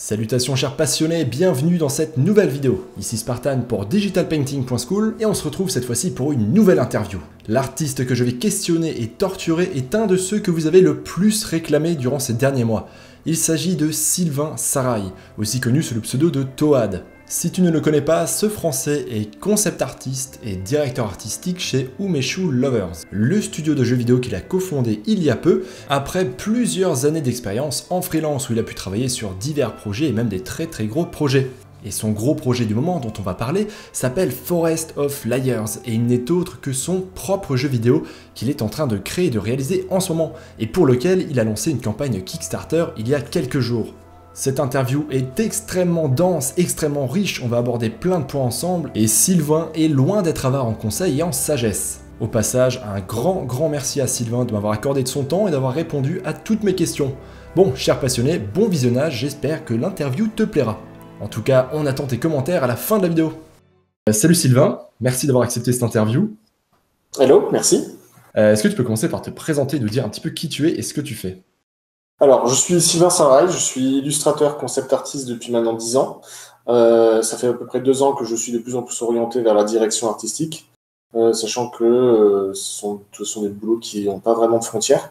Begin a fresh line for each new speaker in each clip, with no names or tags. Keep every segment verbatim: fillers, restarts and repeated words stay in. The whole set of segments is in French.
Salutations chers passionnés, bienvenue dans cette nouvelle vidéo. Ici Spartan pour digital painting point school et on se retrouve cette fois-ci pour une nouvelle interview. L'artiste que je vais questionner et torturer est un de ceux que vous avez le plus réclamé durant ces derniers mois. Il s'agit de Sylvain Saraï, aussi connu sous le pseudo de Toad. Si tu ne le connais pas, ce français est concept artiste et directeur artistique chez Umeshu Lovers, le studio de jeux vidéo qu'il a cofondé il y a peu, après plusieurs années d'expérience en freelance où il a pu travailler sur divers projets et même des très très gros projets. Et son gros projet du moment dont on va parler s'appelle Forest of Liars et il n'est autre que son propre jeu vidéo qu'il est en train de créer et de réaliser en ce moment et pour lequel il a lancé une campagne Kickstarter il y a quelques jours. Cette interview est extrêmement dense, extrêmement riche, on va aborder plein de points ensemble et Sylvain est loin d'être avare en conseils et en sagesse. Au passage, un grand grand merci à Sylvain de m'avoir accordé de son temps et d'avoir répondu à toutes mes questions. Bon, chers passionnés, bon visionnage, j'espère que l'interview te plaira. En tout cas, on attend tes commentaires à la fin de la vidéo. Euh, salut Sylvain, merci d'avoir accepté cette interview.
Hello, merci.
Euh, Est-ce que tu peux commencer par te présenter et nous dire un petit peu qui tu es et ce que tu fais?
Alors, je suis Sylvain Saraï, je suis illustrateur, concept artiste depuis maintenant dix ans. Euh, ça fait à peu près deux ans que je suis de plus en plus orienté vers la direction artistique, euh, sachant que euh, ce, sont, ce sont des boulots qui n'ont pas vraiment de frontières.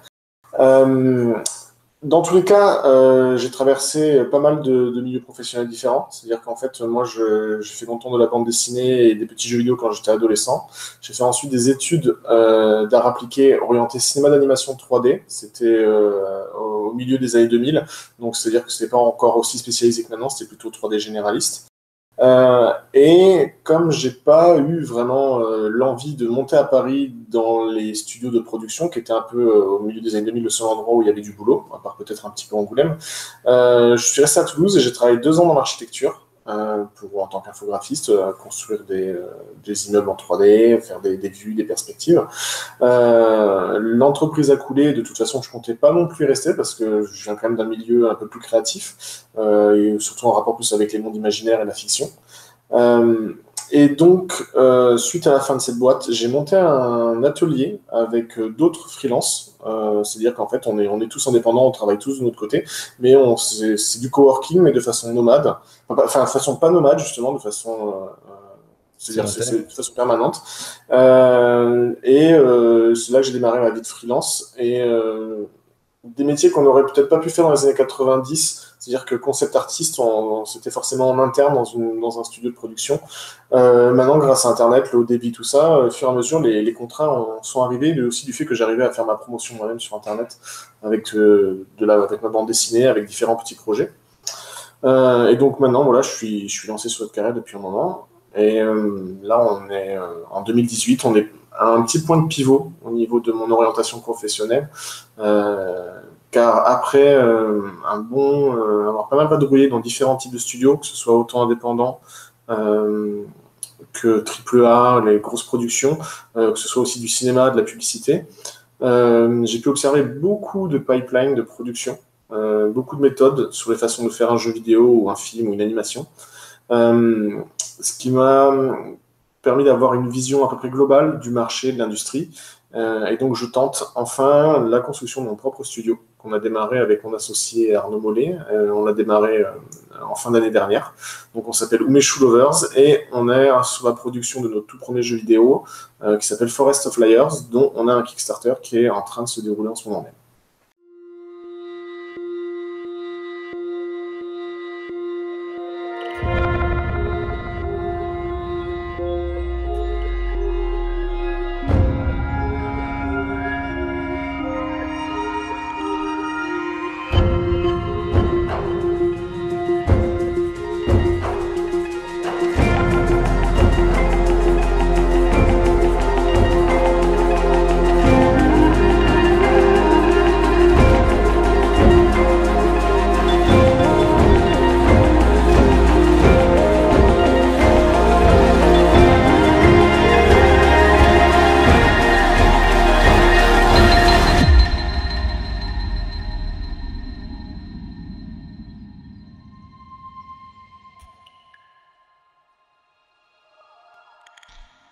Euh, Dans tous les cas, euh, j'ai traversé pas mal de, de milieux professionnels différents. C'est-à-dire qu'en fait, moi, je, j'ai fait longtemps de la bande dessinée et des petits jeux vidéo quand j'étais adolescent. J'ai fait ensuite des études euh, d'art appliqué orientées cinéma d'animation trois D. C'était euh, au milieu des années deux mille. Donc, c'est-à-dire que c'était pas encore aussi spécialisé que maintenant. C'était plutôt trois D généraliste. Euh, et comme j'ai pas eu vraiment euh, l'envie de monter à Paris dans les studios de production, qui étaient un peu euh, au milieu des années deux mille le seul endroit où il y avait du boulot, à part peut-être un petit peu Angoulême, euh, je suis resté à Toulouse et j'ai travaillé deux ans dans l'architecture euh, pour en tant qu'infographiste, euh, construire des, euh, des immeubles en trois D, faire des, des vues, des perspectives. Euh, l'entreprise a coulé, de toute façon je comptais pas non plus y rester parce que je viens quand même d'un milieu un peu plus créatif, euh, et surtout en rapport plus avec les mondes imaginaires et la fiction. Euh, et donc, euh, suite à la fin de cette boîte, j'ai monté un atelier avec euh, d'autres freelances. Euh, c'est-à-dire qu'en fait, on est, on est tous indépendants, on travaille tous de notre côté, mais on, c'est, c'est du coworking, mais de façon nomade. Enfin, enfin, de façon pas nomade, justement, de façon... Euh, c'est-à-dire c'est, c'est de façon permanente. Euh, et euh, c'est là que j'ai démarré ma vie de freelance. Et euh, des métiers qu'on n'aurait peut-être pas pu faire dans les années quatre-vingt-dix, c'est-à-dire que concept artiste, on, on, c'était forcément en interne dans, une, dans un studio de production. Euh, maintenant, grâce à Internet, le haut débit, tout ça, au fur et à mesure, les, les contrats ont, sont arrivés, mais aussi du fait que j'arrivais à faire ma promotion moi-même sur Internet avec, euh, de la, avec ma bande dessinée, avec différents petits projets. Euh, et donc maintenant, voilà, je suis, je suis lancé sur cette carrière depuis un moment. Et euh, là, on est euh, en deux mille dix-huit, on est à un petit point de pivot au niveau de mon orientation professionnelle. Euh, car après euh, un bon, euh, avoir pas mal vadrouillé dans différents types de studios, que ce soit autant indépendant euh, que triple A, les grosses productions, euh, que ce soit aussi du cinéma, de la publicité, euh, j'ai pu observer beaucoup de pipelines de production, euh, beaucoup de méthodes sur les façons de faire un jeu vidéo ou un film ou une animation. Euh, ce qui m'a permis d'avoir une vision à peu près globale du marché, de l'industrie. Euh, et donc, je tente enfin la construction de mon propre studio qu'on a démarré avec mon associé Arnaud Mollet. Euh, on l'a démarré euh, en fin d'année dernière. Donc, on s'appelle Umeshu Lovers et on est sur la production de notre tout premier jeu vidéo euh, qui s'appelle Forest of Liars, dont on a un Kickstarter qui est en train de se dérouler en ce moment même.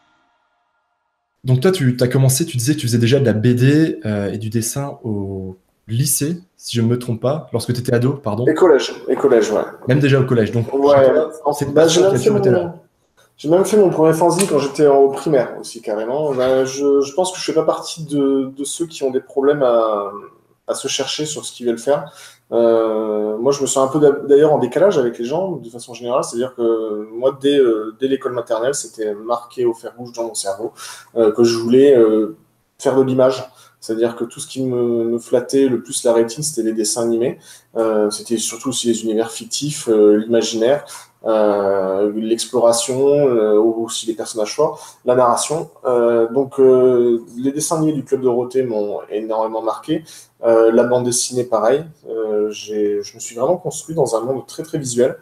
Donc toi, tu as commencé, tu disais que tu faisais déjà de la B D euh, et du dessin au lycée, si je ne me trompe pas, lorsque tu étais ado,
Et
pardon.
collège, et collège, ouais.
Même déjà au collège. Donc, chez
Ouais,
toi,
en-
c'est une
bah, j'ai
passion qui
même
a
fait
toujours été là.
mon, j'ai même fait mon premier fanzine quand j'étais en- au primaire aussi, carrément. Ben, je, je pense que je fais pas partie de, de ceux qui ont des problèmes à, à se chercher sur ce qu'ils veulent faire. Euh, moi, je me sens un peu d'a- d'ailleurs en décalage avec les gens, de façon générale. C'est-à-dire que moi, dès, euh, dès l'école maternelle, c'était marqué au fer rouge dans mon cerveau euh, que je voulais euh, faire de l'image. C'est-à-dire que tout ce qui me, me flattait le plus la rétine, c'était les dessins animés. Euh, c'était surtout aussi les univers fictifs, euh, l'imaginaire, euh, l'exploration, euh, ou aussi les personnages forts, la narration. Euh, donc, euh, les dessins animés du Club Dorothée m'ont énormément marqué. Euh, la bande dessinée, pareil. Euh, j'ai, je me suis vraiment construit dans un monde très très visuel.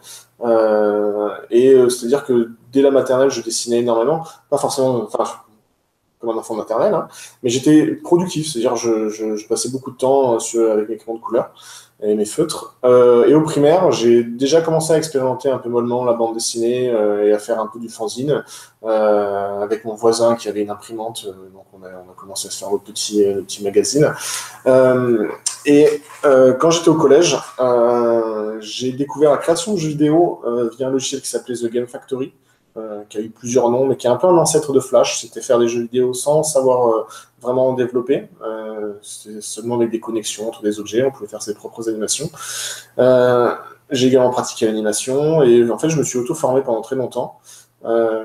Euh, et euh, c'est-à-dire que dès la maternelle, je dessinais énormément. Pas forcément, enfin, comme un enfant maternel, hein, mais j'étais productif, c'est-à-dire je, je, je passais beaucoup de temps euh, sur, avec mes crayons de couleur et mes feutres. Euh, et au primaire, j'ai déjà commencé à expérimenter un peu mollement la bande dessinée euh, et à faire un peu du fanzine euh, avec mon voisin qui avait une imprimante, euh, donc on a, on a commencé à se faire le petit, le petit magazine. Euh, et euh, quand j'étais au collège, euh, j'ai découvert la création de jeux vidéo euh, via un logiciel qui s'appelait The Game Factory, euh, qui a eu plusieurs noms, mais qui est un peu un ancêtre de Flash. C'était faire des jeux vidéo sans savoir euh, vraiment en développer. Euh, C'était seulement avec des connexions entre des objets, on pouvait faire ses propres animations. Euh, j'ai également pratiqué l'animation et en fait, je me suis auto-formé pendant très longtemps. Euh,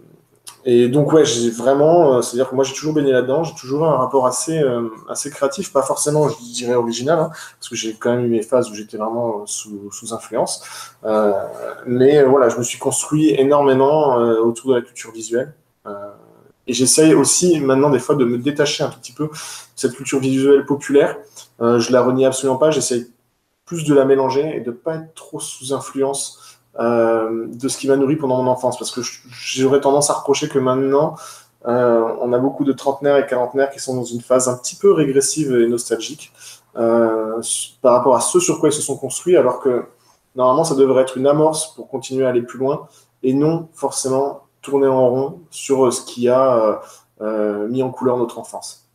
et donc, ouais, j'ai vraiment, euh, c'est-à-dire que moi, j'ai toujours baigné là-dedans, j'ai toujours eu un rapport assez, euh, assez créatif, pas forcément, je dirais, original, hein, parce que j'ai quand même eu mes phases où j'étais vraiment euh, sous, sous influence. Euh, mais euh, voilà, je me suis construit énormément euh, autour de la culture visuelle. Euh, et j'essaye aussi maintenant, des fois, de me détacher un tout petit peu de cette culture visuelle populaire. Euh, je la renie absolument pas, j'essaye plus de la mélanger et de pas être trop sous influence euh, de ce qui m'a nourri pendant mon enfance. Parce que j'aurais tendance à reprocher que maintenant, euh, on a beaucoup de trentenaires et quarantenaires qui sont dans une phase un petit peu régressive et nostalgique euh, par rapport à ce sur quoi ils se sont construits, alors que normalement, ça devrait être une amorce pour continuer à aller plus loin et non forcément tourner en rond sur ce qui a euh, euh, mis en couleur notre enfance.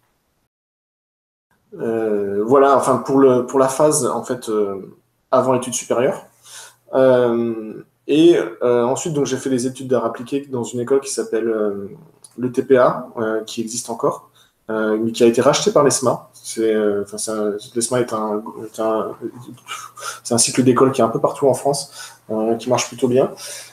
Euh, voilà, enfin pour le pour la phase en fait euh, avant études supérieures. Euh, et euh, ensuite donc j'ai fait des études d'art appliqué dans une école qui s'appelle euh, le T P A, euh, qui existe encore, euh, mais qui a été racheté par l'E S M A. C'est euh, enfin c'est un- l'E S M A est un est un c'est un cycle d'école qui est un peu partout en France, euh, qui marche plutôt bien.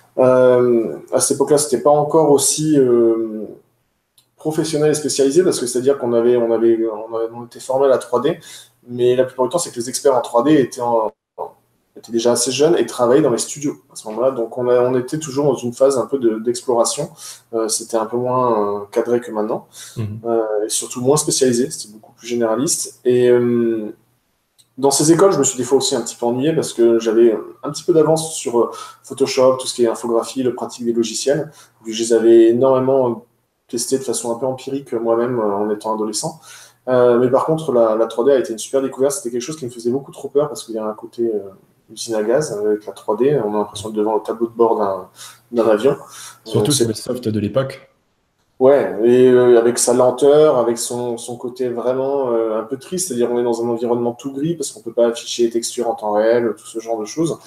Euh, à cette époque-là, c'était pas encore aussi euh, professionnel et spécialisé, parce que c'est-à-dire qu'on avait, on avait, on avait, on était formé à la trois D, mais la plupart du temps, c'est que les experts en trois D étaient, en, étaient déjà assez jeunes et travaillaient dans les studios à ce moment-là. Donc, on, a, on était toujours dans une phase un peu de, d'exploration. Euh, c'était un peu moins euh, cadré que maintenant,
Mhm.
euh, et surtout moins spécialisé. C'était beaucoup plus généraliste. Et euh, dans ces écoles, je me suis des fois aussi un petit peu ennuyé parce que j'avais un petit peu d'avance sur euh, Photoshop, tout ce qui est infographie, le pratique des logiciels. Vu que je les avais énormément testés de façon un peu empirique moi-même euh, en étant adolescent. Euh, mais par contre, la, la trois D a été une super découverte. C'était quelque chose qui me faisait beaucoup trop peur parce qu'il y a un côté euh, usine à gaz avec la trois D. On a l'impression d'être devant le tableau de bord d'un d'un avion. Euh,
Surtout sur
c'est
les softs de l'époque.
Ouais, et euh, avec sa lenteur, avec son, son côté vraiment euh, un peu triste, c'est-à-dire on est dans un environnement tout gris parce qu'on peut pas afficher les textures en temps réel, tout ce genre de choses.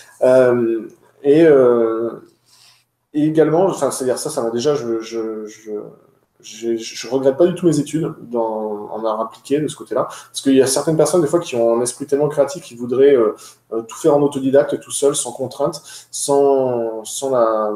Euh, et, euh, et également, enfin, c'est-à-dire ça, ça m'a déjà, je, je, je, je, je regrette pas du tout mes études dans, en art appliqué de ce côté-là, parce qu'il y a certaines personnes des fois qui ont un esprit tellement créatif qui voudraient euh, euh, tout faire en autodidacte, tout seul, sans contrainte, sans, sans la,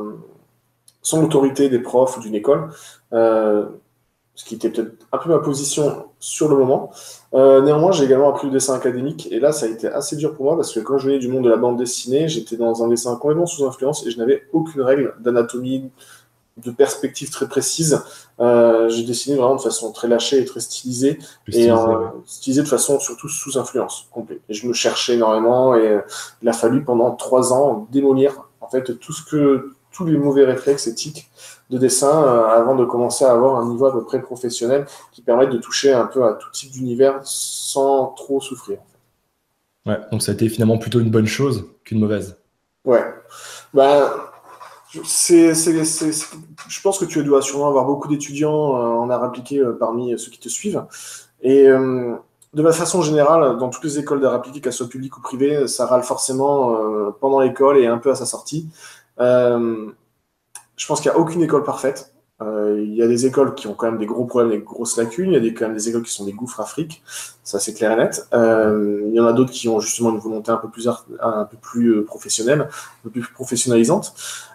sans l'autorité des profs ou d'une école. Euh, ce qui était peut-être un peu ma position sur le moment. Euh, néanmoins, j'ai également appris le dessin académique, et là, ça a été assez dur pour moi, parce que quand je venais du monde de la bande dessinée, j'étais dans un dessin complètement sous influence, et je n'avais aucune règle d'anatomie, de perspective très précise. Euh, j'ai dessiné vraiment de façon très lâchée et très stylisée,
Plus
et
stylisé,
euh,
ouais.
stylisée de façon surtout sous influence complète. Et je me cherchais énormément, et euh, il a fallu pendant trois ans démolir en fait tout ce que tous les mauvais réflexes éthiques de dessin euh, avant de commencer à avoir un niveau à peu près professionnel qui permette de toucher un peu à tout type d'univers sans trop souffrir.
Ouais, donc ça a été finalement plutôt une bonne chose qu'une mauvaise.
Ouais. Ben, c'est, c'est, c'est, c'est- je pense que tu dois sûrement avoir beaucoup d'étudiants euh, en art appliqué euh, parmi ceux qui te suivent. Et euh, de la façon générale, dans toutes les écoles d'art appliqué, qu'elles soient publiques ou privées, ça râle forcément euh, pendant l'école et un peu à sa sortie. Euh, je pense qu'il n'y a aucune école parfaite. Euh, il y a des écoles qui ont quand même des gros problèmes, des grosses lacunes. Il y a des, quand même des écoles qui sont des gouffres à fric. Ça, c'est clair et net. Euh, il y en a d'autres qui ont justement une volonté un peu plus, art, un peu plus professionnelle, un peu plus professionnalisante.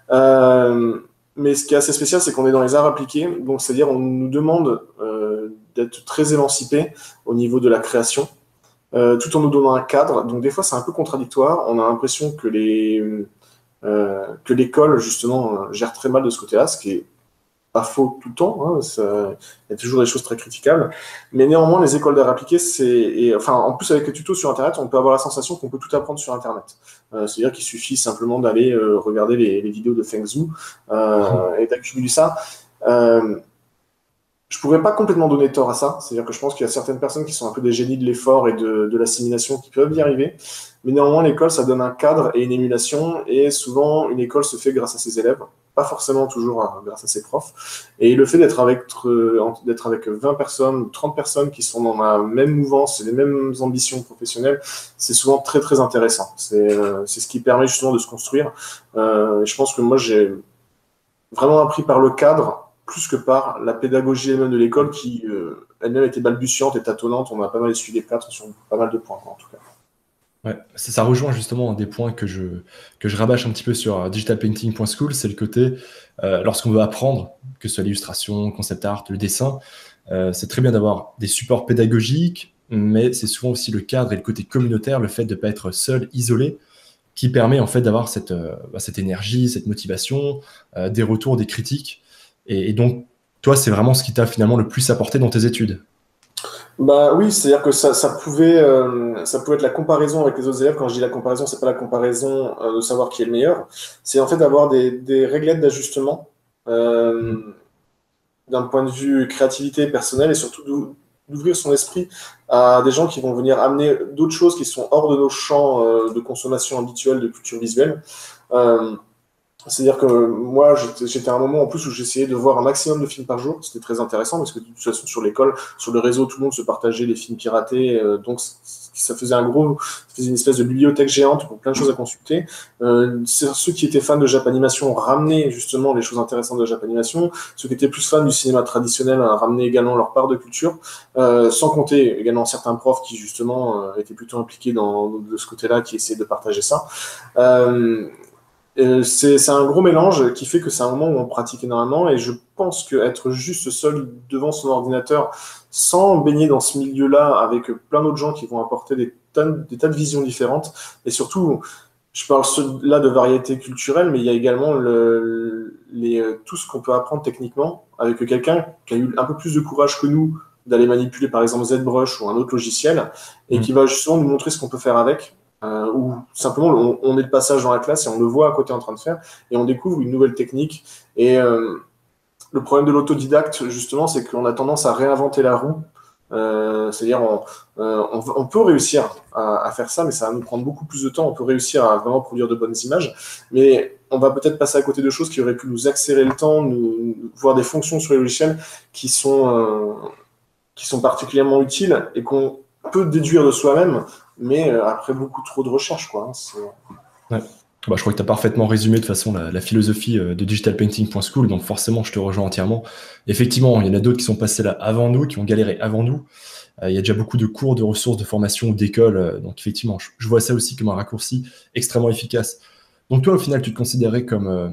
Euh, mais ce qui est assez spécial, c'est qu'on est dans les arts appliqués. Donc, c'est-à-dire, on nous demande euh, d'être très émancipés au niveau de la création, euh, tout en nous donnant un cadre. Donc, des fois, c'est un peu contradictoire. On a l'impression que les, euh, que l'école, justement, gère très mal de ce côté-là, ce qui est pas faux tout le temps, hein, ça, il y a toujours des choses très critiquables, mais néanmoins, les écoles d'art appliqué, c'est, et, enfin, en plus avec les tutos sur Internet, on peut avoir la sensation qu'on peut tout apprendre sur Internet. Euh, c'est-à-dire qu'il suffit simplement d'aller euh, regarder les, les vidéos de Feng Zhu euh, et d'accumuler ça. Euh, je pourrais pas complètement donner tort à ça, c'est-à-dire que je pense qu'il y a certaines personnes qui sont un peu des génies de l'effort et de, de l'assimilation qui peuvent y arriver, mais néanmoins, l'école, ça donne un cadre et une émulation, et souvent, une école se fait grâce à ses élèves, pas forcément toujours hein, grâce à ses profs. Et le fait d'être avec, d'être avec vingt personnes ou trente personnes qui sont dans la même mouvance et les mêmes ambitions professionnelles, c'est souvent très très intéressant. C'est euh, c'est ce qui permet justement de se construire. Euh, je pense que moi, j'ai vraiment appris par le cadre, plus que par la pédagogie elle-même de l'école qui euh, elle-même était balbutiante et tâtonnante. On a pas mal essuyé des plâtres sur pas mal de points, quoi, en tout cas.
Ouais, ça, ça rejoint justement un des points que je, que je rabâche un petit peu sur digital painting point school, c'est le côté, euh, lorsqu'on veut apprendre, que ce soit l'illustration, concept art, le dessin, euh, c'est très bien d'avoir des supports pédagogiques, mais c'est souvent aussi le cadre et le côté communautaire, le fait de ne pas être seul, isolé, qui permet en fait d'avoir cette, euh, cette énergie, cette motivation, euh, des retours, des critiques. Et, et donc, toi, c'est vraiment ce qui t'a finalement le plus apporté dans tes études.
Bah oui, c'est-à-dire que ça, ça pouvait, euh, ça pouvait être la comparaison avec les autres élèves. Quand je dis la comparaison, c'est pas la comparaison euh, de savoir qui est le meilleur. C'est en fait d'avoir des, des réglettes d'ajustement euh,
Mmh.
d'un point de vue créativité personnelle et surtout d'ou- d'ouvrir son esprit à des gens qui vont venir amener d'autres choses qui sont hors de nos champs euh, de consommation habituelle de culture visuelle. Euh, C'est-à-dire que moi, j'étais j'étais à un moment en plus où j'essayais de voir un maximum de films par jour. C'était très intéressant parce que de toute façon, sur l'école, sur le réseau, tout le monde se partageait les films piratés. Euh, donc, c- ça faisait un gros, ça faisait une espèce de bibliothèque géante pour plein de choses à consulter. Euh, c'est- ceux qui étaient fans de Japanimation ramenaient justement les choses intéressantes de Japanimation. Ceux qui étaient plus fans du cinéma traditionnel euh, ramenaient également leur part de culture. Euh, sans compter également certains profs qui justement euh, étaient plutôt impliqués dans, de ce côté-là, qui essayaient de partager ça. Euh, euh, c'est c'est un gros mélange qui fait que c'est un moment où on pratique énormément et je pense qu'être juste seul devant son ordinateur sans baigner dans ce milieu-là avec plein d'autres gens qui vont apporter des tonnes, des tas de visions différentes et surtout, je parle là de variété culturelle, mais il y a également le, les, tout ce qu'on peut apprendre techniquement avec quelqu'un qui a eu un peu plus de courage que nous d'aller manipuler par exemple ZBrush ou un autre logiciel et qui
Mmh.
va justement nous montrer ce qu'on peut faire avec. Euh, ou simplement on, on est de passage dans la classe et on le voit à côté en train de faire et on découvre une nouvelle technique et euh, le problème de l'autodidacte justement c'est qu'on a tendance à réinventer la roue. Euh, c'est-à-dire on, euh, on, on peut réussir à, à faire ça mais ça va nous prendre beaucoup plus de temps. On peut réussir à vraiment produire de bonnes images mais on va peut-être passer à côté de choses qui auraient pu nous accélérer le temps, nous, nous voir des fonctions sur les logiciels qui sont, euh, qui sont particulièrement utiles et qu'on peut déduire de soi-même, mais euh, après beaucoup trop de recherche, quoi. Hein, c'est-
Ouais. Bah, je crois que tu as parfaitement résumé de toute façon la, la philosophie euh, de digital painting point school, donc forcément je te rejoins entièrement. Effectivement, il y en a d'autres qui sont passés là avant nous, qui ont galéré avant nous. Euh, il y a déjà beaucoup de cours, de ressources, de formation ou d'écoles, euh, donc effectivement, je, je vois ça aussi comme un raccourci extrêmement efficace. Donc toi, au final, tu te considérais comme, euh,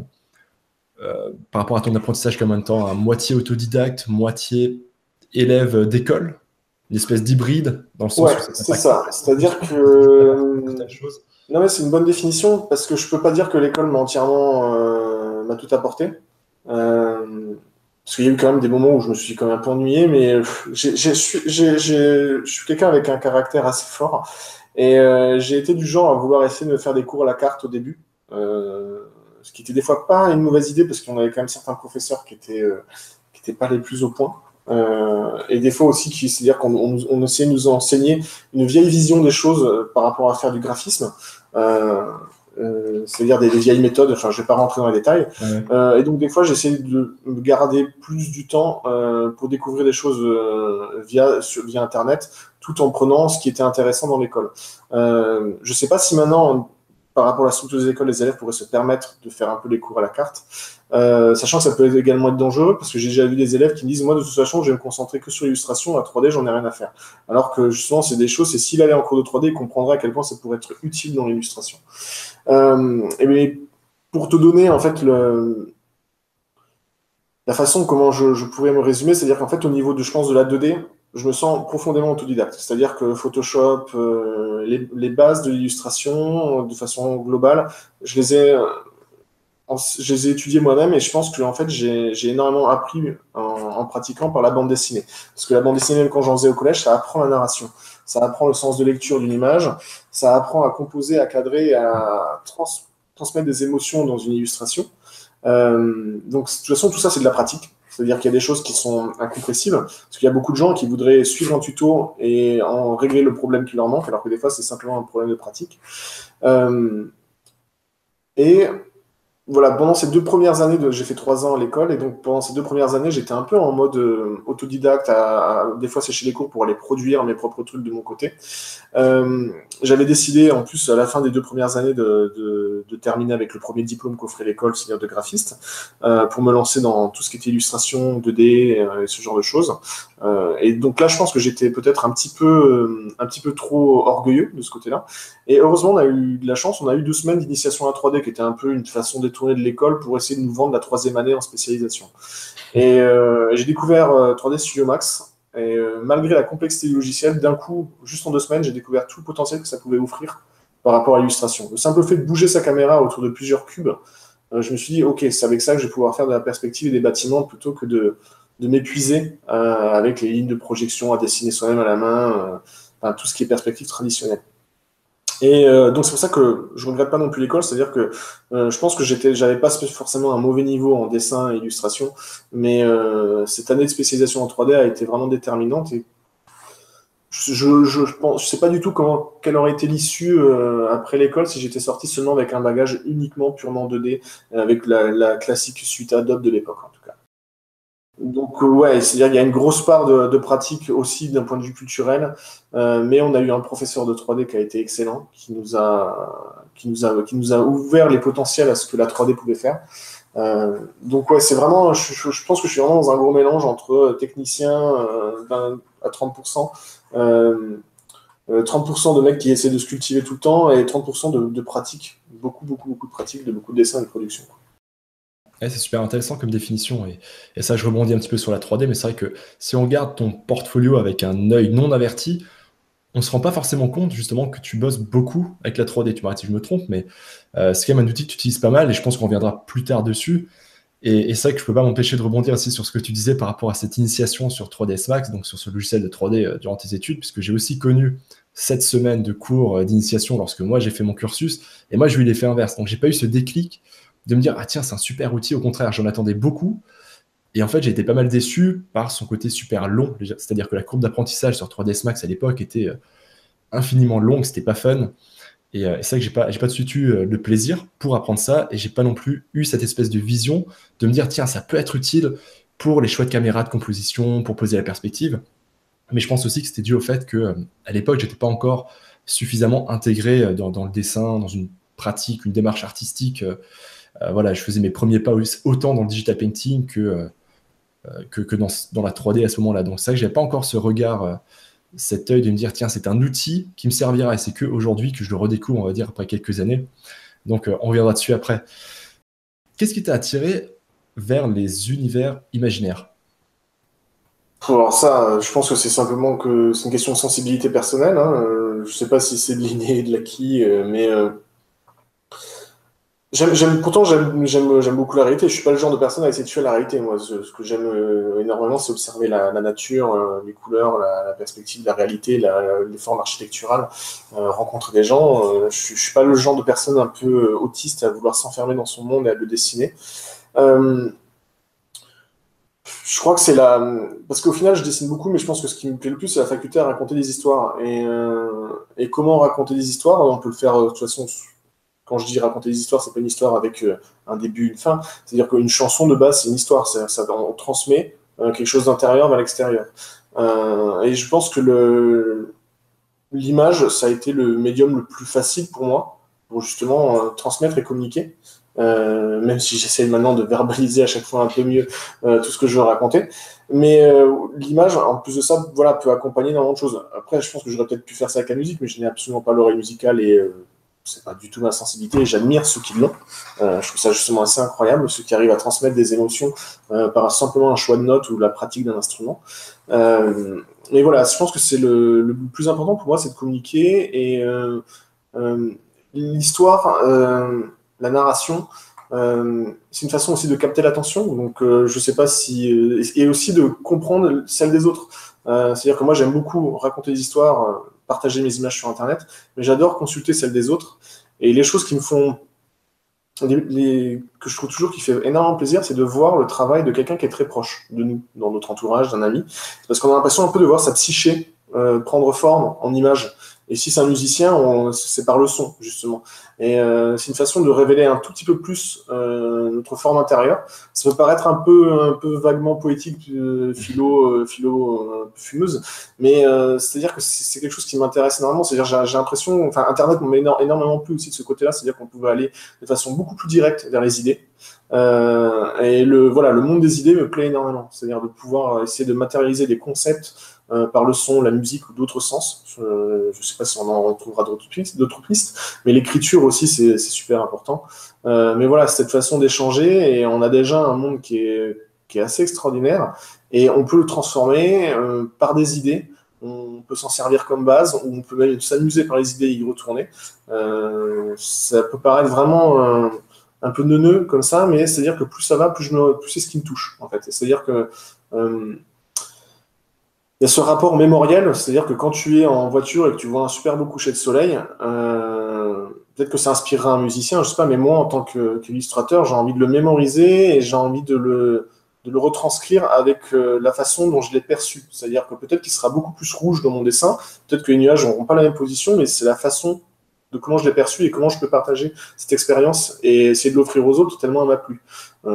euh, par rapport à ton apprentissage comme un temps, un moitié autodidacte, moitié élève d'école, une espèce d'hybride, dans le sens
Ouais,
où ça t'a
c'est
pas
ça.
complètement
C'est-à-dire
conditionné, mais ça t'a apporté
que...
certaines choses.
Non, mais c'est une bonne définition, parce que je peux pas dire que l'école m'a entièrement euh, m'a tout apporté. Euh, Parce qu'il y a eu quand même des moments où je me suis quand même un peu ennuyé, mais pff, j'ai, j'ai- je suis j'ai- j'ai- je suis quelqu'un avec un caractère assez fort. Et euh, j'ai été du genre à vouloir essayer de me faire des cours à la carte au début. Euh, Ce qui était des fois pas une mauvaise idée, parce qu'on avait quand même certains professeurs qui étaient, euh, qui étaient pas les plus au point. Euh, et des fois aussi, qui- c'est-à-dire qu'on on, on essayait de nous enseigner une vieille vision des choses euh, par rapport à faire du graphisme. Euh, euh, C'est-à-dire des, des vieilles méthodes, enfin je vais pas rentrer dans les détails.
Ouais.
Euh, et donc des fois j'essaie de me garder plus du temps euh, pour découvrir des choses euh, via, sur- via Internet tout en prenant ce qui était intéressant dans l'école. Euh, je ne sais pas si maintenant, par rapport à la structure des écoles, les élèves pourraient se permettre de faire un peu les cours à la carte, euh, sachant que ça peut également être dangereux, parce que j'ai déjà vu des élèves qui me disent « moi, de toute façon, je vais me concentrer que sur l'illustration, la trois D, j'en ai rien à faire ». Alors que justement, c'est des choses, et s'il allait en cours de trois D, il comprendrait à quel point ça pourrait être utile dans l'illustration. Euh, et bien, pour te donner, en fait, le... la façon comment je, je pourrais me résumer, c'est-à-dire qu'en fait, au niveau de, je pense, de la deux D, je me sens profondément autodidacte. C'est-à-dire que Photoshop, euh, les, les bases de l'illustration, de façon globale, je les ai, en, je les ai étudiées moi-même et je pense que en fait, j'ai énormément appris en, en pratiquant par la bande dessinée. Parce que la bande dessinée, même quand j'en faisais au collège, ça apprend la narration. Ça apprend le sens de lecture d'une image, ça apprend à composer, à cadrer, à trans, transmettre des émotions dans une illustration. Euh, donc, de toute façon, tout ça, c'est de la pratique. C'est-à-dire qu'il y a des choses qui sont incompressibles, parce qu'il y a beaucoup de gens qui voudraient suivre un tuto et en régler le problème qui leur manque, alors que des fois, c'est simplement un problème de pratique. Euh, et voilà, pendant ces deux premières années, j'ai fait trois ans à l'école, et donc pendant ces deux premières années, j'étais un peu en mode euh, autodidacte, à, à des fois sécher les cours pour aller produire mes propres trucs de mon côté. Euh, J'avais décidé, en plus, à la fin des deux premières années, de, de, de terminer avec le premier diplôme qu'offrait l'école, c'est-à-dire de graphiste, euh, pour me lancer dans tout ce qui était illustration, deux D, euh, et ce genre de choses. Euh, et donc là, je pense que j'étais peut-être un petit peu, euh, un petit peu trop orgueilleux de ce côté-là. Et heureusement, on a eu de la chance, on a eu deux semaines d'initiation à trois D, qui était un peu une façon détournée de l'école pour essayer de nous vendre la troisième année en spécialisation. Et euh, j'ai découvert euh, trois D Studio Max. Et euh, malgré la complexité du logiciel, d'un coup, juste en deux semaines, j'ai découvert tout le potentiel que ça pouvait offrir par rapport à l'illustration. Le simple fait de bouger sa caméra autour de plusieurs cubes, euh, je me suis dit, ok, c'est avec ça que je vais pouvoir faire de la perspective et des bâtiments plutôt que de, de m'épuiser euh, avec les lignes de projection à dessiner soi-même à la main, euh, enfin, tout ce qui est perspective traditionnelle. Et euh, donc c'est pour ça que je regrette pas non plus l'école, c'est-à-dire que euh, je pense que j'étais, j'avais pas forcément un mauvais niveau en dessin et illustration, mais euh, cette année de spécialisation en trois D a été vraiment déterminante. Et je, je, je, je pense, je sais pas du tout comment, quelle aurait été l'issue euh, après l'école si j'étais sorti seulement avec un bagage uniquement purement deux D, avec la, la classique suite Adobe de l'époque en tout cas. Donc euh, ouais, c'est-à-dire qu'il y a une grosse part de, de pratique aussi d'un point de vue culturel, euh, mais on a eu un professeur de trois D qui a été excellent, qui nous a, qui nous a, qui nous a ouvert les potentiels à ce que la trois D pouvait faire. Euh, donc ouais, c'est vraiment, je, je, je pense que je suis vraiment dans un gros mélange entre technicien euh, à trente pour cent, euh, trente pour cent de mecs qui essaient de se cultiver tout le temps et trente pour cent de, de pratique, beaucoup, beaucoup, beaucoup de pratique, de beaucoup de dessins et de production.
Ouais, c'est super intéressant comme définition, et, et ça je rebondis un petit peu sur la trois D, mais c'est vrai que si on regarde ton portfolio avec un œil non averti, on ne se rend pas forcément compte justement que tu bosses beaucoup avec la trois D. Tu m'arrêtes si je me trompe, mais euh, c'est quand même un outil que tu utilises pas mal, et je pense qu'on reviendra plus tard dessus. Et, et c'est vrai que je ne peux pas m'empêcher de rebondir aussi sur ce que tu disais par rapport à cette initiation sur trois D S Max, donc sur ce logiciel de trois D euh, durant tes études, puisque j'ai aussi connu cette semaine de cours euh, d'initiation lorsque moi j'ai fait mon cursus, et moi je lui ai fait inverse. Donc j'ai pas eu ce déclic de me dire ah tiens c'est un super outil, au contraire j'en attendais beaucoup. Et en fait j'ai été pas mal déçu par son côté super long, c'est-à-dire que la courbe d'apprentissage sur trois D S Max à l'époque était euh, infiniment longue, c'était pas fun. Et, euh, et c'est vrai que j'ai pas, j'ai pas de suite eu euh, le plaisir pour apprendre ça, et j'ai pas non plus eu cette espèce de vision de me dire tiens ça peut être utile pour les choix de caméra, de composition, pour poser la perspective. Mais je pense aussi que c'était dû au fait que euh, à l'époque j'étais pas encore suffisamment intégré euh, dans, dans le dessin, dans une pratique, une démarche artistique. Euh, euh, voilà, je faisais mes premiers pas autant dans le digital painting que euh, que, que dans, dans la trois D à ce moment-là. Donc c'est vrai que j'avais pas encore ce regard, euh, cet œil de me dire tiens c'est un outil qui me servira, et c'est que aujourd'hui que je le redécouvre, on va dire après quelques années. Donc euh, on reviendra dessus après. Qu'est-ce qui t'a attiré vers les univers imaginaires?
Alors ça, je pense que c'est simplement que c'est une question de sensibilité personnelle. Hein. Euh, je sais pas si c'est de l'inné, de l'acquis, euh, mais euh, j'aime, j'aime, pourtant j'aime, j'aime, j'aime beaucoup la réalité. Je suis pas le genre de personne à essayer de tuer la réalité. Moi, ce, ce que j'aime euh, énormément, c'est observer la, la nature, euh, les couleurs, la, la perspective, la réalité, la, les formes architecturales, euh, rencontrer des gens. Euh, je, je suis pas le genre de personne un peu autiste à vouloir s'enfermer dans son monde et à le dessiner. Euh, Je crois que c'est la... Parce qu'au final, je dessine beaucoup, mais je pense que ce qui me plaît le plus, c'est la faculté à raconter des histoires. Et, euh, et comment raconter des histoires? On peut le faire, euh, de toute façon, quand je dis raconter des histoires, c'est pas une histoire avec euh, un début, une fin. C'est-à-dire qu'une chanson, de base, c'est une histoire. C'est, ça, on transmet euh, quelque chose d'intérieur vers l'extérieur. Euh, et je pense que le, l'image, ça a été le médium le plus facile pour moi, pour justement euh, transmettre et communiquer. Euh, même si j'essaie maintenant de verbaliser à chaque fois un peu mieux euh, tout ce que je veux raconter. Mais euh, l'image, en plus de ça, voilà, peut accompagner énormément de choses. Après, je pense que j'aurais peut-être pu faire ça avec la musique, mais je n'ai absolument pas l'oreille musicale et euh, c'est pas du tout ma sensibilité. Et j'admire ceux qui l'ont. Euh, je trouve ça justement assez incroyable, ceux qui arrivent à transmettre des émotions euh, par simplement un choix de notes ou la pratique d'un instrument. Euh, mais voilà, je pense que c'est le, le plus important pour moi, c'est de communiquer et euh, euh, l'histoire, euh, la narration, euh, c'est une façon aussi de capter l'attention. Donc, euh, je sais pas si euh, et aussi de comprendre celle des autres. Euh, c'est-à-dire que moi, j'aime beaucoup raconter des histoires, euh, partager mes images sur Internet, mais j'adore consulter celles des autres. Et les choses qui me font les, les- que je trouve toujours qui fait énormément plaisir, c'est de voir le travail de quelqu'un qui est très proche de nous, dans notre entourage, d'un ami. Parce qu'on a l'impression un peu de voir sa psyché euh, prendre forme en image. Et si c'est un musicien, on- c'est par le son, justement. Et euh, c'est une façon de révéler un tout petit peu plus euh, notre forme intérieure. Ça peut paraître un peu, un peu vaguement poétique, euh, philo, euh, philo euh, un peu fumeuse, mais euh, c'est-à-dire que c'est c'est quelque chose qui m'intéresse énormément. C'est-à-dire j'ai j'ai l'impression, enfin, Internet m'a éno- énormément plu aussi de ce côté-là, c'est-à-dire qu'on pouvait aller de façon beaucoup plus directe vers les idées. Euh, et le, voilà, le monde des idées me plaît énormément. C'est-à-dire de pouvoir essayer de matérialiser des concepts euh, par le son, la musique ou d'autres sens. Je ne sais pas si on en retrouvera d'autres pistes, d'autres pistes, mais l'écriture aussi, c'est c'est super important. Euh, mais voilà, c'est cette façon d'échanger et on a déjà un monde qui est, qui est assez extraordinaire et on peut le transformer euh, par des idées. On peut s'en servir comme base, ou on peut même s'amuser par les idées et y retourner. Euh, ça peut paraître vraiment euh, un peu neuneux comme ça, mais c'est-à-dire que plus ça va, plus, je me, plus c'est ce qui me touche, en fait. C'est-à-dire que euh, il y a ce rapport mémoriel, c'est-à-dire que quand tu es en voiture et que tu vois un super beau coucher de soleil, euh, peut-être que ça inspirera un musicien, je sais pas, mais moi, en tant que- qu'illustrateur, j'ai envie de le mémoriser et j'ai envie de le, de le retranscrire avec euh, la façon dont je l'ai perçu. C'est-à-dire que peut-être qu'il sera beaucoup plus rouge dans mon dessin, peut-être que les nuages n'auront pas la même position, mais c'est la façon de comment je l'ai perçu et comment je peux partager cette expérience et essayer de l'offrir aux autres tellement elle m'a plu.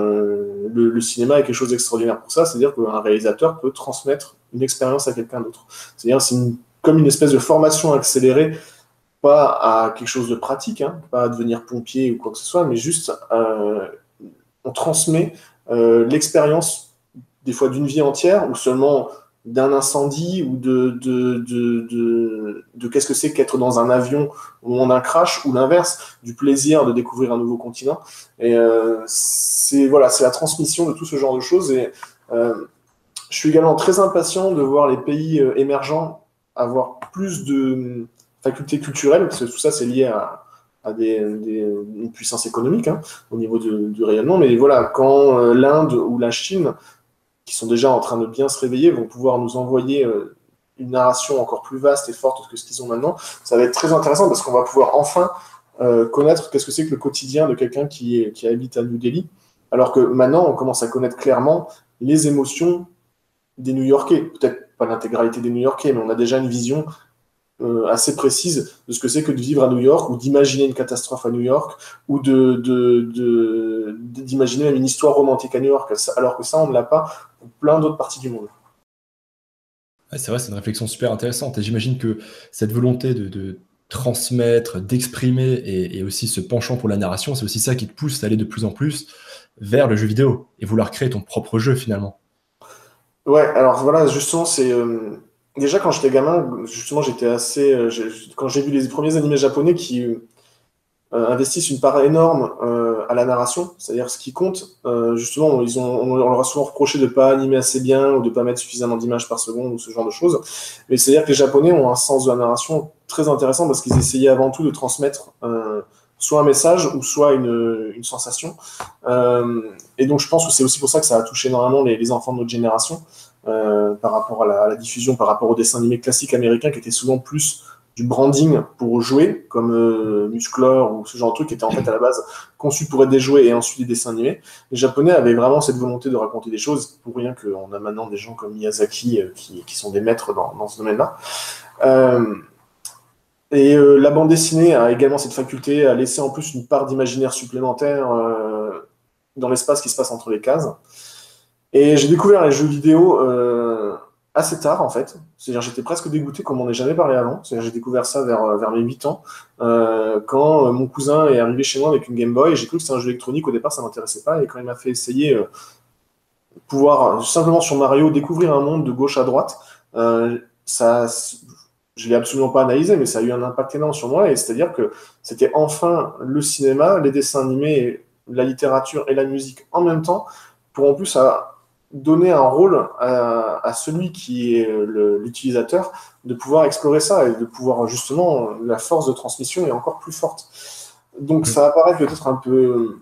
Euh, le, le cinéma est quelque chose d'extraordinaire pour ça, c'est-à-dire qu'un réalisateur peut transmettre une expérience à quelqu'un d'autre. C'est-à-dire c'est une, comme une espèce de formation accélérée, pas à quelque chose de pratique, hein, pas à devenir pompier ou quoi que ce soit, mais juste euh, on transmet euh, l'expérience des fois d'une vie entière ou seulement d'un incendie ou de, de, de, de, de qu'est-ce que c'est qu'être dans un avion au moment d'un crash ou l'inverse, du plaisir de découvrir un nouveau continent. Et euh, c'est voilà, c'est la transmission de tout ce genre de choses. Et euh, je suis également très impatient de voir les pays euh, émergents avoir plus de facultés culturelles, parce que tout ça, c'est lié à, à des, des, une puissance économique hein, au niveau de, du rayonnement. Mais voilà, quand euh, l'Inde ou la Chine, qui sont déjà en train de bien se réveiller, vont pouvoir nous envoyer euh, une narration encore plus vaste et forte que ce qu'ils ont maintenant, ça va être très intéressant parce qu'on va pouvoir enfin euh, connaître qu'est-ce que c'est que le quotidien de quelqu'un qui, est, qui habite à New Delhi, alors que maintenant, on commence à connaître clairement les émotions des New-Yorkais. Peut-être pas l'intégralité des New-Yorkais, mais on a déjà une vision euh, assez précise de ce que c'est que de vivre à New York ou d'imaginer une catastrophe à New York ou de, de, de, d'imaginer même une histoire romantique à New York, alors que ça, on ne l'a pas pour plein d'autres parties du monde.
Ouais, c'est vrai, c'est une réflexion super intéressante. Et j'imagine que cette volonté de, de transmettre, d'exprimer et, et aussi ce penchant pour la narration, c'est aussi ça qui te pousse à aller de plus en plus vers le jeu vidéo et vouloir créer ton propre jeu finalement.
Ouais, alors voilà, justement, c'est. Euh, déjà, quand j'étais gamin, justement, j'étais assez. Euh, j'ai- quand j'ai vu les premiers animés japonais qui euh, investissent une part énorme euh, à la narration, c'est-à-dire ce qui compte, euh, justement, ils ont, on, on leur a souvent reproché de ne pas animer assez bien ou de ne pas mettre suffisamment d'images par seconde ou ce genre de choses. Mais c'est-à-dire que les Japonais ont un sens de la narration très intéressant parce qu'ils essayaient avant tout de transmettre euh, soit un message ou soit une, une sensation. Euh, et donc, je pense que c'est aussi pour ça que ça a touché énormément les, les enfants de notre génération euh, par rapport à la, à la diffusion, par rapport aux dessins animés classiques américains qui étaient souvent plus du branding pour jouer, comme euh, Musclor ou ce genre de truc qui était en fait à la base conçu pour être des jouets et ensuite des dessins animés. Les Japonais avaient vraiment cette volonté de raconter des choses, pour rien qu'on a maintenant des gens comme Miyazaki euh, qui, qui sont des maîtres dans, dans ce domaine-là. Euh, et euh, la bande dessinée a également cette faculté à laisser en plus une part d'imaginaire supplémentaire euh, dans l'espace qui se passe entre les cases. Et j'ai découvert les jeux vidéo euh, assez tard, en fait. C'est-à-dire, j'étais presque dégoûté comme on n'en ait jamais parlé avant. C'est-à-dire, j'ai découvert ça vers, vers mes huit ans, euh, quand euh, mon cousin est arrivé chez moi avec une Game Boy. J'ai cru que c'était un jeu électronique. Au départ, ça m'intéressait pas. Et quand il m'a fait essayer, euh, pouvoir, euh, simplement sur Mario, découvrir un monde de gauche à droite, euh, ça, je l'ai absolument pas analysé, mais ça a eu un impact énorme sur moi. Et c'est-à-dire que c'était enfin le cinéma, les dessins animés, la littérature et la musique en même temps, pour en plus à donner un rôle à, à celui qui est le- l'utilisateur, de pouvoir explorer ça et de pouvoir justement, la force de transmission est encore plus forte. Donc ça apparaît peut-être un peu,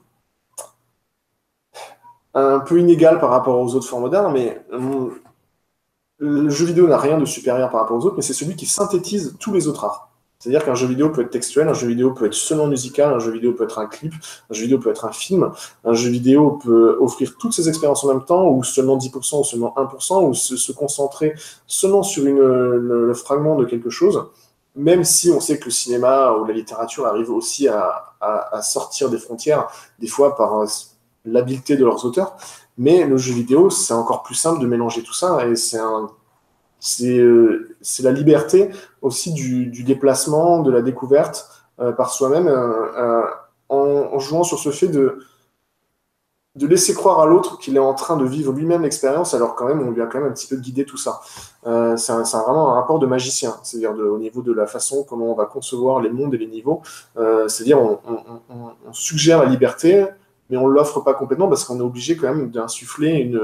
un peu inégal par rapport aux autres formes modernes, mais hum, le jeu vidéo n'a rien de supérieur par rapport aux autres, mais c'est celui qui synthétise tous les autres arts. C'est-à-dire qu'un jeu vidéo peut être textuel, un jeu vidéo peut être seulement musical, un jeu vidéo peut être un clip, un jeu vidéo peut être un film, un jeu vidéo peut offrir toutes ces expériences en même temps, ou seulement dix pour cent, ou seulement un pour cent, ou se, se concentrer seulement sur une, le, le fragment de quelque chose, même si on sait que le cinéma ou la littérature arrive aussi à, à, à sortir des frontières, des fois par euh, l'habileté de leurs auteurs. Mais le jeu vidéo, c'est encore plus simple de mélanger tout ça, et c'est un, c'est, euh, c'est la liberté aussi du, du déplacement, de la découverte euh, par soi-même, euh, euh, en, en jouant sur ce fait de, de laisser croire à l'autre qu'il est en train de vivre lui-même l'expérience, alors quand même, on lui a quand même un petit peu guidé tout ça. Euh, c'est, un, c'est un- vraiment un rapport de magicien, c'est-à-dire de- au niveau de la façon comment on va concevoir les mondes et les niveaux. Euh, c'est-à-dire on, on, on, on suggère la liberté, mais on ne l'offre pas complètement parce qu'on est obligé quand même d'insuffler une,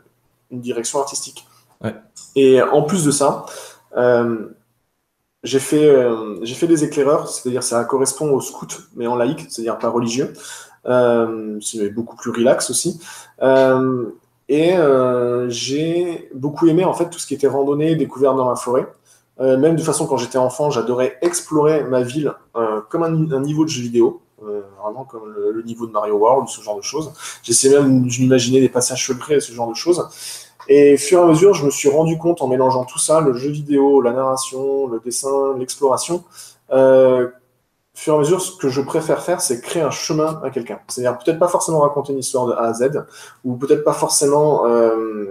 une direction artistique.
Ouais.
Et en plus de ça, euh, j'ai fait, euh, j'ai fait des éclaireurs, c'est-à-dire ça correspond au scout, mais en laïque, c'est-à-dire pas religieux. Euh, c'est beaucoup plus relax aussi. Euh, et euh, j'ai beaucoup aimé en fait tout ce qui était randonnée, découverte dans la forêt. Euh, même de façon, quand j'étais enfant, j'adorais explorer ma ville euh, comme un, un niveau de jeu vidéo, euh, vraiment comme le, le niveau de Mario World, ce genre de choses. J'essayais même d'imaginer des passages secrets, ce genre de choses. Et au fur et à mesure, je me suis rendu compte en mélangeant tout ça, le jeu vidéo, la narration, le dessin, l'exploration, euh, au fur et à mesure, ce que je préfère faire, c'est créer un chemin à quelqu'un. C'est-à-dire peut-être pas forcément raconter une histoire de A à Z, ou peut-être pas forcément euh,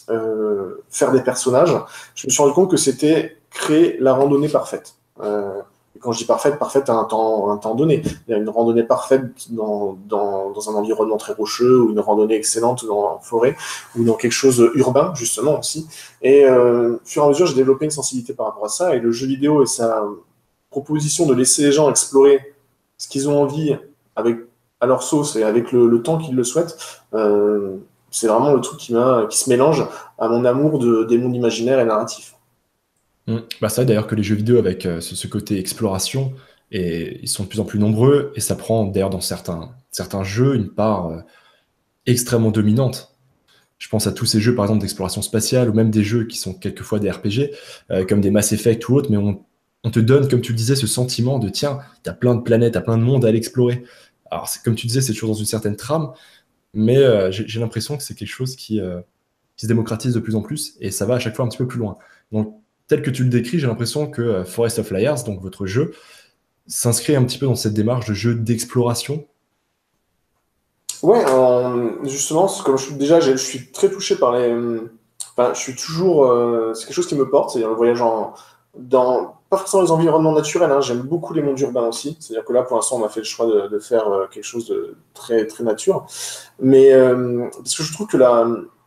euh, faire des personnages. Je me suis rendu compte que c'était créer la randonnée parfaite. Euh, et quand je dis parfaite, parfaite à un temps, un temps donné. Il y a une randonnée parfaite dans, dans, dans un environnement très rocheux, ou une randonnée excellente dans la forêt, ou dans quelque chose urbain, justement, aussi. Et euh, au fur et à mesure, j'ai développé une sensibilité par rapport à ça, et le jeu vidéo et sa proposition de laisser les gens explorer ce qu'ils ont envie avec, à leur sauce et avec le, le temps qu'ils le souhaitent, euh, c'est vraiment le truc qui, m'a, qui se mélange à mon amour de, des mondes imaginaires et narratifs.
Mm. Bah, c'est vrai d'ailleurs que les jeux vidéo avec euh, ce, ce côté exploration, et ils sont de plus en plus nombreux, et ça prend d'ailleurs dans certains, certains jeux une part euh, extrêmement dominante. Je pense à tous ces jeux, par exemple, d'exploration spatiale, ou même des jeux qui sont quelquefois des R P G, euh, comme des Mass Effect ou autres, mais on, on te donne, comme tu le disais, ce sentiment de, tiens, t'as plein de planètes, t'as plein de mondes à aller explorer. Alors, c'est- comme tu disais, c'est toujours dans une certaine trame, mais euh, j'ai j'ai l'impression que c'est quelque chose qui, euh, qui se démocratise de plus en plus, et ça va à chaque fois un petit peu plus loin. Donc, tel que tu le décris, j'ai l'impression que euh, Forest of Liars, donc votre jeu, s'inscrit un petit peu dans cette démarche de jeu d'exploration.
Ouais, en- justement, c'est comme je suis, déjà, je suis très touché par les. Enfin, je suis toujours. Euh, c'est quelque chose qui me porte, c'est-à-dire le voyage en, dans. Pas forcément les environnements naturels, hein, j'aime beaucoup les mondes urbains aussi. C'est-à-dire que là, pour l'instant, on a fait le choix de, de faire euh, quelque chose de très, très nature. Mais euh, parce que je trouve que la,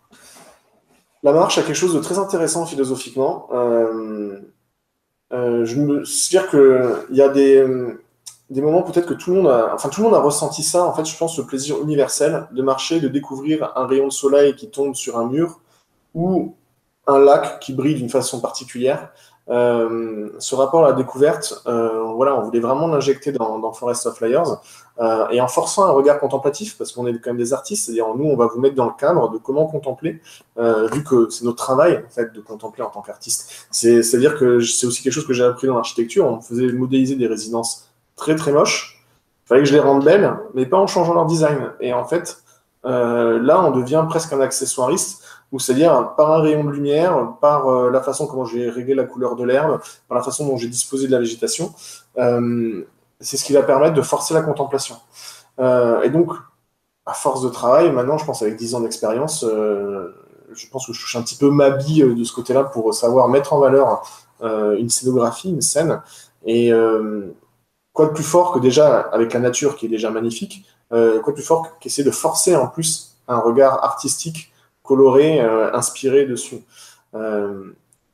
la marche a quelque chose de très intéressant philosophiquement. Euh, euh, je me, c'est-à-dire que il y a des, des moments peut-être que tout le monde a, enfin tout le monde a ressenti ça. En fait, je pense ce plaisir universel de marcher, de découvrir un rayon de soleil qui tombe sur un mur ou un lac qui brille d'une façon particulière. Euh, ce rapport à la découverte, euh, voilà, on voulait vraiment l'injecter dans, dans Forest of Liars, euh, et en forçant un regard contemplatif, parce qu'on est quand même des artistes, c'est-à-dire nous, on va vous mettre dans le cadre de comment contempler, euh, vu que c'est notre travail en fait de contempler en tant qu'artiste. C'est, c'est-à-dire que c'est aussi quelque chose que j'ai appris dans l'architecture. On faisait modéliser des résidences très très moches. Il fallait que je les rende belles, mais pas en changeant leur design. Et en fait, euh, là, on devient presque un accessoiriste ou c'est-à-dire par un rayon de lumière, par euh, la façon comment j'ai réglé la couleur de l'herbe, par la façon dont j'ai disposé de la végétation. Euh, c'est ce qui va permettre de forcer la contemplation. Euh, et donc, à force de travail, maintenant, je pense avec dix ans d'expérience, euh, je pense que je touche un petit peu ma bille de ce côté-là pour savoir mettre en valeur euh, une scénographie, une scène. Et euh, quoi de plus fort que déjà, avec la nature qui est déjà magnifique, euh, quoi de plus fort qu'essayer de forcer en plus un regard artistique, coloré, euh, inspiré dessus. Euh,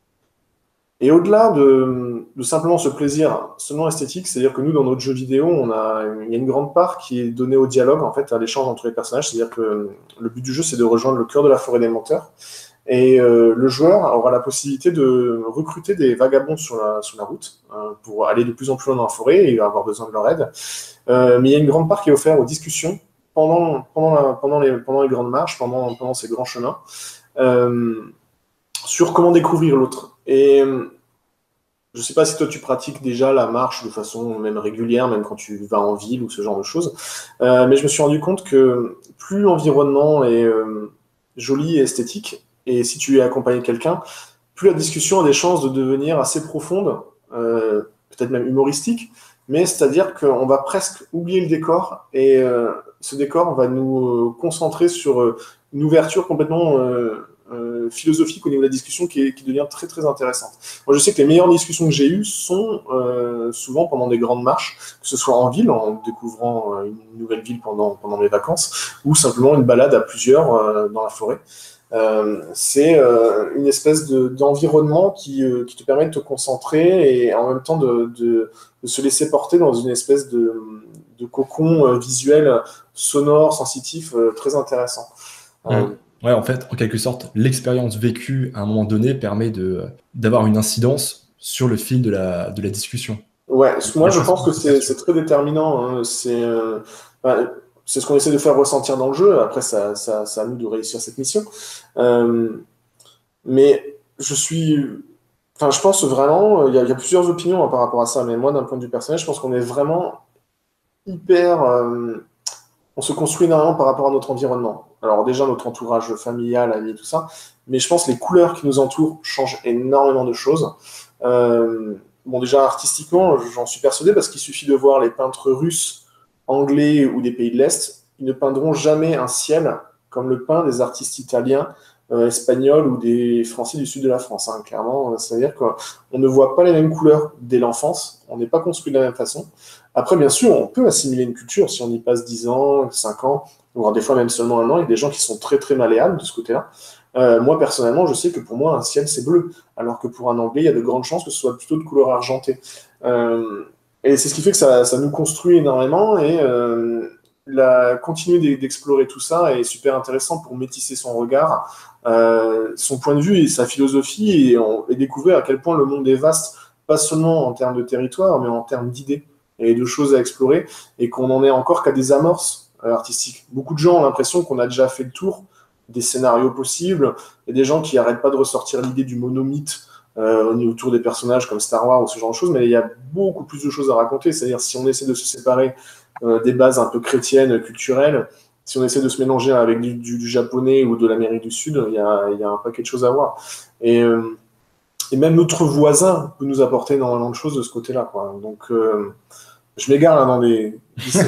Et au-delà de, de simplement ce plaisir seulement esthétique, c'est-à-dire que nous, dans notre jeu vidéo, on a, il y a une grande part qui est donnée au dialogue, en fait, à l'échange entre les personnages. C'est-à-dire que le but du jeu, c'est de rejoindre le cœur de la forêt des menteurs. Et euh, le joueur aura la possibilité de recruter des vagabonds sur la, sur la route euh, pour aller de plus en plus loin dans la forêt et il va avoir besoin de leur aide. Euh, mais il y a une grande part qui est offerte aux discussions pendant, pendant, la, pendant, les, pendant les grandes marches, pendant, pendant ces grands chemins, euh, sur comment découvrir l'autre. Et je ne sais pas si toi tu pratiques déjà la marche de façon même régulière, même quand tu vas en ville ou ce genre de choses, euh, mais je me suis rendu compte que plus l'environnement est euh, joli et esthétique, et si tu es accompagné de quelqu'un, plus la discussion a des chances de devenir assez profonde, euh, peut-être même humoristique, mais c'est-à-dire qu'on va presque oublier le décor, et euh, ce décor va nous euh, concentrer sur euh, une ouverture complètement euh, euh, philosophique au niveau de la discussion qui, est, qui devient très très intéressante. Moi je sais que les meilleures discussions que j'ai eues sont euh, souvent pendant des grandes marches, que ce soit en ville, en découvrant euh, une nouvelle ville pendant, pendant mes vacances, ou simplement une balade à plusieurs euh, dans la forêt. Euh, c'est euh, une espèce de, d'environnement qui, euh, qui te permet de te concentrer et en même temps de, de, de se laisser porter dans une espèce de, de cocon euh, visuel, sonore, sensitif, euh, très intéressant. Euh,
Mmh. Ouais, en fait, en quelque sorte, l'expérience vécue à un moment donné permet de, d'avoir une incidence sur le fil de la, de la discussion.
Ouais, moi
La
je
façon
pense
dont
que
c'est
c'est
perçu.
c'est très déterminant. Hein. C'est euh, bah, c'est ce qu'on essaie de faire ressentir dans le jeu. Après, ça, ça, ça à nous de réussir cette mission. Euh, mais je suis. Enfin, je pense vraiment. Il y a, il y a plusieurs opinions hein, par rapport à ça. Mais moi, d'un point de vue personnel, je pense qu'on est vraiment hyper. Euh, on se construit énormément par rapport à notre environnement. Alors, déjà, notre entourage familial, amis, tout ça. Mais je pense que les couleurs qui nous entourent changent énormément de choses. Euh, bon, déjà, artistiquement, j'en suis persuadé parce qu'il suffit de voir les peintres russes, anglais ou des pays de l'Est. Ils ne peindront jamais un ciel comme le peint des artistes italiens, euh, espagnols ou des Français du sud de la France. Hein, clairement, c'est-à-dire qu'on ne voit pas les mêmes couleurs dès l'enfance. On n'est pas construit de la même façon. Après, bien sûr, on peut assimiler une culture si on y passe dix ans, cinq ans, voire des fois même seulement un an. Il y a des gens qui sont très, très malléables de ce côté-là. Euh, moi, personnellement, je sais que pour moi, un ciel, c'est bleu, alors que pour un anglais, il y a de grandes chances que ce soit plutôt de couleur argentée. Euh, et c'est ce qui fait que ça, ça nous construit énormément, et euh, la, continuer d'explorer tout ça est super intéressant pour métisser son regard, euh, son point de vue et sa philosophie, et, on, et découvrir à quel point le monde est vaste, pas seulement en termes de territoire, mais en termes d'idées et de choses à explorer, et qu'on n'en est encore qu'à des amorces euh, artistiques. Beaucoup de gens ont l'impression qu'on a déjà fait le tour des scénarios possibles. Il y a des gens qui n'arrêtent pas de ressortir l'idée du monomythe euh, autour des personnages comme Star Wars ou ce genre de choses, mais il y a beaucoup plus de choses à raconter. C'est-à-dire, si on essaie de se séparer euh, des bases un peu chrétiennes, culturelles, si on essaie de se mélanger avec du, du, du japonais ou de l'Amérique du Sud, il y a, il y a un paquet de choses à voir. Et, euh, et même notre voisin peut nous apporter énormément de choses de ce côté-là, quoi. Donc, euh, je m'égare là dans des, des,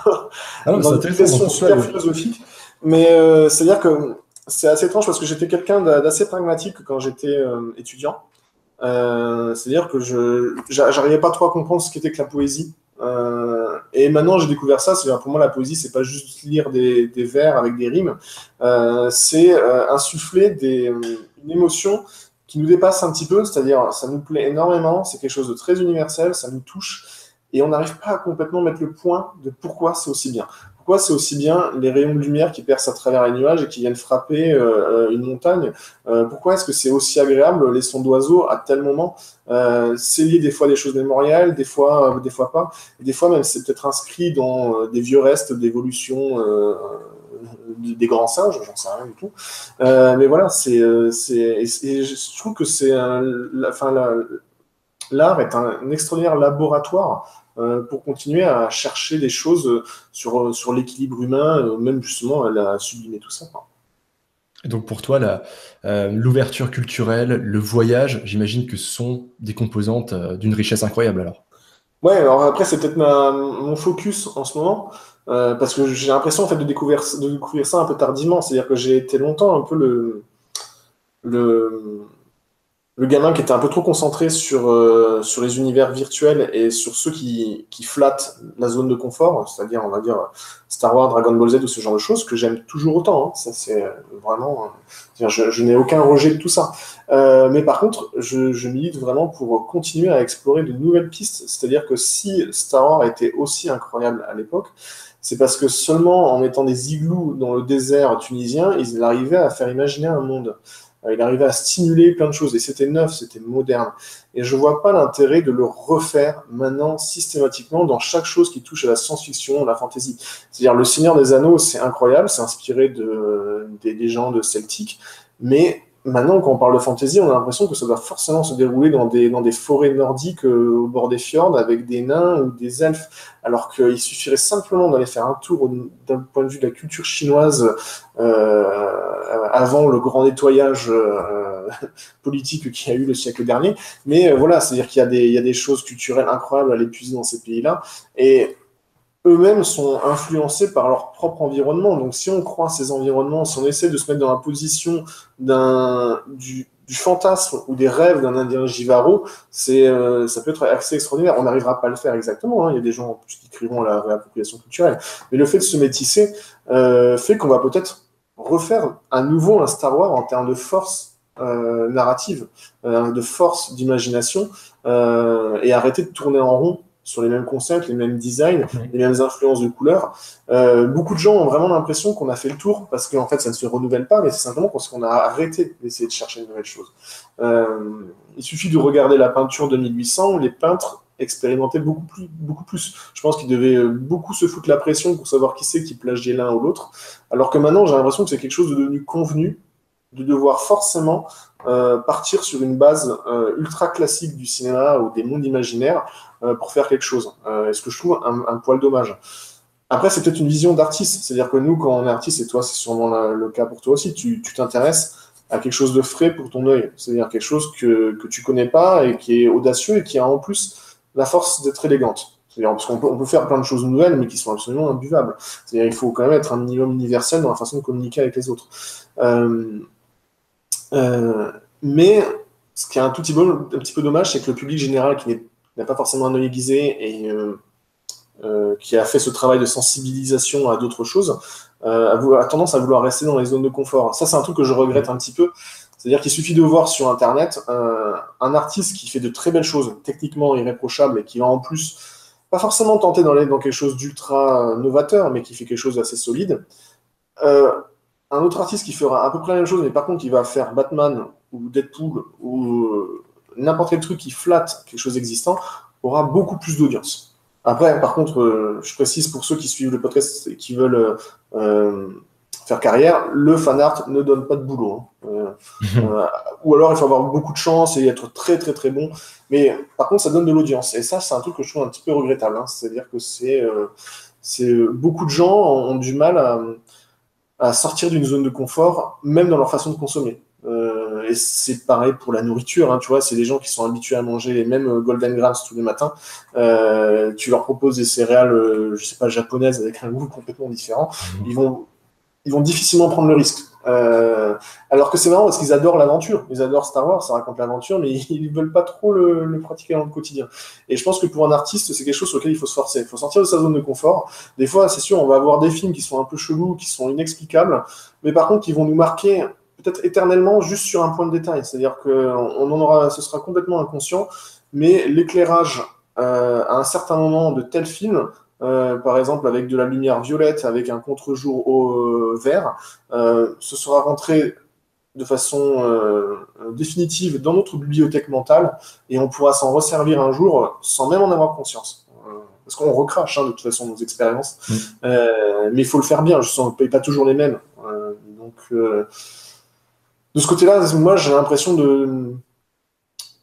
Ah non,
dans
c'est
des
intéressant.
questions
Donc, pour toi,
super
le-
philosophiques. Mais euh, c'est-à-dire que c'est assez étrange parce que j'étais quelqu'un d'a- d'assez pragmatique quand j'étais euh, étudiant. Euh, c'est-à-dire que je j'a- j'arrivais pas trop à comprendre ce qu'était que la poésie. Euh, et maintenant j'ai découvert ça. C'est pour moi la poésie, c'est pas juste lire des, des vers avec des rimes. Euh, c'est euh, insuffler des, une émotion qui nous dépasse un petit peu. C'est-à-dire ça nous plaît énormément. C'est quelque chose de très universel. Ça nous touche. Et on n'arrive pas à complètement mettre le point de pourquoi c'est aussi bien. Pourquoi c'est aussi bien les rayons de lumière qui percent à travers les nuages et qui viennent frapper euh, une montagne. Euh, pourquoi est-ce que c'est aussi agréable les sons d'oiseaux à tel moment. euh, C'est lié des fois à des choses mémorielles, des fois, euh, des fois pas. Et des fois même c'est peut-être inscrit dans euh, des vieux restes d'évolution euh, des grands singes, j'en sais rien du tout. Euh, mais voilà, c'est, euh, c'est, et, et je trouve que c'est, un, la, enfin, la, l'art est un, un extraordinaire laboratoire euh, pour continuer à chercher des choses sur, sur l'équilibre humain, euh, même justement à sublimer tout ça, quoi.
Et donc pour toi, la, euh, l'ouverture culturelle, le voyage, j'imagine que ce sont des composantes euh, d'une richesse incroyable alors.
Ouais, alors après, c'est peut-être ma, mon focus en ce moment, euh, parce que j'ai l'impression en fait de découvrir, de découvrir ça un peu tardivement. C'est-à-dire que j'ai été longtemps un peu le, le, le gamin qui était un peu trop concentré sur, euh, sur les univers virtuels et sur ceux qui, qui flattent la zone de confort, c'est-à-dire, on va dire, Star Wars, Dragon Ball Z ou ce genre de choses, que j'aime toujours autant. Hein. Ça, c'est vraiment... Euh, je, je n'ai aucun rejet de tout ça. Euh, mais par contre, je, je milite vraiment pour continuer à explorer de nouvelles pistes. C'est-à-dire que si Star Wars était aussi incroyable à l'époque, c'est parce que seulement en mettant des igloos dans le désert tunisien, ils arrivaient à faire imaginer un monde. Il arrivait à stimuler plein de choses, et c'était neuf, c'était moderne. Et je vois pas l'intérêt de le refaire maintenant systématiquement dans chaque chose qui touche à la science-fiction, la fantasy. C'est-à-dire, le Seigneur des Anneaux, c'est incroyable, c'est inspiré de, des légendes celtiques, mais maintenant, quand on parle de fantasy, on a l'impression que ça doit forcément se dérouler dans des, dans des forêts nordiques euh, au bord des fjords avec des nains ou des elfes, alors qu'il suffirait simplement d'aller faire un tour d'un point de vue de la culture chinoise euh, avant le grand nettoyage euh, politique qu'il y a eu le siècle dernier. Mais euh, voilà, c'est-à-dire qu'il y a des, il y a des choses culturelles incroyables à l'épuiser dans ces pays-là. Et eux-mêmes sont influencés par leur propre environnement. Donc, si on croit ces environnements, si on essaie de se mettre dans la position d'un, du, du fantasme ou des rêves d'un Indien Jivaro, c'est, euh, ça peut être assez extraordinaire. On n'arrivera pas à le faire exactement. Hein. Il y a des gens qui crieront à la réappropriation culturelle. Mais le fait de se métisser euh, fait qu'on va peut-être refaire à nouveau un Star Wars en termes de force euh, narrative, euh, de force d'imagination, euh, et arrêter de tourner en rond sur les mêmes concepts, les mêmes designs, oui. les mêmes influences de couleurs. Euh, beaucoup de gens ont vraiment l'impression qu'on a fait le tour, parce qu'en fait, ça ne se renouvelle pas, mais c'est simplement parce qu'on a arrêté d'essayer de chercher de nouvelles choses. Euh, il suffit de regarder la peinture de mille huit cents, où les peintres expérimentaient beaucoup plus. Beaucoup plus. Je pense qu'ils devaient beaucoup se foutre la pression pour savoir qui c'est qui plagiait l'un ou l'autre, alors que maintenant, j'ai l'impression que c'est quelque chose de devenu convenu, de devoir forcément euh, partir sur une base euh, ultra classique du cinéma ou des mondes imaginaires euh, pour faire quelque chose. Euh, et ce que je trouve un, un poil dommage. Après, c'est peut-être une vision d'artiste. C'est-à-dire que nous, quand on est artiste, et toi, c'est sûrement la, le cas pour toi aussi, tu, tu t'intéresses à quelque chose de frais pour ton œil. C'est-à-dire quelque chose que, que tu connais pas et qui est audacieux et qui a en plus la force d'être élégante. C'est-à-dire, parce qu'on peut, on peut faire plein de choses nouvelles, mais qui sont absolument imbuvables. C'est-à-dire qu'il faut quand même être un minimum universel dans la façon de communiquer avec les autres. Euh, Euh, mais ce qui est un tout petit peu, un petit peu dommage, c'est que le public général qui n'a pas forcément un œil aiguisé et euh, euh, qui a fait ce travail de sensibilisation à d'autres choses, euh, a, vouloir, a tendance à vouloir rester dans les zones de confort. Ça, c'est un truc que je regrette un petit peu. C'est-à-dire qu'il suffit de voir sur Internet euh, un artiste qui fait de très belles choses, techniquement irréprochables, et qui va en plus, pas forcément tenter d'aller dans quelque chose d'ultra novateur, mais qui fait quelque chose d'assez solide. Euh, Un autre artiste qui fera à peu près la même chose, mais par contre qui va faire Batman ou Deadpool ou euh, n'importe quel truc qui flatte quelque chose d'existant, aura beaucoup plus d'audience. Après, par contre, euh, je précise pour ceux qui suivent le podcast et qui veulent euh, faire carrière, le fan art ne donne pas de boulot. Hein. Euh, euh, ou alors il faut avoir beaucoup de chance et être très très très bon. Mais par contre, ça donne de l'audience. Et ça, c'est un truc que je trouve un petit peu regrettable. Hein. C'est-à-dire que c'est, euh, c'est beaucoup de gens ont, ont du mal à à sortir d'une zone de confort, même dans leur façon de consommer. Euh, et c'est pareil pour la nourriture, hein, tu vois, c'est des gens qui sont habitués à manger les mêmes Golden Grams tous les matins. Euh, tu leur proposes des céréales, euh, je sais pas, japonaises avec un goût complètement différent. Ils vont, ils vont difficilement prendre le risque. Euh, alors que c'est marrant parce qu'ils adorent l'aventure, ils adorent Star Wars, ça raconte l'aventure, mais ils veulent pas trop le, le pratiquer dans le quotidien. Et je pense que pour un artiste, c'est quelque chose sur lequel il faut se forcer. Il faut sortir de sa zone de confort. Des fois, c'est sûr, on va avoir des films qui sont un peu chelous, qui sont inexplicables, mais par contre, qui vont nous marquer peut-être éternellement juste sur un point de détail. C'est-à-dire que on en aura, ce sera complètement inconscient, mais l'éclairage euh, à un certain moment de tel film. Euh, par exemple avec de la lumière violette, avec un contre-jour au euh, vert, euh, ce sera rentré de façon euh, définitive dans notre bibliothèque mentale et on pourra s'en resservir un jour sans même en avoir conscience. Euh, parce qu'on recrache hein, de toute façon nos expériences, mmh. euh, mais il faut le faire bien, je sens qu'on ne paye pas toujours les mêmes. Euh, donc, euh, de ce côté-là, moi j'ai l'impression de...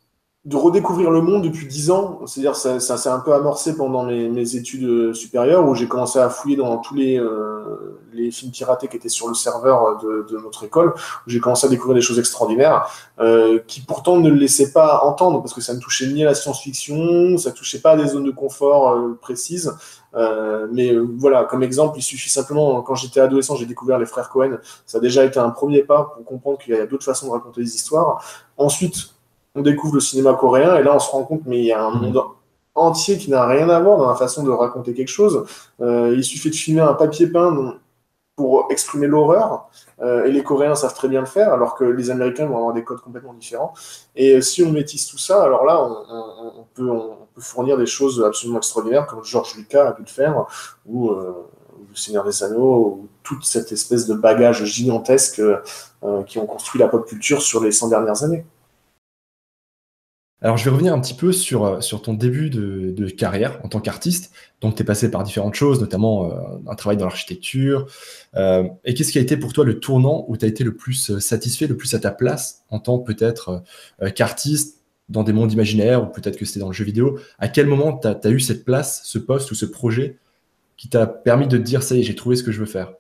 de redécouvrir le monde depuis dix ans. C'est-à-dire ça, ça s'est un peu amorcé pendant mes, mes études supérieures où j'ai commencé à fouiller dans tous les, euh, les films piratés qui étaient sur le serveur de, de notre école, où j'ai commencé à découvrir des choses extraordinaires euh, qui pourtant ne le laissaient pas entendre parce que ça ne touchait ni à la science-fiction, ça ne touchait pas à des zones de confort euh, précises. Euh, mais euh, voilà, comme exemple, il suffit simplement, quand j'étais adolescent, j'ai découvert les frères Cohen. Ça a déjà été un premier pas pour comprendre qu'il y a d'autres façons de raconter des histoires. Ensuite, on découvre le cinéma coréen et là on se rend compte mais il y a un monde entier qui n'a rien à voir dans la façon de raconter quelque chose. Euh, il suffit de filmer un papier peint pour exprimer l'horreur euh, et les Coréens savent très bien le faire alors que les Américains vont avoir des codes complètement différents. Et si on métisse tout ça, alors là on, on, on, peut, on peut fournir des choses absolument extraordinaires comme George Lucas a pu le faire ou euh, Le Seigneur des Anneaux ou toute cette espèce de bagage gigantesque euh, qui ont construit la pop culture sur les cent dernières années.
Alors, je vais revenir un petit peu sur, sur ton début de, de carrière en tant qu'artiste. Donc, tu es passé par différentes choses, notamment euh, un travail dans l'architecture. Euh, et qu'est-ce qui a été pour toi le tournant où tu as été le plus satisfait, le plus à ta place en tant peut-être euh, qu'artiste dans des mondes imaginaires ou peut-être que c'était dans le jeu vidéo? À quel moment tu as eu cette place, ce poste ou ce projet qui t'a permis de te dire, ça y est, j'ai trouvé ce que je veux faire?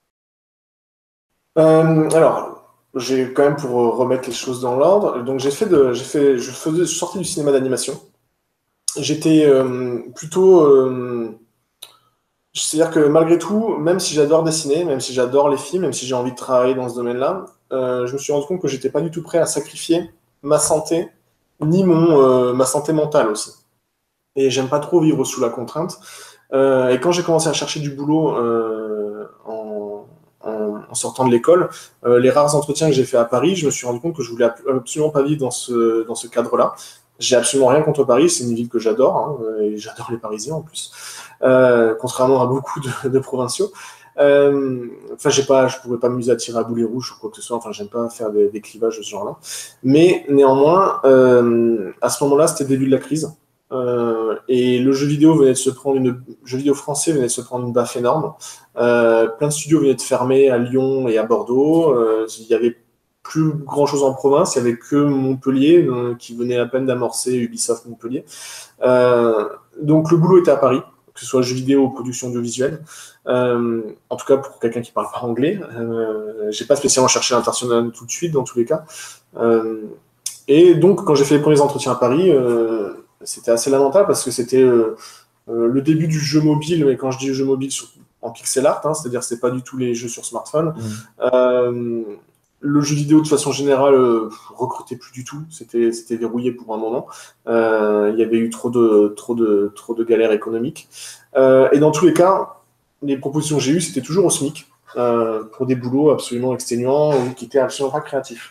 euh, Alors, j'ai quand même pour remettre les choses dans l'ordre. Donc j'ai fait de, j'ai fait, je faisais, je sortais du cinéma d'animation. J'étais euh, plutôt, euh, c'est-à-dire que malgré tout, même si j'adore dessiner, même si j'adore les films, même si j'ai envie de travailler dans ce domaine-là, euh, je me suis rendu compte que j'étais pas du tout prêt à sacrifier ma santé, ni mon, euh, ma santé mentale aussi. Et j'aime pas trop vivre sous la contrainte. Euh, et quand j'ai commencé à chercher du boulot euh, en, en, en sortant de l'école, euh, les rares entretiens que j'ai fait à Paris, je me suis rendu compte que je voulais absolument pas vivre dans ce, dans ce cadre-là. J'ai absolument rien contre Paris, c'est une ville que j'adore, hein, et j'adore les Parisiens en plus, euh, contrairement à beaucoup de, de provinciaux. Euh, enfin, j'ai pas, je pourrais pas m'amuser à tirer à boulet rouge ou quoi que ce soit. Enfin, j'aime pas faire des, des clivages de ce genre-là. Mais néanmoins, euh, à ce moment-là, c'était le début de la crise. Euh, et le jeu vidéo venait de se prendre une, le jeu vidéo français venait de se prendre une baffe énorme. Euh, plein de studios venaient de fermer à Lyon et à Bordeaux. Euh, il y avait plus grand chose en province. Il y avait que Montpellier euh, qui venait à peine d'amorcer Ubisoft Montpellier. Euh, donc le boulot était à Paris, que ce soit jeux vidéo ou production audiovisuelle. Euh, en tout cas pour quelqu'un qui parle pas anglais. Euh, j'ai pas spécialement cherché l'international tout de suite dans tous les cas. Euh, et donc quand j'ai fait les premiers entretiens à Paris. Euh, C'était assez lamentable parce que c'était euh, euh, le début du jeu mobile, mais quand je dis jeu mobile sur, en pixel art, hein, c'est-à-dire c'est pas du tout les jeux sur smartphone. Mmh. Euh, le jeu vidéo de façon générale euh, recrutait plus du tout, c'était c'était verrouillé pour un moment. Euh, il y avait eu trop de trop de trop de galères économiques. Euh, et dans tous les cas, les propositions que j'ai eues c'était toujours au SMIC euh, pour des boulots absolument exténuants ou qui étaient absolument pas créatifs.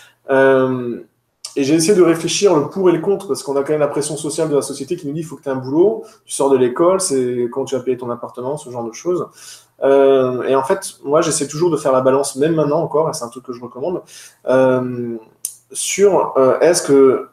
Euh, Et j'ai essayé de réfléchir le pour et le contre, parce qu'on a quand même la pression sociale de la société qui nous dit il faut que tu aies un boulot, tu sors de l'école, c'est quand tu vas payer ton appartement, ce genre de choses. Euh, et en fait, moi, j'essaie toujours de faire la balance, même maintenant encore, et c'est un truc que je recommande, euh, sur euh, est-ce que,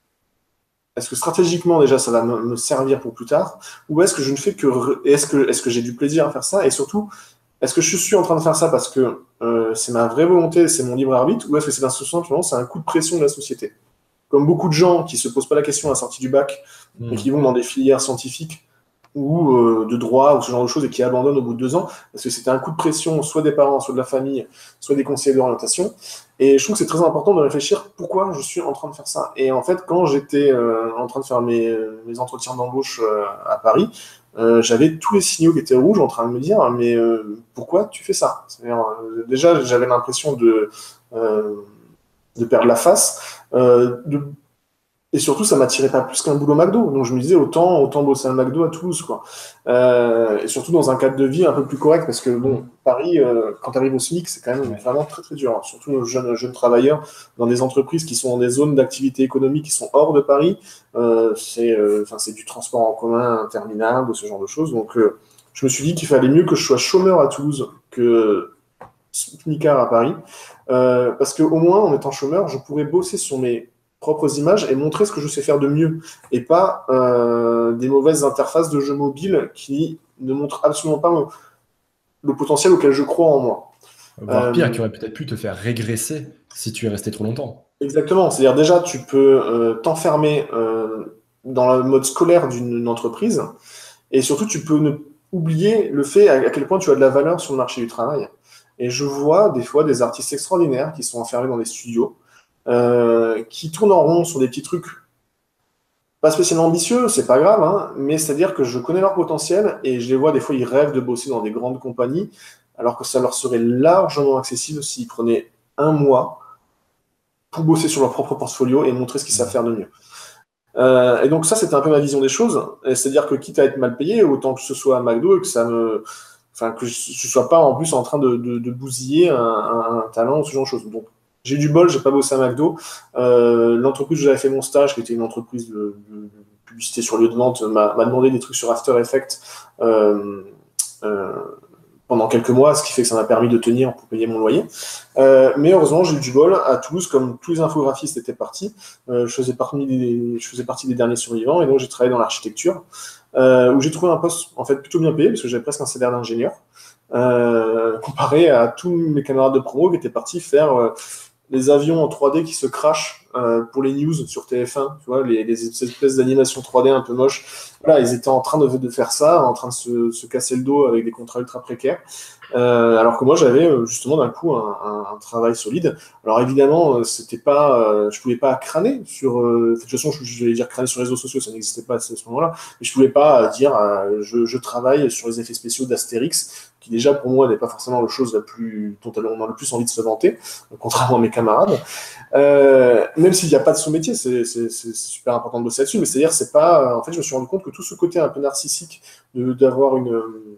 est-ce que stratégiquement, déjà, ça va me, me servir pour plus tard, ou est-ce que je ne fais que, est-ce que, est-ce que j'ai du plaisir à faire ça, et surtout, est-ce que je suis en train de faire ça parce que euh, c'est ma vraie volonté, c'est mon libre arbitre, ou est-ce que c'est simplement c'est un coup de pression de la société? Comme beaucoup de gens qui ne se posent pas la question à la sortie du bac mmh. et qui vont dans des filières scientifiques ou euh, de droit ou ce genre de choses et qui abandonnent au bout de deux ans parce que c'était un coup de pression soit des parents, soit de la famille, soit des conseillers d'orientation. Et je trouve que c'est très important de réfléchir pourquoi je suis en train de faire ça. Et en fait, quand j'étais euh, en train de faire mes, mes entretiens d'embauche euh, à Paris, Euh, j'avais tous les signaux qui étaient rouges en train de me dire mais euh, pourquoi tu fais ça? C'est-à-dire, euh, déjà j'avais l'impression de, euh, de perdre la face euh, de... et surtout ça m'attirait pas plus qu'un boulot McDo, donc je me disais autant, autant bosser un McDo à Toulouse quoi. Euh, et surtout dans un cadre de vie un peu plus correct parce que bon, Paris euh, quand tu arrives au SMIC c'est quand même vraiment très très dur, surtout nos jeunes, jeunes travailleurs dans des entreprises qui sont dans des zones d'activité économique qui sont hors de Paris. Euh, c'est euh, c'est du transport en commun interminable, ce genre de choses, donc euh, je me suis dit qu'il fallait mieux que je sois chômeur à Toulouse que SMICard à Paris, euh, parce qu'au moins en étant chômeur je pourrais bosser sur mes propres images et montrer ce que je sais faire de mieux et pas euh, des mauvaises interfaces de jeux mobiles qui ne montrent absolument pas le, le potentiel auquel je crois en moi.
Voire euh, pire, qui aurait peut-être pu te faire régresser si tu es resté trop longtemps.
Exactement. C'est-à-dire déjà, tu peux euh, t'enfermer euh, dans le mode scolaire d'une entreprise et surtout, tu peux ne oublier le fait à, à quel point tu as de la valeur sur le marché du travail. Et je vois des fois des artistes extraordinaires qui sont enfermés dans des studios, euh, qui tournent en rond sur des petits trucs pas spécialement ambitieux, c'est pas grave, hein, mais c'est-à-dire que je connais leur potentiel et je les vois des fois, ils rêvent de bosser dans des grandes compagnies, alors que ça leur serait largement accessible s'ils prenaient un mois pour bosser sur leur propre portfolio et montrer ce qu'ils savent faire de mieux. Euh, et donc ça, c'était un peu ma vision des choses. C'est-à-dire que quitte à être mal payé, autant que ce soit à McDo et que ça me, enfin que je ne sois pas en plus en train de, de, de bousiller un, un, un talent ou ce genre de choses. Donc j'ai eu du bol, j'ai pas bossé à McDo. Euh, L'entreprise où j'avais fait mon stage, qui était une entreprise de, de publicité sur lieu de vente, m'a demandé des trucs sur After Effects. Euh, euh, pendant quelques mois, ce qui fait que ça m'a permis de tenir pour payer mon loyer. Euh, mais heureusement, j'ai eu du bol. À Toulouse, comme tous les infographistes étaient partis, euh, je, faisais parmi des, je faisais partie des derniers survivants, et donc j'ai travaillé dans l'architecture, euh, où j'ai trouvé un poste en fait plutôt bien payé, parce que j'avais presque un salaire d'ingénieur, euh, comparé à tous mes camarades de promo qui étaient partis faire euh, les avions en trois D qui se crachent euh, pour les news sur T F un, tu vois, les, les espèces d'animations trois D un peu moches. Voilà, ils étaient en train de, de faire ça, en train de se, se casser le dos avec des contrats ultra précaires. Euh, alors que moi, j'avais justement d'un coup un, un, un travail solide. Alors évidemment, c'était pas, euh, je pouvais pas crâner sur, euh, de toute façon, je, je vais dire crâner sur les réseaux sociaux, ça n'existait pas à ce moment-là, mais je pouvais pas dire, euh, je, je travaille sur les effets spéciaux d'Astérix, qui déjà pour moi n'est pas forcément la chose la plus, dont on a le plus envie de se vanter, contrairement à mes camarades. Euh, même s'il n'y a pas de sous-métier, c'est super important de bosser là-dessus, mais c'est-à-dire, c'est pas, en fait, je me suis rendu compte que tout ce côté un peu narcissique d'avoir une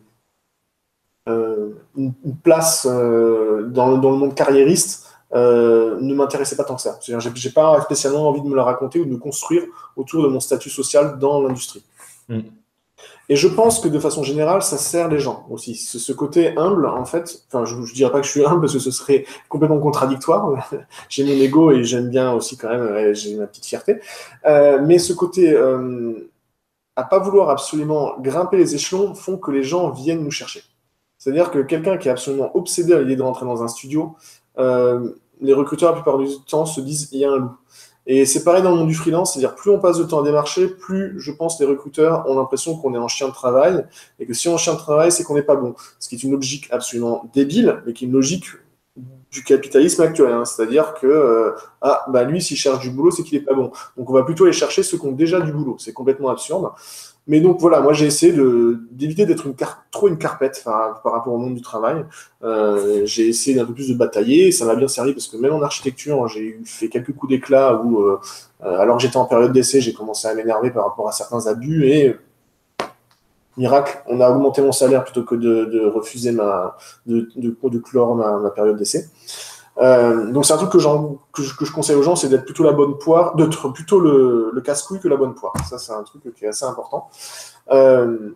Euh, une, une place euh, dans, dans le monde carriériste euh, ne m'intéressait pas tant que ça. J'ai pas spécialement envie de me la raconter ou de me construire autour de mon statut social dans l'industrie. Mm. Et je pense que de façon générale, ça sert les gens aussi. Ce, ce côté humble, en fait, enfin, je ne dirais pas que je suis humble parce que ce serait complètement contradictoire. J'ai mon ego et j'aime bien aussi quand même, j'ai ma petite fierté. Euh, mais ce côté euh, à pas vouloir absolument grimper les échelons font que les gens viennent nous chercher. C'est-à-dire que quelqu'un qui est absolument obsédé à l'idée de rentrer dans un studio, euh, les recruteurs, la plupart du temps, se disent il y a un loup. Et c'est pareil dans le monde du freelance, c'est-à-dire plus on passe de temps à démarcher, plus je pense les recruteurs ont l'impression qu'on est en chien de travail, et que si on est en chien de travail, c'est qu'on n'est pas bon. Ce qui est une logique absolument débile, mais qui est une logique du capitalisme actuel. Hein. C'est-à-dire que euh, ah, bah lui, s'il cherche du boulot, c'est qu'il n'est pas bon. Donc on va plutôt aller chercher ceux qui ont déjà du boulot. C'est complètement absurde. Mais donc voilà, moi j'ai essayé d'éviter d'être une trop une carpette par, par rapport au monde du travail. Euh, j'ai essayé d'un peu plus de batailler, ça m'a bien servi parce que même en architecture, j'ai fait quelques coups d'éclat où, euh, alors que j'étais en période d'essai, j'ai commencé à m'énerver par rapport à certains abus et miracle, on a augmenté mon salaire plutôt que de, de refuser ma, de, de, de clore ma, ma période d'essai. Euh, donc c'est un truc que, que, je, que je conseille aux gens, c'est d'être plutôt la bonne poire, d'être plutôt le, le casse-couille que la bonne poire. Ça, c'est un truc qui est assez important. Euh,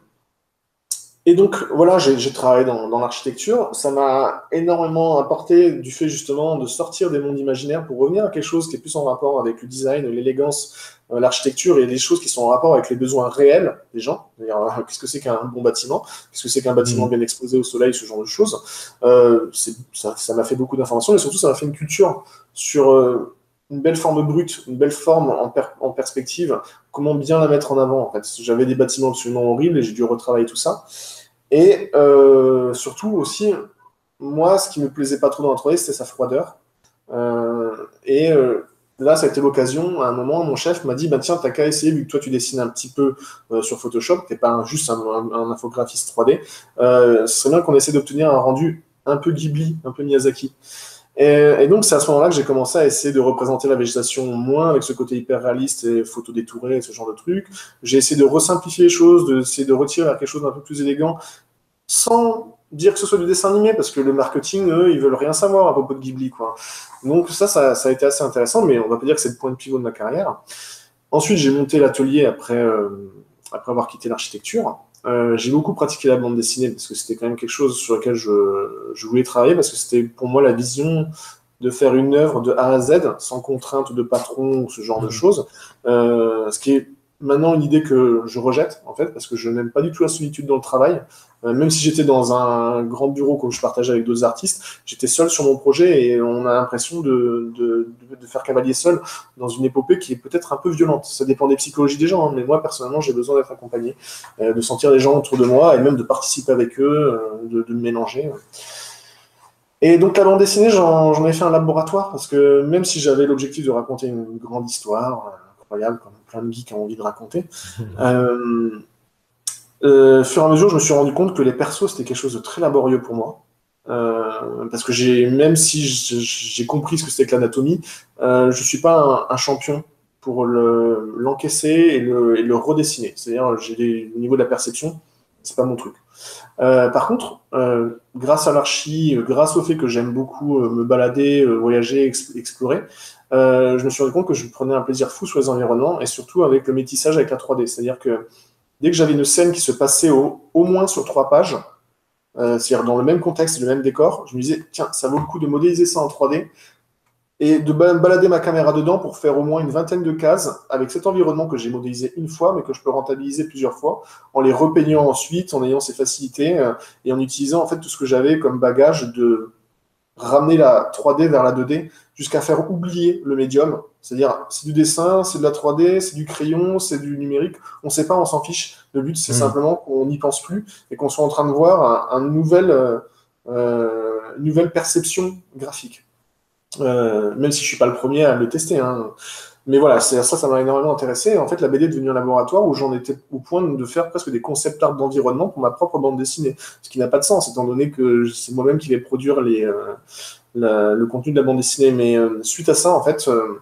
et donc, voilà, j'ai travaillé dans, dans l'architecture. Ça m'a énormément apporté du fait, justement, de sortir des mondes imaginaires pour revenir à quelque chose qui est plus en rapport avec le design, l'élégance, euh, l'architecture et des choses qui sont en rapport avec les besoins réels des gens. Qu'est-ce que c'est qu'un bon bâtiment? Qu'est-ce que c'est qu'un bâtiment mmh. bien exposé au soleil? Ce genre de choses. Euh, ça m'a fait beaucoup d'informations, mais surtout, ça m'a fait une culture sur euh, une belle forme brute, une belle forme en, per en perspective. Comment bien la mettre en avant, en fait. J'avais des bâtiments absolument horribles et j'ai dû retravailler tout ça. Et euh, surtout aussi, moi, ce qui me plaisait pas trop dans la trois D, c'était sa froideur. Euh, et euh, là, ça a été l'occasion. À un moment, mon chef m'a dit, bah, tiens, t'as qu'à essayer, vu que toi, tu dessines un petit peu euh, sur Photoshop, t'es pas un, juste un, un, un infographiste trois D, euh, ce serait bien qu'on essaie d'obtenir un rendu un peu Ghibli, un peu Miyazaki. Et, et donc, c'est à ce moment-là que j'ai commencé à essayer de représenter la végétation moins avec ce côté hyper réaliste et photo détourée et ce genre de trucs. J'ai essayé de resimplifier les choses, d'essayer de retirer vers quelque chose d'un peu plus élégant, sans dire que ce soit du dessin animé, parce que le marketing, eux, ils veulent rien savoir à propos de Ghibli, quoi. Donc ça, ça, ça a été assez intéressant, mais on va pas dire que c'est le point de pivot de ma carrière. Ensuite, j'ai monté l'atelier après, euh, après avoir quitté l'architecture. Euh, j'ai beaucoup pratiqué la bande dessinée parce que c'était quand même quelque chose sur lequel je, je voulais travailler, parce que c'était pour moi la vision de faire une œuvre de A à Z, sans contrainte de patron ou ce genre mmh. de choses. Euh, ce qui est maintenant une idée que je rejette, en fait, parce que je n'aime pas du tout la solitude dans le travail. Euh, même si j'étais dans un grand bureau que je partageais avec d'autres artistes, j'étais seul sur mon projet et on a l'impression de, de, de, de faire cavalier seul dans une épopée qui est peut-être un peu violente. Ça dépend des psychologies des gens, hein, mais moi, personnellement, j'ai besoin d'être accompagné, euh, de sentir les gens autour de moi et même de participer avec eux, euh, de, de me mélanger. Et donc la bande dessinée, j'en, j'en ai fait un laboratoire parce que même si j'avais l'objectif de raconter une grande histoire euh, incroyable, comme plein de geeks ont envie de raconter, euh, euh, au fur et à mesure, je me suis rendu compte que les persos, c'était quelque chose de très laborieux pour moi. Euh, parce que j'ai, même si j'ai compris ce que c'était que l'anatomie, euh, je suis pas un, un champion pour le, l'encaisser et le, et le redessiner. C'est-à-dire, j'ai des, au niveau de la perception, c'est pas mon truc. Euh, par contre, euh, grâce à l'archi, euh, grâce au fait que j'aime beaucoup euh, me balader, euh, voyager, ex- explorer, euh, je me suis rendu compte que je prenais un plaisir fou sur les environnements et surtout avec le métissage avec la trois D. C'est-à-dire que dès que j'avais une scène qui se passait au, au moins sur trois pages, euh, c'est-à-dire dans le même contexte, le même décor, je me disais, tiens, ça vaut le coup de modéliser ça en trois D et de balader ma caméra dedans pour faire au moins une vingtaine de cases avec cet environnement que j'ai modélisé une fois, mais que je peux rentabiliser plusieurs fois, en les repeignant ensuite, en ayant ces facilités euh, et en utilisant en fait tout ce que j'avais comme bagage de ramener la trois D vers la deux D jusqu'à faire oublier le médium. C'est-à-dire, c'est du dessin, c'est de la trois D, c'est du crayon, c'est du numérique. On ne sait pas, on s'en fiche. Le but, c'est mmh. simplement qu'on n'y pense plus et qu'on soit en train de voir un, un nouvel, euh, euh, une nouvelle perception graphique. Euh, même si je suis pas le premier à le tester, hein. Mais voilà, c'est, ça, ça m'a énormément intéressé. En fait, la B D est devenue un laboratoire où j'en étais au point de faire presque des concept art d'environnement pour ma propre bande dessinée, ce qui n'a pas de sens, étant donné que c'est moi-même qui vais produire les, euh, la, le contenu de la bande dessinée. Mais euh, suite à ça, en fait, euh,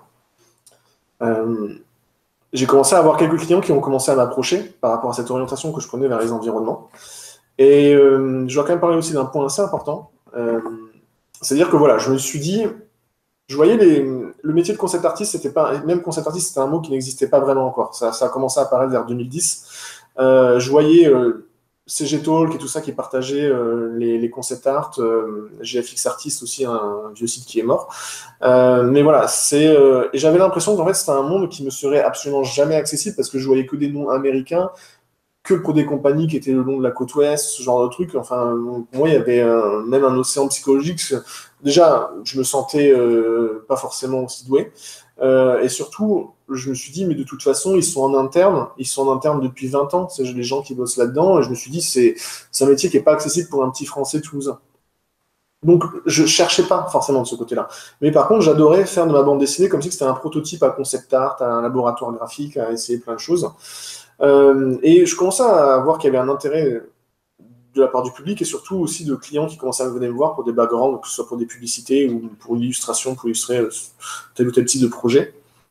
euh, j'ai commencé à avoir quelques clients qui ont commencé à m'approcher par rapport à cette orientation que je prenais vers les environnements. Et euh, je dois quand même parler aussi d'un point assez important. Euh, c'est-à-dire que voilà, je me suis dit... Je voyais les, le métier de concept artiste, c'était pas, même concept artiste, c'était un mot qui n'existait pas vraiment encore. Ça, ça a commencé à apparaître vers deux mille dix. Euh, je voyais euh, C G Talk et tout ça qui partageait euh, les, les concept art, euh, G F X Artist aussi, un, un vieux site qui est mort. Euh, mais voilà, c'est, euh, et j'avais l'impression qu'en fait c'était un monde qui me serait absolument jamais accessible parce que je voyais que des noms américains, que pour des compagnies qui étaient le long de la côte ouest, ce genre de truc. Enfin, pour moi, il y avait un, même un océan psychologique. Déjà, je me sentais euh, pas forcément aussi doué. Euh, et surtout, je me suis dit, mais de toute façon, ils sont en interne. Ils sont en interne depuis vingt ans. C'est les gens qui bossent là-dedans. Et je me suis dit, c'est, c'est un métier qui n'est pas accessible pour un petit Français toulousain. Donc, je cherchais pas forcément de ce côté-là. Mais par contre, j'adorais faire de ma bande dessinée comme si c'était un prototype à concept art, à un laboratoire graphique, à essayer plein de choses. Euh, et je commençais à voir qu'il y avait un intérêt de la part du public et surtout aussi de clients qui commençaient à venir me voir pour des backgrounds, que ce soit pour des publicités ou pour l'illustration, pour illustrer tel ou tel type de projet.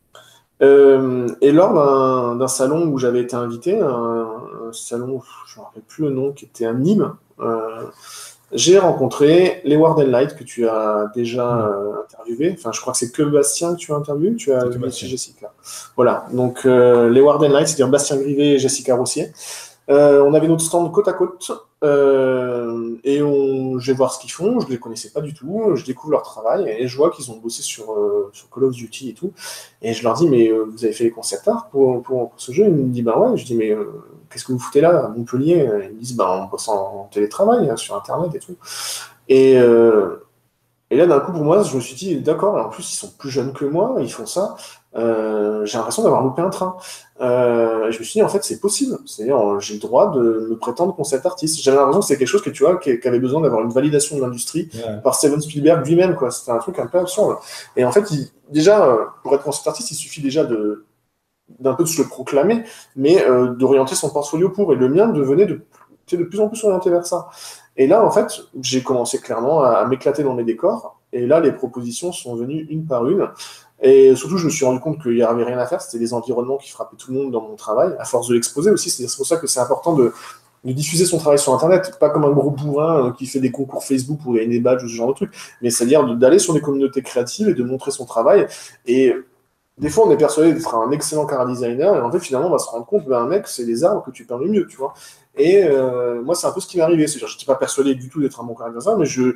Euh, et lors d'un, d'un salon où j'avais été invité, un, un salon, je ne me rappelle plus le nom, qui était à Nîmes, euh, j'ai rencontré les Warden Light que tu as déjà euh, interviewé. Enfin, je crois que c'est que Bastien que tu as interviewé. Tu as aussi Jessica. Voilà. Donc, euh, les Warden Light, c'est-à-dire Bastien Grivet et Jessica Rossier. Euh, on avait notre stand côte à côte euh, et on, je vais voir ce qu'ils font. Je ne les connaissais pas du tout. Je découvre leur travail et je vois qu'ils ont bossé sur, euh, sur Call of Duty et tout. Et je leur dis, mais euh, vous avez fait les concept art pour, pour, pour ce jeu? Ils me disent, bah ouais. Je dis, mais euh, qu'est-ce que vous foutez là à Montpellier? Ils me disent, bah on bosse en, en télétravail, hein, sur Internet et tout. Et, euh, et là, d'un coup, pour moi, je me suis dit, d'accord, en plus, ils sont plus jeunes que moi, ils font ça. Euh, j'ai l'impression d'avoir loupé un train. Euh, je me suis dit, en fait, c'est possible. C'est-à-dire, j'ai le droit de me prétendre concept artiste. J'avais l'impression que c'est quelque chose que tu vois, qui, qui avait besoin d'avoir une validation de l'industrie ouais. par Steven Spielberg lui-même, quoi. C'était un truc un peu absurde. Et en fait, il, déjà, pour être concept artiste, il suffit déjà de, d'un peu de se le proclamer, mais euh, d'orienter son portfolio pour. Et le mien devenait de, de plus en plus orienté vers ça. Et là, en fait, j'ai commencé clairement à, à m'éclater dans mes décors. Et là, les propositions sont venues une par une. Et surtout, je me suis rendu compte qu'il n'y avait rien à faire. C'était les environnements qui frappaient tout le monde dans mon travail, à force de l'exposer aussi. C'est pour ça que c'est important de, de diffuser son travail sur Internet. Pas comme un gros bourrin qui fait des concours Facebook pour gagner des badges ou ce genre de trucs. Mais c'est-à-dire d'aller sur des communautés créatives et de montrer son travail. Et des fois, on est persuadé d'être un excellent car designer. Et en fait, finalement, on va se rendre compte, ben, un mec, c'est les arbres que tu peins le mieux, tu vois. Et euh, moi, c'est un peu ce qui m'est arrivé. C'est-à-dire, je n'étais pas persuadé du tout d'être un bon car designer, mais je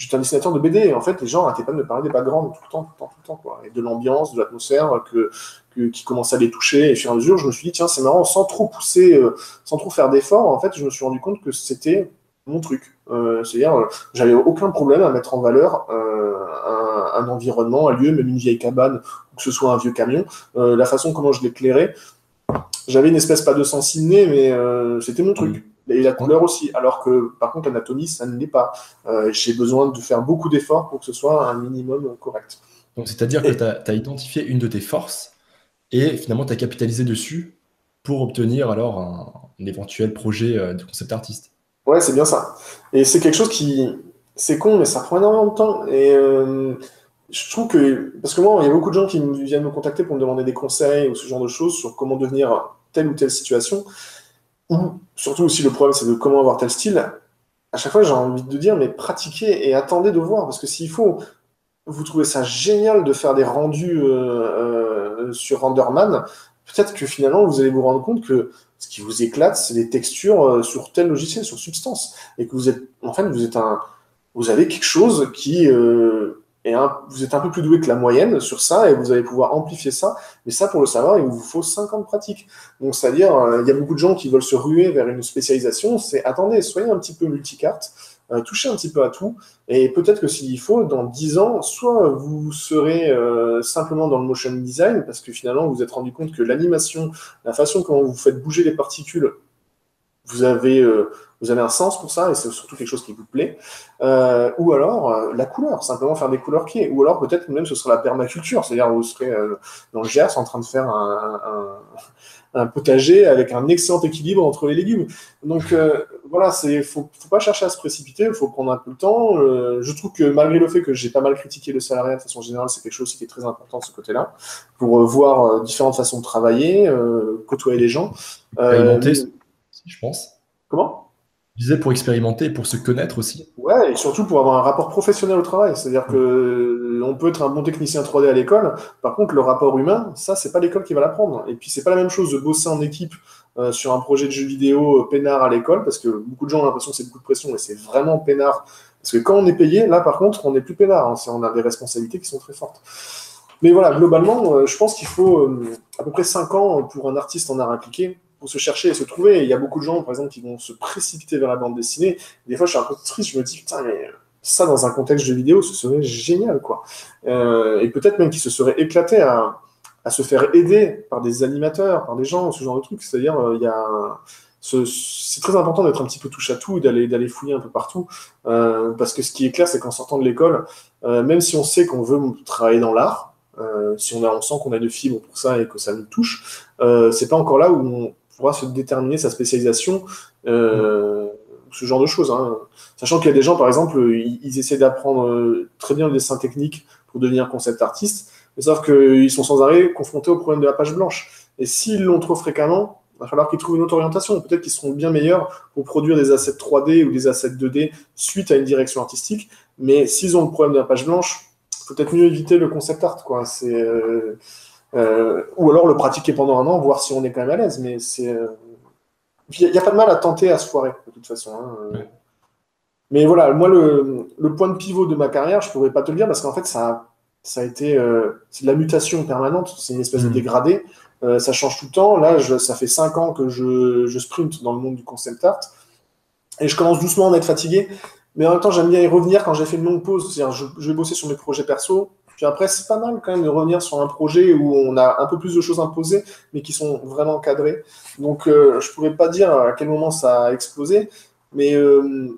j'étais un dessinateur de B D, et en fait, les gens n'arrêtaient pas de me parler des backgrounds tout le temps, tout le temps, tout le temps, quoi, et de l'ambiance, de l'atmosphère, que, que, qui commençait à les toucher, et au fur et à mesure, je me suis dit, tiens, c'est marrant, sans trop pousser, euh, sans trop faire d'efforts, en fait, je me suis rendu compte que c'était mon truc. Euh, c'est-à-dire, euh, j'avais aucun problème à mettre en valeur euh, un, un environnement, un lieu, même une vieille cabane, ou que ce soit un vieux camion, euh, la façon comment je l'éclairais, j'avais une espèce, pas de sens inné, mais euh, c'était mon truc. Et la couleur aussi. Alors que, par contre, l'anatomie, ça ne l'est pas. Euh, j'ai besoin de faire beaucoup d'efforts pour que ce soit un minimum correct.
Donc, c'est-à-dire que tu as identifié une de tes forces et finalement, tu as capitalisé dessus pour obtenir alors un, un éventuel projet euh, de concept artiste.
Ouais, c'est bien ça. Et c'est quelque chose qui... C'est con, mais ça prend énormément de temps. Et euh, je trouve que... Parce que moi, il y a beaucoup de gens qui viennent me contacter pour me demander des conseils ou ce genre de choses sur comment devenir telle ou telle situation. Ou surtout aussi, le problème, c'est de comment avoir tel style. À chaque fois, j'ai envie de dire, mais pratiquez et attendez de voir. Parce que s'il faut... Vous trouvez ça génial de faire des rendus euh, euh, sur Renderman, peut-être que finalement, vous allez vous rendre compte que ce qui vous éclate, c'est les textures euh, sur tel logiciel, sur Substance. Et que vous êtes, en fait, vous êtes un, vous avez quelque chose qui euh, est un, vous êtes un peu plus doué que la moyenne sur ça et vous allez pouvoir amplifier ça. Mais ça, pour le savoir, il vous faut cinq ans de pratique. Donc, c'est-à-dire, euh, il y a beaucoup de gens qui veulent se ruer vers une spécialisation. C'est, attendez, soyez un petit peu multicarte. Euh, toucher un petit peu à tout, et peut-être que s'il faut, dans dix ans, soit vous serez euh, simplement dans le motion design, parce que finalement vous vous êtes rendu compte que l'animation, la façon comment vous faites bouger les particules, vous avez, euh, vous avez un sens pour ça, et c'est surtout quelque chose qui vous plaît, euh, ou alors euh, la couleur, simplement faire des couleurs clés, ou alors peut-être même ce sera la permaculture, c'est-à-dire vous serez euh, dans le Gers en train de faire un... un un potager avec un excellent équilibre entre les légumes. Donc euh, voilà, c'est faut, faut pas chercher à se précipiter, il faut prendre un peu le temps. Euh, je trouve que malgré le fait que j'ai pas mal critiqué le salariat de façon générale, c'est quelque chose qui est très important de ce côté-là, pour euh, voir euh, différentes façons de travailler, euh, côtoyer les gens.
Expérimenter,
Euh,
je pense.
comment ?
Je disais pour expérimenter et pour se connaître aussi.
Ouais, et surtout pour avoir un rapport professionnel au travail. C'est-à-dire que euh, on peut être un bon technicien trois D à l'école, par contre, le rapport humain, ça, c'est pas l'école qui va l'apprendre. Et puis, c'est pas la même chose de bosser en équipe euh, sur un projet de jeu vidéo euh, peinard à l'école, parce que beaucoup de gens ont l'impression que c'est beaucoup de pression, mais c'est vraiment peinard. Parce que quand on est payé, là, par contre, on n'est plus peinard. Hein, on a des responsabilités qui sont très fortes. Mais voilà, globalement, euh, je pense qu'il faut euh, à peu près cinq ans pour un artiste en art appliqué pour se chercher et se trouver. Et il y a beaucoup de gens, par exemple, qui vont se précipiter vers la bande dessinée. Des fois, je suis un peu triste, je me dis, putain, mais ça, dans un contexte de vidéo, ce serait génial, quoi. Euh, et peut-être même qu'ils se seraient éclatés à, à se faire aider par des animateurs, par des gens, ce genre de trucs. C'est-à-dire, euh, il y a... Ce, c'est très important d'être un petit peu touche à tout et d'aller, d'aller fouiller un peu partout. Euh, parce que ce qui est clair, c'est qu'en sortant de l'école, euh, même si on sait qu'on veut travailler dans l'art, euh, si on, a, on sent qu'on a de fibres pour ça et que ça nous touche, euh, c'est pas encore là où on pourra se déterminer sa spécialisation, euh, ce genre de choses. Hein. Sachant qu'il y a des gens, par exemple, ils, ils essaient d'apprendre euh, très bien le dessin technique pour devenir concept artiste, mais sauf qu'ils sont sans arrêt confrontés au problème de la page blanche. Et s'ils l'ont trop fréquemment, il va falloir qu'ils trouvent une autre orientation. Peut-être qu'ils seront bien meilleurs pour produire des assets trois D ou des assets deux D suite à une direction artistique, mais s'ils ont le problème de la page blanche, faut peut-être mieux éviter le concept art, quoi. C'est, euh, euh, ou alors le pratiquer pendant un an, voir si on est quand même à l'aise. Mais c'est, il euh, n'y a, a pas de mal à tenter à se foirer, de toute façon. Hein. Ouais. Mais voilà, moi, le, le point de pivot de ma carrière, je pourrais pas te le dire parce qu'en fait, ça, ça a été, euh, c'est de la mutation permanente. C'est une espèce mmh. de dégradé. Euh, ça change tout le temps. Là, je, ça fait cinq ans que je, je sprint dans le monde du concept art et je commence doucement à en être fatigué. Mais en même temps, j'aime bien y revenir quand j'ai fait une longue pause. C'est-à-dire, je, je vais bosser sur mes projets perso. Puis après, c'est pas mal quand même de revenir sur un projet où on a un peu plus de choses imposées, mais qui sont vraiment cadrées. Donc, euh, je pourrais pas dire à quel moment ça a explosé. Mais euh,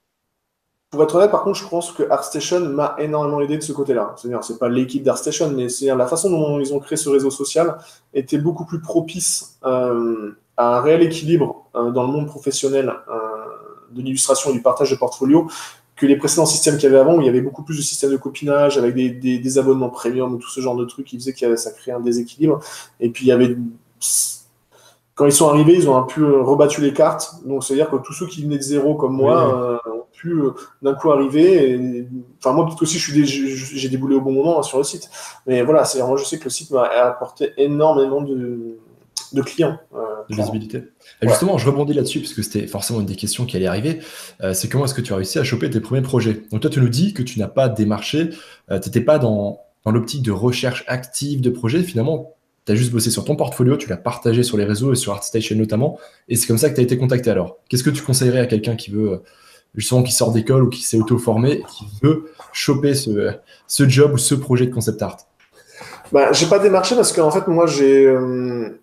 pour être honnête, par contre, je pense que ArtStation m'a énormément aidé de ce côté-là. C'est-à-dire, c'est pas l'équipe d'ArtStation, mais c'est la façon dont ils ont créé ce réseau social était beaucoup plus propice euh, à un réel équilibre euh, dans le monde professionnel euh, de l'illustration et du partage de portfolio que les précédents systèmes qu'il y avait avant, où il y avait beaucoup plus de systèmes de copinage avec des, des, des abonnements premium ou tout ce genre de trucs qui faisaient que ça créait un déséquilibre. Et puis il y avait, quand ils sont arrivés, ils ont un peu rebattu les cartes. Donc c'est-à-dire que tous ceux qui venaient de zéro comme moi oui. euh, ont pu euh, d'un coup arriver. Et, enfin moi peut-être aussi je suis des, j'ai déboulé au bon moment hein, sur le site. Mais voilà, c'est moi je sais que le site m'a apporté énormément de de clients. Euh,
de visibilité. Et justement, ouais. je rebondis là-dessus, parce que c'était forcément une des questions qui allait arriver. Euh, c'est comment est-ce que tu as réussi à choper tes premiers projets? Donc toi, tu nous dis que tu n'as pas démarché, euh, tu n'étais pas dans, dans l'optique de recherche active de projets. Finalement, tu as juste bossé sur ton portfolio, tu l'as partagé sur les réseaux et sur ArtStation notamment, et c'est comme ça que tu as été contacté alors. Qu'est-ce que tu conseillerais à quelqu'un qui veut, justement, qui sort d'école ou qui s'est auto-formé et qui veut choper ce, ce job ou ce projet de concept art?
Bah, j'ai pas démarché parce qu'en fait, moi, j'ai... Euh...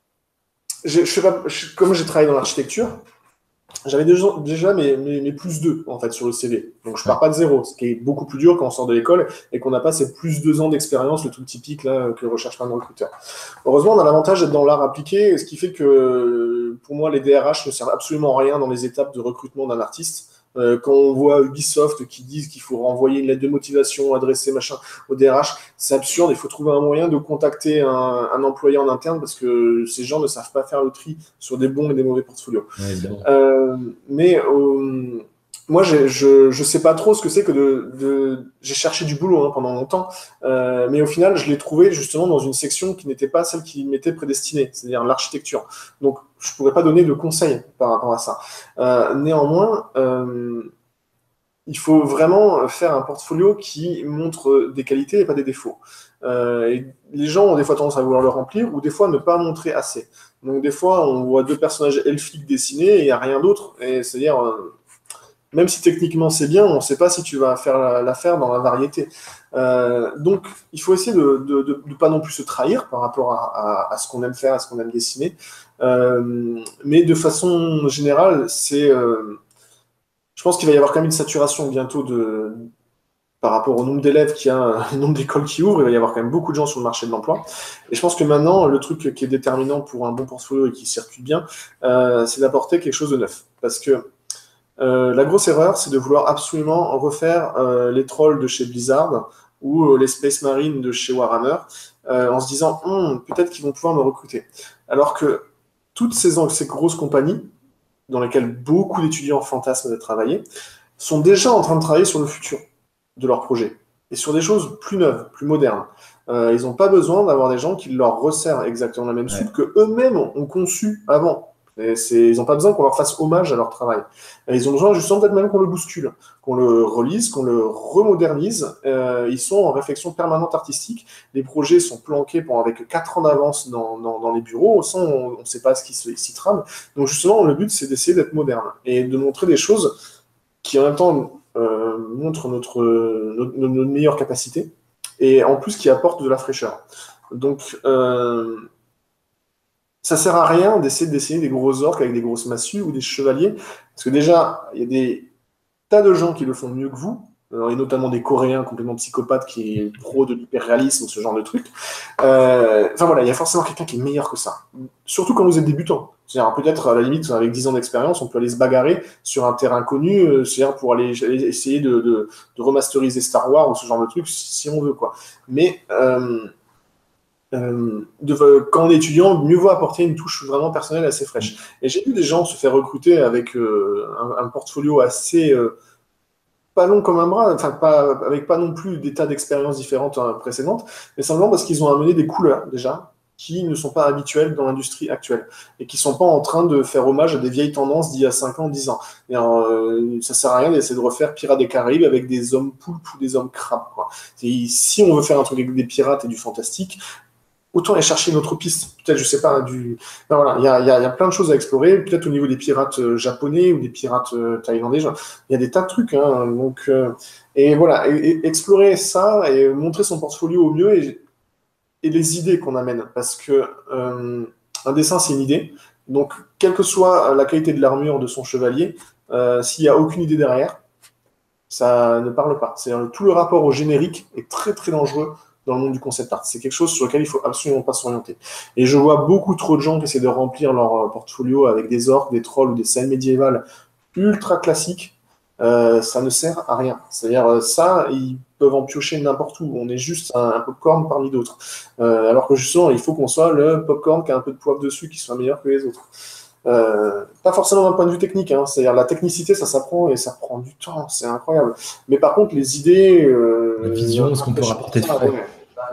Je, je sais pas, je, comme j'ai travaillé dans l'architecture, j'avais déjà, déjà mes, mes, mes plus deux en fait sur le C V. Donc je pars pas de zéro, ce qui est beaucoup plus dur quand on sort de l'école et qu'on n'a pas ces plus deux ans d'expérience, le truc typique là que recherche plein de recruteurs. Heureusement, on a l'avantage d'être dans l'art appliqué, ce qui fait que pour moi les D R H ne servent absolument à rien dans les étapes de recrutement d'un artiste. Euh, quand on voit Ubisoft qui disent qu'il faut renvoyer une lettre de motivation adressée machin au D R H, c'est absurde. Il faut trouver un moyen de contacter un, un employé en interne parce que ces gens ne savent pas faire le tri sur des bons et des mauvais portfolios.
Ouais,
euh, mais euh, moi, j'ai, je je sais pas trop ce que c'est que de, de... J'ai cherché du boulot hein, pendant longtemps, euh, mais au final, je l'ai trouvé justement dans une section qui n'était pas celle qui m'était prédestinée, c'est-à-dire l'architecture. Donc, je pourrais pas donner de conseils par rapport à ça. Euh, néanmoins, euh, il faut vraiment faire un portfolio qui montre des qualités et pas des défauts. Euh, et les gens ont des fois tendance à vouloir le remplir ou des fois ne pas montrer assez. Donc, des fois, on voit deux personnages elfiques dessinés et il n'y a rien d'autre. Et c'est-à-dire... Euh, même si techniquement c'est bien, on ne sait pas si tu vas faire l'affaire dans la variété. Euh, donc, il faut essayer de ne de, de, de pas non plus se trahir par rapport à, à, à ce qu'on aime faire, à ce qu'on aime dessiner. Euh, mais de façon générale, c'est, euh, je pense qu'il va y avoir quand même une saturation bientôt de, par rapport au nombre d'élèves qu'il y a, le nombre d'écoles qui ouvrent. Il va y avoir quand même beaucoup de gens sur le marché de l'emploi. Et je pense que maintenant, le truc qui est déterminant pour un bon portfolio et qui circule bien, euh, c'est d'apporter quelque chose de neuf. Parce que Euh, la grosse erreur, c'est de vouloir absolument refaire euh, les trolls de chez Blizzard ou euh, les Space Marines de chez Warhammer euh, en se disant hm, peut-être qu'ils vont pouvoir me recruter. Alors que toutes ces, ces grosses compagnies, dans lesquelles beaucoup d'étudiants fantasment de travailler, sont déjà en train de travailler sur le futur de leur projet et sur des choses plus neuves, plus modernes. Euh, ils n'ont pas besoin d'avoir des gens qui leur resserrent exactement la même soupe ouais. qu'eux-mêmes ont conçu avant. Et ils n'ont pas besoin qu'on leur fasse hommage à leur travail. Et ils ont besoin justement peut-être même qu'on le bouscule, qu'on le relise, qu'on le remodernise. Euh, ils sont en réflexion permanente artistique. Les projets sont planqués pour avec quatre ans d'avance dans, dans, dans les bureaux. Sans, on ne sait pas ce qui s'y trame. Donc justement, le but, c'est d'essayer d'être moderne et de montrer des choses qui en même temps euh, montrent notre, notre, notre meilleure capacité et en plus qui apportent de la fraîcheur. Donc... Euh, ça sert à rien d'essayer de dessiner des gros orques avec des grosses massues ou des chevaliers, parce que déjà, il y a des tas de gens qui le font mieux que vous, et notamment des Coréens complètement psychopathes qui est pro de l'hyperréalisme, ce genre de truc. Euh, enfin voilà, il y a forcément quelqu'un qui est meilleur que ça. Surtout quand vous êtes débutant. C'est-à-dire peut-être à la limite avec dix ans d'expérience, on peut aller se bagarrer sur un terrain connu, c'est-à-dire pour aller essayer de, de, de remasteriser Star Wars ou ce genre de truc si on veut quoi. Mais euh, Euh, de, quand on est étudiant, mieux vaut apporter une touche vraiment personnelle assez fraîche. Et j'ai vu des gens se faire recruter avec euh, un, un portfolio assez euh, pas long comme un bras, enfin pas avec pas non plus des tas d'expériences différentes hein, précédentes, mais simplement parce qu'ils ont amené des couleurs déjà qui ne sont pas habituelles dans l'industrie actuelle et qui sont pas en train de faire hommage à des vieilles tendances d'il y a cinq ans, dix ans. Et alors, euh, ça sert à rien d'essayer de refaire Pirates des Caraïbes avec des hommes poulpes ou des hommes crabes. Quoi. Et si on veut faire un truc avec des pirates et du fantastique, autant aller chercher une autre piste. Peut-être, je sais pas, du... Ben voilà, il y a, y, a, y a plein de choses à explorer. Peut-être au niveau des pirates euh, japonais ou des pirates euh, thaïlandais. Il y a des tas de trucs. Hein, donc, euh... et voilà, et, et explorer ça et montrer son portfolio au mieux et, et les idées qu'on amène. Parce que euh, un dessin, c'est une idée. Donc, quelle que soit la qualité de l'armure de son chevalier, euh, s'il n'y a aucune idée derrière, ça ne parle pas. C'est-à-dire tout le rapport au générique est très très dangereux dans le monde du concept art. C'est quelque chose sur lequel il ne faut absolument pas s'orienter. Et je vois beaucoup trop de gens qui essaient de remplir leur portfolio avec des orques, des trolls ou des scènes médiévales ultra classiques. Euh, ça ne sert à rien. C'est-à-dire, ça, ils peuvent en piocher n'importe où. On est juste un, un popcorn parmi d'autres. Euh, alors que justement, il faut qu'on soit le popcorn qui a un peu de poivre dessus, qui soit meilleur que les autres. Euh, pas forcément d'un point de vue technique, hein. C'est-à-dire la technicité, ça s'apprend et ça prend du temps, c'est incroyable. Mais par contre, les idées... Euh,
la vision, ce qu'on peut rapporter de frais.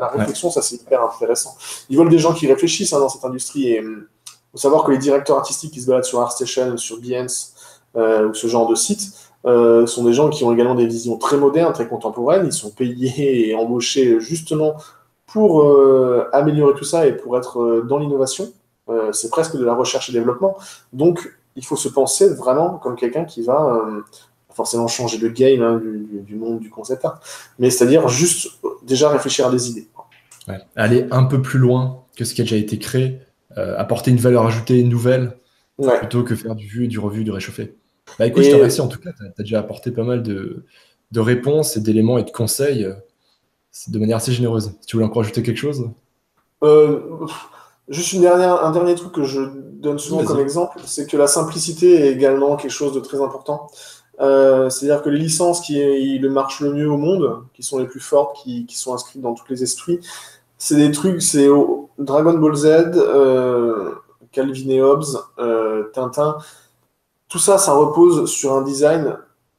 la réflexion, ouais. Ça c'est hyper intéressant. Ils veulent des gens qui réfléchissent hein, dans cette industrie. Et il faut savoir que les directeurs artistiques qui se baladent sur ArtStation, sur Behance, euh, ou ce genre de site, euh, sont des gens qui ont également des visions très modernes, très contemporaines. Ils sont payés et embauchés justement pour euh, améliorer tout ça et pour être euh, dans l'innovation. Euh, c'est presque de la recherche et développement. Donc, il faut se penser vraiment comme quelqu'un qui va euh, forcément changer le game hein, du, du monde du concept art, mais c'est-à-dire juste déjà réfléchir à des idées.
Ouais. Aller un peu plus loin que ce qui a déjà été créé, euh, apporter une valeur ajoutée nouvelle, ouais. Plutôt que faire du vu, du revu, du réchauffé. Bah écoute, et... je te remercie en tout cas, tu as déjà apporté pas mal de, de réponses et d'éléments et de conseils euh, de manière assez généreuse. Si tu voulais encore ajouter quelque chose
euh... Juste une dernière, un dernier truc que je donne souvent oui, comme exemple, c'est que la simplicité est également quelque chose de très important. Euh, C'est-à-dire que les licences qui est, le marchent le mieux au monde, qui sont les plus fortes, qui, qui sont inscrites dans tous les esprits, c'est des trucs, c'est Dragon Ball Z, euh, Calvin et Hobbes, euh, Tintin. Tout ça, ça repose sur un design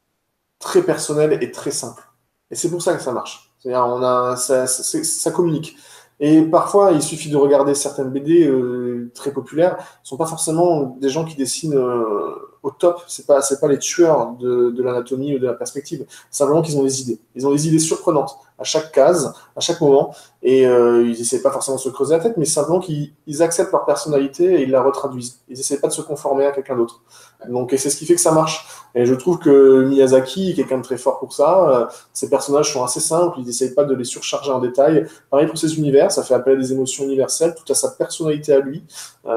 très personnel et très simple. Et c'est pour ça que ça marche. C'est-à-dire, on a, ça, ça, ça communique. Et parfois, il suffit de regarder certaines B D euh, très populaires. Ce ne sont pas forcément des gens qui dessinent euh, au top. Ce n'est pas, c'est pas les tueurs de, de l'anatomie ou de la perspective. Simplement qu'ils ont des idées. Ils ont des idées surprenantes à chaque case, à chaque moment. Et euh, ils n'essaient pas forcément de se creuser la tête, mais simplement qu'ils ils acceptent leur personnalité et ils la retraduisent. Ils n'essaient pas de se conformer à quelqu'un d'autre. Donc, et c'est ce qui fait que ça marche. Et je trouve que Miyazaki est quelqu'un de très fort pour ça. Euh, ses personnages sont assez simples. Il n'essaye pas de les surcharger en détail. Pareil pour ses univers. Ça fait appel à des émotions universelles. Tout à sa personnalité à lui.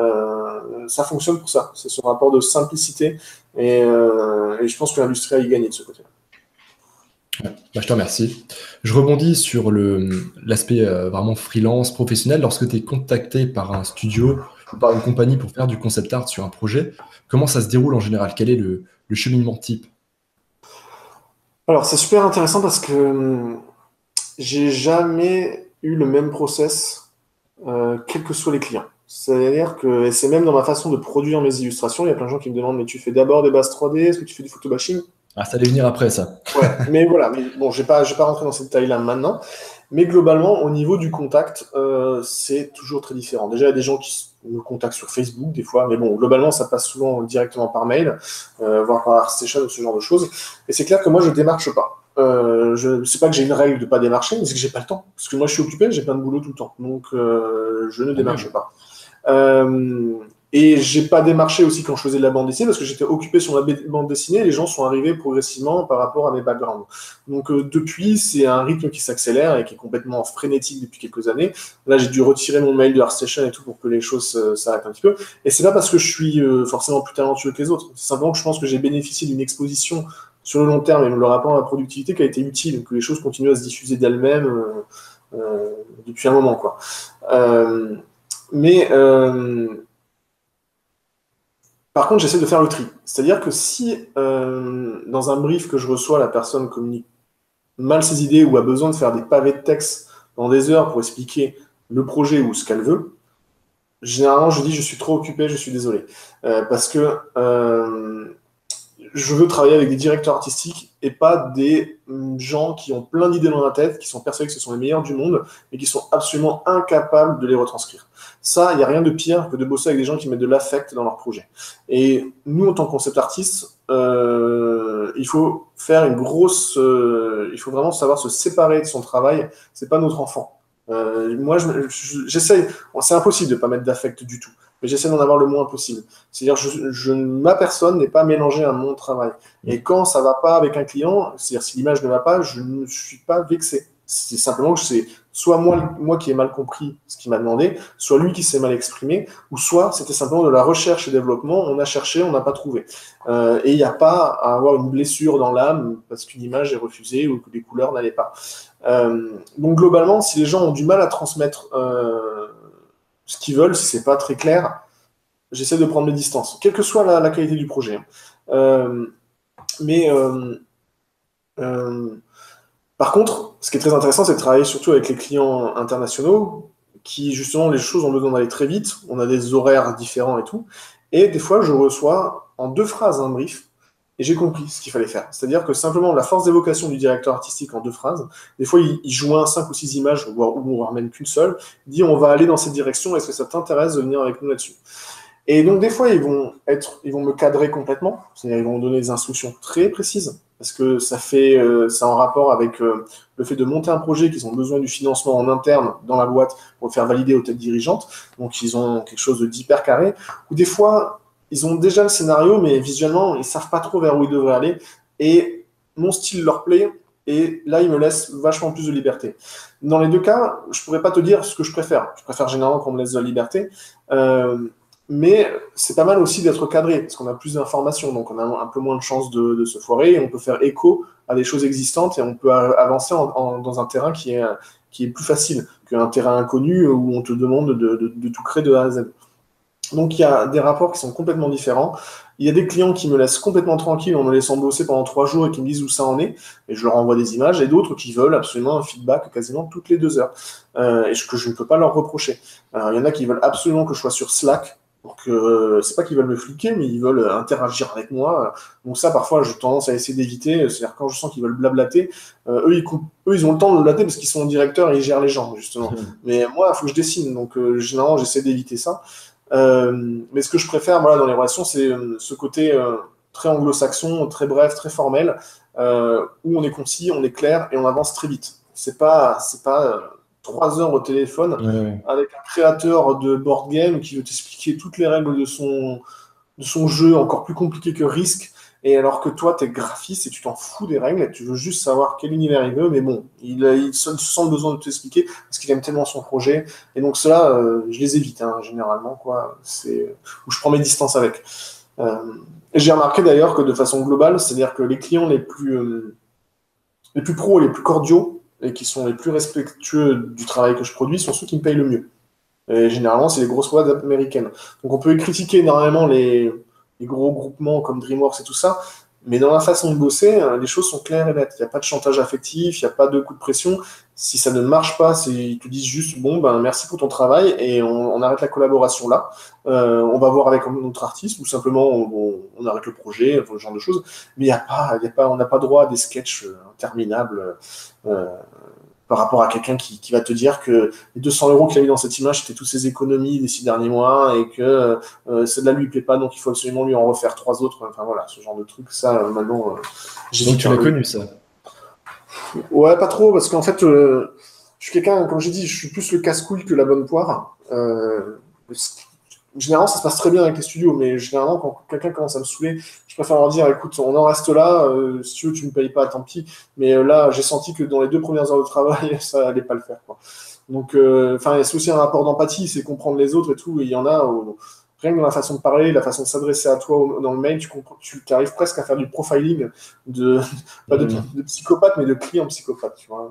Euh, ça fonctionne pour ça. C'est ce rapport de simplicité. Et, euh, et je pense que l'industrie a y gagné de ce côté-là.
Ouais, bah je te remercie. Je rebondis sur le, l'aspect euh, vraiment freelance, professionnel. Lorsque tu es contacté par un studio ou par une compagnie pour faire du concept art sur un projet, comment ça se déroule en général? Quel est le, le cheminement type?
Alors, c'est super intéressant parce que hum, j'ai jamais eu le même process, euh, quels que soient les clients. C'est-à-dire que et c'est même dans ma façon de produire mes illustrations. Il y a plein de gens qui me demandent, mais tu fais d'abord des bases trois D, est-ce que tu fais du photobashing?
Ah, ça allait venir après, ça.
Ouais, mais voilà, mais bon, je ne vais pas, je vais pas rentrer dans ces détails-là maintenant, mais globalement, au niveau du contact, euh, c'est toujours très différent. Déjà, il y a des gens qui me contactent sur Facebook, des fois, mais bon, globalement, ça passe souvent directement par mail, euh, voire par ArtStation ou ce genre de choses. Et c'est clair que moi, je ne démarche pas. Euh, je sais pas que j'ai une règle de ne pas démarcher, mais c'est que j'ai pas le temps. Parce que moi, je suis occupé, j'ai plein de boulot tout le temps. Donc, euh, je ne démarche oui. pas. Euh, Et j'ai pas démarché aussi quand je faisais de la bande dessinée parce que j'étais occupé sur la bande dessinée et les gens sont arrivés progressivement par rapport à mes backgrounds. Donc euh, depuis, c'est un rythme qui s'accélère et qui est complètement frénétique depuis quelques années. Là, j'ai dû retirer mon mail de ArtStation et tout pour que les choses euh, s'arrêtent un petit peu. Et c'est pas parce que je suis euh, forcément plus talentueux que les autres. C'est simplement que je pense que j'ai bénéficié d'une exposition sur le long terme et le rapport à la productivité qui a été utile, que les choses continuent à se diffuser d'elles-mêmes euh, euh, depuis un moment, quoi. Euh, mais euh, Par contre, j'essaie de faire le tri. C'est-à-dire que si, euh, dans un brief que je reçois, la personne communique mal ses idées ou a besoin de faire des pavés de texte dans des heures pour expliquer le projet ou ce qu'elle veut, généralement, je dis je suis trop occupé, je suis désolé. Euh, parce que euh, je veux travailler avec des directeurs artistiques et pas des gens qui ont plein d'idées dans la tête, qui sont persuadés que ce sont les meilleurs du monde, mais qui sont absolument incapables de les retranscrire. Ça, il n'y a rien de pire que de bosser avec des gens qui mettent de l'affect dans leur projet. Et nous, en tant que concept artiste, euh, il faut faire une grosse... Euh, il faut vraiment savoir se séparer de son travail. C'est pas notre enfant. Euh, moi, j'essaye... Bon, c'est impossible de ne pas mettre d'affect du tout, mais j'essaie d'en avoir le moins possible. C'est-à-dire je, je, ma personne n'est pas mélangée à mon travail. Et quand ça ne va pas avec un client, c'est-à-dire si l'image ne va pas, je ne suis pas vexé. C'est simplement que c'est soit moi, moi qui ai mal compris ce qu'il m'a demandé, soit lui qui s'est mal exprimé, ou soit c'était simplement de la recherche et développement, on a cherché, on n'a pas trouvé. Euh, et il n'y a pas à avoir une blessure dans l'âme parce qu'une image est refusée ou que les couleurs n'allaient pas. Euh, donc globalement, si les gens ont du mal à transmettre euh, ce qu'ils veulent, si c'est pas très clair, j'essaie de prendre mes distances, quelle que soit la, la qualité du projet. Euh, mais euh, euh, par contre, ce qui est très intéressant, c'est de travailler surtout avec les clients internationaux qui, justement, les choses ont besoin d'aller très vite, on a des horaires différents et tout. Et des fois, je reçois en deux phrases un brief et j'ai compris ce qu'il fallait faire. C'est-à-dire que simplement la force d'évocation du directeur artistique en deux phrases, des fois il, il joint cinq ou six images, voire, ou voire même qu'une seule, il dit on va aller dans cette direction, est-ce que ça t'intéresse de venir avec nous là-dessus? Et donc des fois ils vont, être, ils vont me cadrer complètement, c'est-à-dire ils vont me donner des instructions très précises, parce que ça fait, euh, c'est en rapport avec euh, le fait de monter un projet qu'ils ont besoin du financement en interne dans la boîte pour le faire valider aux têtes dirigeantes, donc ils ont quelque chose d'hyper carré, ou des fois ils ont déjà le scénario, mais visuellement, ils savent pas trop vers où ils devraient aller. Et mon style leur plaît, et là, ils me laissent vachement plus de liberté. Dans les deux cas, je pourrais pas te dire ce que je préfère. Je préfère généralement qu'on me laisse de la liberté. Euh, mais c'est pas mal aussi d'être cadré, parce qu'on a plus d'informations, donc on a un peu moins de chances de, de se foirer, et on peut faire écho à des choses existantes, et on peut avancer en, en, dans un terrain qui est, qui est plus facile qu'un terrain inconnu où on te demande de, de, de tout créer de A à Z. Donc il y a des rapports qui sont complètement différents. Il y a des clients qui me laissent complètement tranquille en me laissant bosser pendant trois jours et qui me disent où ça en est, et je leur envoie des images, et d'autres qui veulent absolument un feedback quasiment toutes les deux heures, euh, et que je ne peux pas leur reprocher. Alors, il y en a qui veulent absolument que je sois sur Slack, donc euh, c'est pas qu'ils veulent me fliquer, mais ils veulent interagir avec moi. Donc ça, parfois, j'ai tendance à essayer d'éviter. C'est-à-dire quand je sens qu'ils veulent blablater, euh, eux, ils coupent, eux, ils ont le temps de blablater parce qu'ils sont directeurs et ils gèrent les gens, justement. Mmh. Mais moi, il faut que je dessine, donc euh, généralement, j'essaie d'éviter ça. Euh, mais ce que je préfère voilà, dans les relations, c'est euh, ce côté euh, très anglo-saxon, très bref, très formel, euh, où on est concis, on est clair et on avance très vite. C'est pas, c'est pas euh, trois heures au téléphone ouais. avec un créateur de board game qui veut t'expliquer toutes les règles de son, de son jeu, encore plus compliqué que Risk. Et alors que toi, tu es graphiste et tu t'en fous des règles et tu veux juste savoir quel univers il veut, mais bon, il, il se sent le besoin de t'expliquer parce qu'il aime tellement son projet. Et donc cela, euh, je les évite, hein, généralement, quoi. C'est où je prends mes distances avec. Euh, et j'ai remarqué d'ailleurs que de façon globale, c'est-à-dire que les clients les plus, euh, les plus pros et les plus cordiaux et qui sont les plus respectueux du travail que je produis sont ceux qui me payent le mieux. Et généralement, c'est les grosses boîtes américaines. Donc on peut critiquer énormément les... les gros groupements comme DreamWorks et tout ça, mais dans la façon de bosser, les choses sont claires et nettes. Il n'y a pas de chantage affectif, il n'y a pas de coup de pression. Si ça ne marche pas, ils te disent juste « bon, ben, merci pour ton travail et on, on arrête la collaboration là. Euh, on va voir avec notre artiste ou simplement on, on arrête le projet, ce genre de choses. » Mais il y a pas, il y a pas, on n'a pas droit à des sketchs interminables euh, par rapport à quelqu'un qui, qui va te dire que les deux cents euros qu'il a mis dans cette image, c'était toutes ses économies des six derniers mois et que euh, celle-là lui plaît pas, donc il faut absolument lui en refaire trois autres. Enfin voilà, ce genre de truc, ça, euh, maintenant... Euh,
j'ai donc tu l'as connu, ça?
Ouais, pas trop, parce qu'en fait, euh, je suis quelqu'un, comme j'ai dit, je suis plus le casse-couille que la bonne poire. Euh, Généralement, ça se passe très bien avec les studios, mais généralement, quand quelqu'un commence à me saouler, je préfère leur dire, écoute, on en reste là, euh, si tu veux, tu ne me payes pas, tant pis. Mais euh, là, j'ai senti que dans les deux premières heures de travail, ça allait pas le faire, quoi. Donc, enfin, euh, c'est aussi un rapport d'empathie, c'est comprendre les autres et tout, et il y en a, euh, rien que dans la façon de parler, la façon de s'adresser à toi dans le mail, tu, tu arrives presque à faire du profiling, de, pas de, de psychopathe, mais de client psychopathe, tu vois.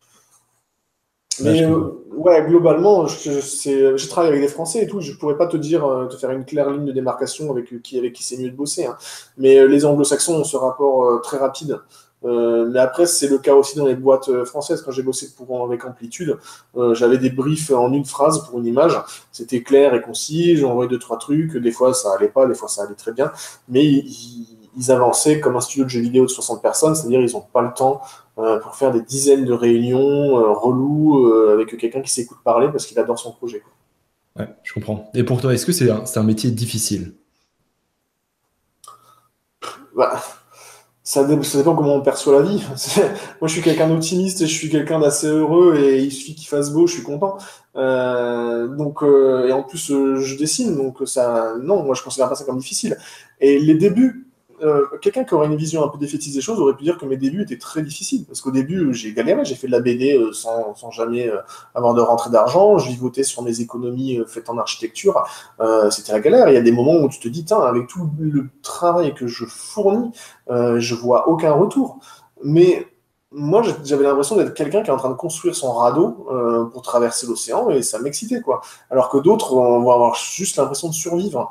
Mais euh, ouais, globalement, je, je, je travaille avec des Français et tout, je pourrais pas te dire, euh, te faire une claire ligne de démarcation avec qui, avec qui c'est mieux de bosser. Hein. Mais euh, les anglo-saxons ont ce rapport euh, très rapide. Euh, mais après, c'est le cas aussi dans les boîtes euh, françaises. Quand j'ai bossé pour, avec Amplitude, euh, j'avais des briefs en une phrase pour une image. C'était clair et concis, j'envoyais deux, trois trucs. Des fois, ça allait pas, des fois, ça allait très bien. Mais ils, ils avançaient comme un studio de jeux vidéo de soixante personnes, c'est-à-dire ils n'ont pas le temps euh, pour faire des dizaines de réunions euh, reloues euh, avec quelqu'un qui s'écoute parler parce qu'il adore son projet.
Ouais, je comprends. Et pour toi, est-ce que c'est un, c'est un métier difficile?
Bah, ça, dé- ça dépend comment on perçoit la vie. Moi, je suis quelqu'un d'optimiste et je suis quelqu'un d'assez heureux et il suffit qu'il fasse beau, je suis content. Euh, donc, euh, et en plus, euh, je dessine, donc ça, non, moi, je considère pas ça comme difficile. Et les débuts, euh, quelqu'un qui aurait une vision un peu défaitiste des choses aurait pu dire que mes débuts étaient très difficiles. Parce qu'au début, j'ai galéré, j'ai fait de la B D euh, sans, sans jamais euh, avoir de rentrée d'argent, je vivotais sur mes économies euh, faites en architecture. Euh, c'était la galère. Il y a des moments où tu te dis, tiens, avec tout le travail que je fournis, euh, je vois aucun retour. Mais moi, j'avais l'impression d'être quelqu'un qui est en train de construire son radeau euh, pour traverser l'océan et ça m'excitait, quoi. Alors que d'autres vont avoir juste l'impression de survivre.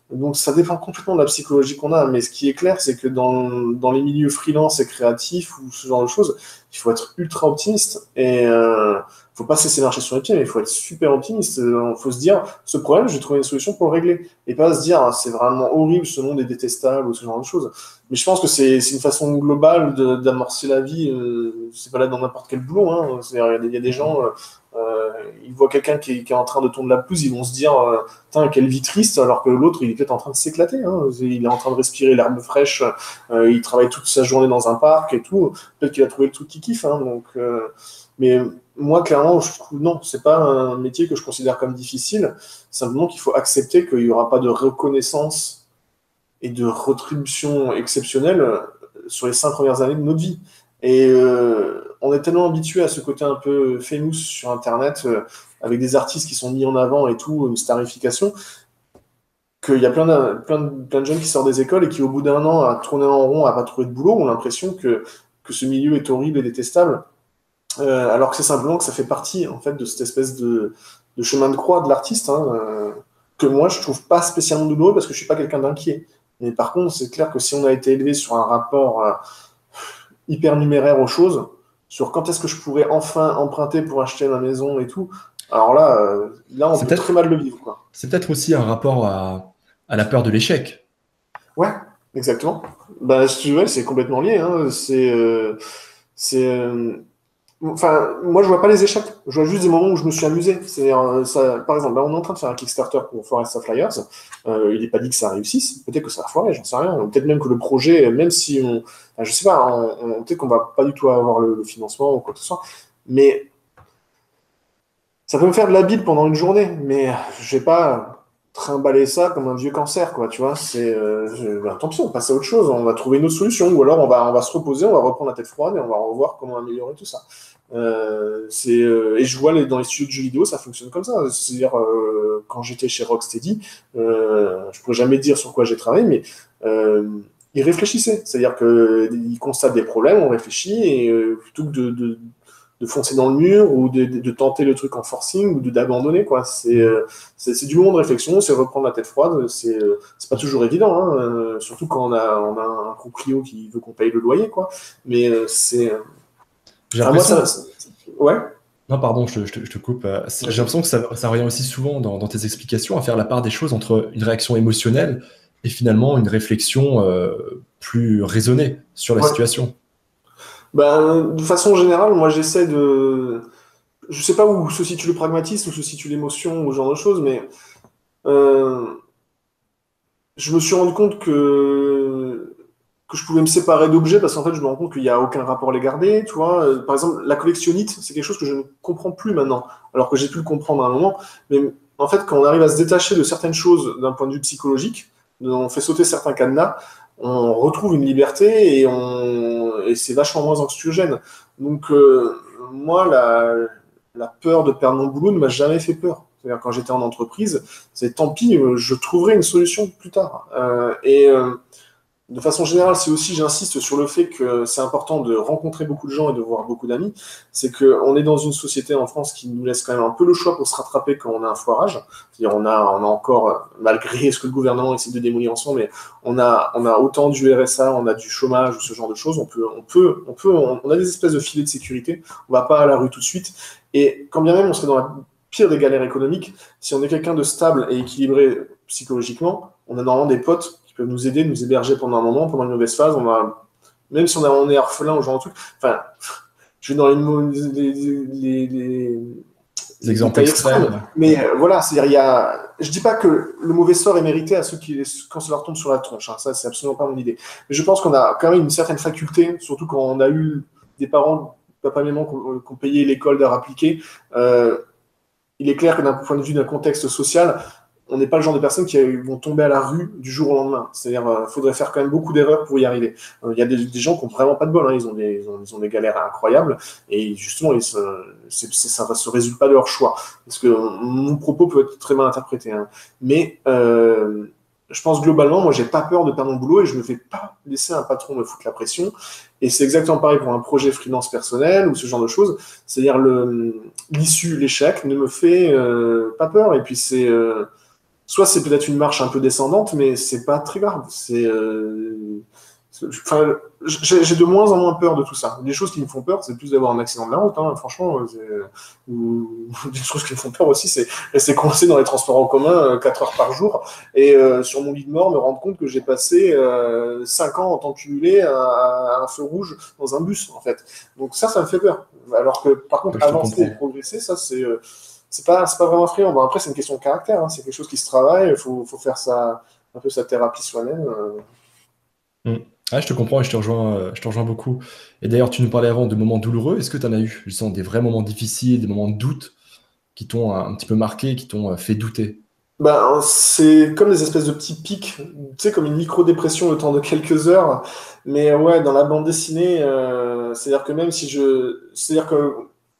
Donc ça dépend complètement de la psychologie qu'on a, mais ce qui est clair, c'est que dans, dans les milieux freelance et créatifs ou ce genre de choses, il faut être ultra optimiste et euh, faut pas se laisser marcher sur les pieds, mais il faut être super optimiste. Il faut se dire, ce problème, j'ai trouvé une solution pour le régler, et pas se dire, ah, c'est vraiment horrible, ce monde est détestable ou ce genre de choses. Mais je pense que c'est c'est une façon globale de- d'amorcer la vie. Euh, c'est pas là dans n'importe quel boulot. Hein. C'est-à-dire, Il y, a des il y a des gens, euh, euh, ils voient quelqu'un qui, est qui est en train de tourner la pelouse, ils vont se dire, euh, putain, quelle vie triste, alors que l'autre, il est peut-être en train de s'éclater. Hein. Il est en train de respirer l'herbe fraîche, euh, il travaille toute sa journée dans un parc et tout. Peut-être qu'il a trouvé le truc qu'il kiffe. Hein. Donc, euh, mais moi, clairement, je trouve non, c'est pas un métier que je considère comme difficile. Simplement qu'il faut accepter qu'il n'y aura pas de reconnaissance et de rétribution exceptionnelle euh, sur les cinq premières années de notre vie. Et euh, on est tellement habitué à ce côté un peu famous sur Internet, euh, avec des artistes qui sont mis en avant et tout, une starification, qu'il y a plein de, plein, de, plein de jeunes qui sortent des écoles et qui, au bout d'un an, à tourner en rond, à pas trouver de boulot, ont l'impression que, que ce milieu est horrible et détestable, euh, alors que c'est simplement que ça fait partie, en fait, de cette espèce de, de chemin de croix de l'artiste, hein, euh, que moi, je trouve pas spécialement douloureux parce que je suis pas quelqu'un d'inquiet. Mais par contre, c'est clair que si on a été élevé sur un rapport euh, hyper numéraire aux choses, sur quand est-ce que je pourrais enfin emprunter pour acheter ma maison et tout, alors là, euh, là, on
C'est
peut très
peut-être
mal le vivre, quoi.
c'est peut-être aussi un rapport à, à la peur de l'échec.
Ouais, exactement. Bah, si tu veux, c'est complètement lié. Hein. C'est, euh, c'est, euh, enfin, moi, je vois pas les échecs. Je vois juste des moments où je me suis amusé. C'est-à-dire, euh, ça, par exemple, là, on est en train de faire un Kickstarter pour Forest Flyers. Euh, il n'est pas dit que ça réussisse. Peut-être que ça va foirer, j'en sais rien. Ou peut-être même que le projet, même si on, enfin, je sais pas, on- on- peut-être qu'on va pas du tout avoir le, le financement ou quoi que ce soit. Mais ça peut me faire de la bile pendant une journée, mais je vais pas trimballer ça comme un vieux cancer, quoi, tu vois. C'est, euh, je- ben, tant pis, on passe à autre chose, on va trouver une autre solution, ou alors on va, on va se reposer, on va reprendre la tête froide et on va revoir comment améliorer tout ça. Euh, c'est, euh, et je vois les, dans les studios de jeux vidéo, ça fonctionne comme ça. C'est-à-dire, euh, quand j'étais chez Rocksteady, euh, je pourrais jamais dire sur quoi j'ai travaillé, mais euh, ils réfléchissaient. C'est-à-dire qu'ils constatent des problèmes, on réfléchit, et euh, plutôt que de, de de foncer dans le mur ou de, de, de tenter le truc en forcing ou de d'abandonner quoi. C'est euh, c'est c'est du moment de réflexion, c'est reprendre la tête froide. C'est euh, c'est pas toujours évident, hein, euh, surtout quand on a on a un proprio qui veut qu'on paye le loyer quoi. Mais euh, c'est euh,
J'ai
enfin moi
l'impression
ça
que...
ouais.
Non, pardon, je, te je te- je te coupe. Euh, c'est- J'ai
Vas-y.
l'impression que ça, ça revient aussi souvent dans, dans tes explications à faire la part des choses entre une réaction émotionnelle et finalement une réflexion euh, plus raisonnée sur la
Ouais.
situation.
Ben, de façon générale, moi j'essaie de je sais pas où se situe le pragmatisme, où se situe l'émotion ou ce genre de choses, mais euh, je me suis rendu compte que, que je pouvais me séparer d'objets parce qu'en fait, je me rends compte qu'il n'y a aucun rapport à les garder. Tu vois, Euh, par exemple, la collectionnite, c'est quelque chose que je ne comprends plus maintenant, alors que j'ai pu le comprendre à un moment. Mais en fait, quand on arrive à se détacher de certaines choses d'un point de vue psychologique, on fait sauter certains cadenas, on retrouve une liberté et, on... et c'est vachement moins anxiogène. Donc, euh, moi, la... la peur de perdre mon boulot ne m'a jamais fait peur. C'est-à-dire, quand j'étais en entreprise, c'est tant pis, euh, je trouverai une solution plus tard. Euh, et euh, de façon générale, c'est aussi, j'insiste sur le fait que c'est important de rencontrer beaucoup de gens et de voir beaucoup d'amis. C'est qu'on est dans une société en France qui nous laisse quand même un peu le choix pour se rattraper quand on a un foirage. C'est-à-dire, on a, on a encore, malgré ce que le gouvernement essaie de démolir ensemble, mais on a, on a autant du R S A, on a du chômage ou ce genre de choses. On peut, on peut, on peut, on a des espèces de filets de sécurité. On va pas à la rue tout de suite. Et quand bien même on serait dans la pire des galères économiques, si on est quelqu'un de stable et équilibré psychologiquement, on a normalement des potes qui peuvent nous aider, nous héberger pendant un moment, pendant une mauvaise phase. On a, même si on, a, on est orphelin ou genre de truc. Enfin, je vais dans les, les, les, les,
Des
les
exemples
détails extrêmes,
extrêmes.
mais euh, voilà, c'est-à-dire il y a. Je dis pas que le mauvais sort est mérité à ceux qui, quand ça leur tombe sur la tronche. Hein, ça, c'est absolument pas mon idée. Mais je pense qu'on a quand même une certaine faculté, surtout quand on a eu des parents, papa et maman, qui ont, qui ont payé l'école d'art appliqué. Euh, il est clair que d'un point de vue d'un contexte social, on n'est pas le genre de personnes qui vont tomber à la rue du jour au lendemain. C'est-à-dire, il euh, faudrait faire quand même beaucoup d'erreurs pour y arriver. Il euh, y a des, des, gens qui n'ont vraiment pas de bol, hein. ils, ont des, ils, ont, ils ont des galères incroyables, et justement, ils se, c'est, c'est, ça ne se résulte pas de leur choix. Parce que mon propos peut être très mal interprété. Hein. Mais euh, je pense globalement, moi, j'ai pas peur de perdre mon boulot et je ne me fais pas laisser un patron me foutre la pression. Et c'est exactement pareil pour un projet freelance personnel ou ce genre de choses. C'est-à-dire, le, l'issue, l'échec ne me fait euh, pas peur. Et puis, c'est... Euh, soit c'est peut-être une marche un peu descendante, mais c'est pas très grave. C'est, euh, enfin, j'ai j'ai de moins en moins peur de tout ça. Les choses qui me font peur, c'est plus d'avoir un accident de la route, hein, franchement. Ou des choses qui me font peur aussi, c'est rester coincé dans les transports en commun euh, quatre heures par jour et euh, sur mon lit de mort me rendre compte que j'ai passé euh, cinq ans en temps cumulé à, à un feu rouge dans un bus, en fait. Donc ça, ça me fait peur. Alors que par contre,
Je te
avancer et
comprends.
progresser, ça, c'est euh, c'est pas, c'est pas vraiment effrayant. Bon, après, c'est une question de caractère, hein, c'est quelque chose qui se travaille, il faut, faut faire ça, un peu sa thérapie soi-même. euh.
Mm. Ah, je te comprends et je te rejoins, euh, je te rejoins beaucoup. Et d'ailleurs, tu nous parlais avant de moments douloureux. Est-ce que tu en as eu, justement, des vrais moments difficiles, des moments de doute qui t'ont un, un petit peu marqué, qui t'ont euh, fait douter?
Ben, c'est comme des espèces de petits pics, tu sais, comme une micro-dépression le temps de quelques heures. Mais ouais, dans la bande dessinée, euh, c'est-à-dire que même si je... C'est-à-dire que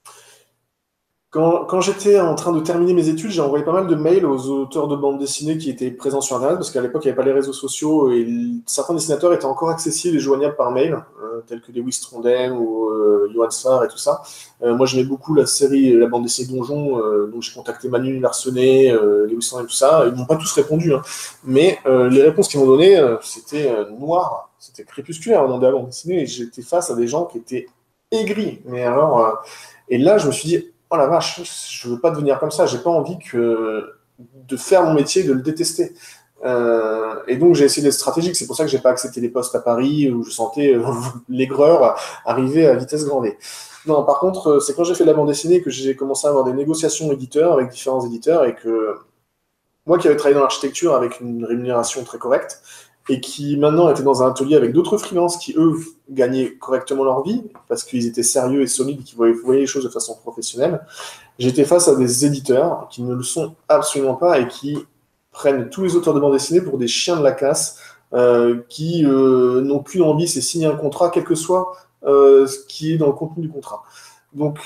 quand, quand j'étais en train de terminer mes études, j'ai envoyé pas mal de mails aux auteurs de bandes dessinées qui étaient présents sur Internet, parce qu'à l'époque, il n'y avait pas les réseaux sociaux et l- certains dessinateurs étaient encore accessibles et joignables par mail, euh, tels que Lewis Trondheim ou euh, Johan Sfar et tout ça. Euh, moi, j'aimais beaucoup la série, la bande dessinée Donjon, euh, donc j'ai contacté Manu Larsenet, euh, Lewis Trondheim et tout ça. Ils m'ont pas tous répondu, hein. Mais euh, les réponses qu'ils m'ont données, euh, c'était euh, noir, c'était crépusculaire dans la bande dessinée, et j'étais face à des gens qui étaient aigris. Mais alors, euh, et là, je me suis dit, oh la vache, je veux pas devenir comme ça, j'ai pas envie que de faire mon métier, de le détester. Euh, et donc j'ai essayé d'être stratégique, c'est pour ça que j'ai pas accepté les postes à Paris où je sentais euh, l'aigreur arriver à vitesse grand V. Non, par contre, euh, c'est quand j'ai fait de la bande dessinée que j'ai commencé à avoir des négociations éditeurs avec différents éditeurs et que moi qui avais travaillé dans l'architecture avec une rémunération très correcte, et qui maintenant étaient dans un atelier avec d'autres freelances qui, eux, gagnaient correctement leur vie, parce qu'ils étaient sérieux et solides, qui voyaient, voyaient les choses de façon professionnelle, j'étais face à des éditeurs qui ne le sont absolument pas et qui prennent tous les auteurs de bande dessinée pour des chiens de la casse, euh, qui euh, n'ont qu'une envie, c'est signer un contrat, quel que soit euh, ce qui est dans le contenu du contrat. Donc,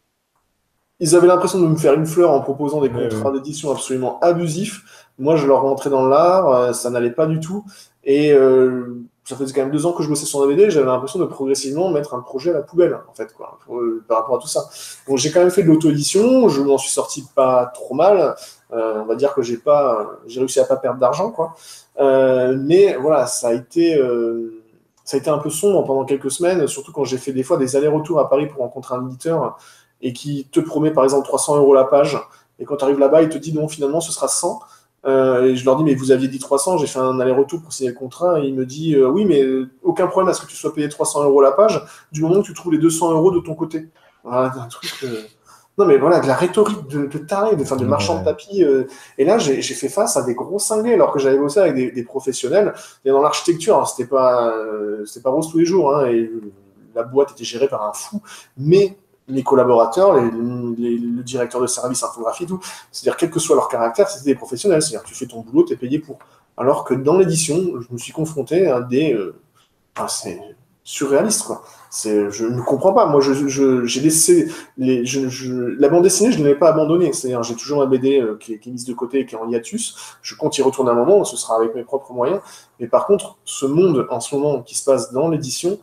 ils avaient l'impression de me faire une fleur en proposant des
Ouais,
contrats
ouais.
d'édition absolument abusifs. Moi, je leur rentrais dans l'art, euh, ça n'allait pas du tout. Et euh, ça faisait quand même deux ans que je bossais sur D V D, j'avais l'impression de progressivement mettre un projet à la poubelle, en fait, quoi, pour, euh, par rapport à tout ça. Donc, j'ai quand même fait de l'auto-édition, je m'en suis sorti pas trop mal. Euh, on va dire que j'ai pas, j'ai réussi à pas perdre d'argent, quoi. Euh, mais voilà, ça a été, euh, ça a été un peu sombre pendant quelques semaines, surtout quand j'ai fait des fois des allers-retours à Paris pour rencontrer un éditeur et qui te promet par exemple trois cents euros la page, et quand tu arrives là-bas, il te dit non, finalement, ce sera cent. Euh, et je leur dis, mais vous aviez dit trois cents, j'ai fait un aller-retour pour signer le contrat, et il me dit, euh, oui, mais euh, aucun problème à ce que tu sois payé trois cents euros la page, du moment que tu trouves les deux cents euros de ton côté. Voilà, un truc. euh, Non, mais voilà, de la rhétorique de, de taré, de, enfin, de marchand de
Ouais.
tapis. euh, Et là, j'ai j'ai fait face à des gros cinglés, alors que j'avais bossé avec des, des professionnels. Et dans l'architecture, hein, c'était pas, euh, c'était pas rose tous les jours, hein, et la boîte était gérée par un fou, mais les collaborateurs, les, les- le directeur de service infographie, tout, c'est-à-dire quel que soit leur caractère, c'était des professionnels. C'est-à-dire tu fais ton boulot, tu es payé pour. Alors que dans l'édition, je me suis confronté à des, euh, enfin, c'est surréaliste, quoi. C'est, je ne comprends pas. Moi, je, je- j'ai laissé les, je, je- la bande dessinée, je ne l'ai pas abandonnée. C'est-à-dire, j'ai toujours ma B D euh, qui, est, qui est mise de côté et qui est en hiatus. Je compte y retourner un moment. Ce sera avec mes propres moyens. Mais par contre, ce monde en ce moment qui se passe dans l'édition,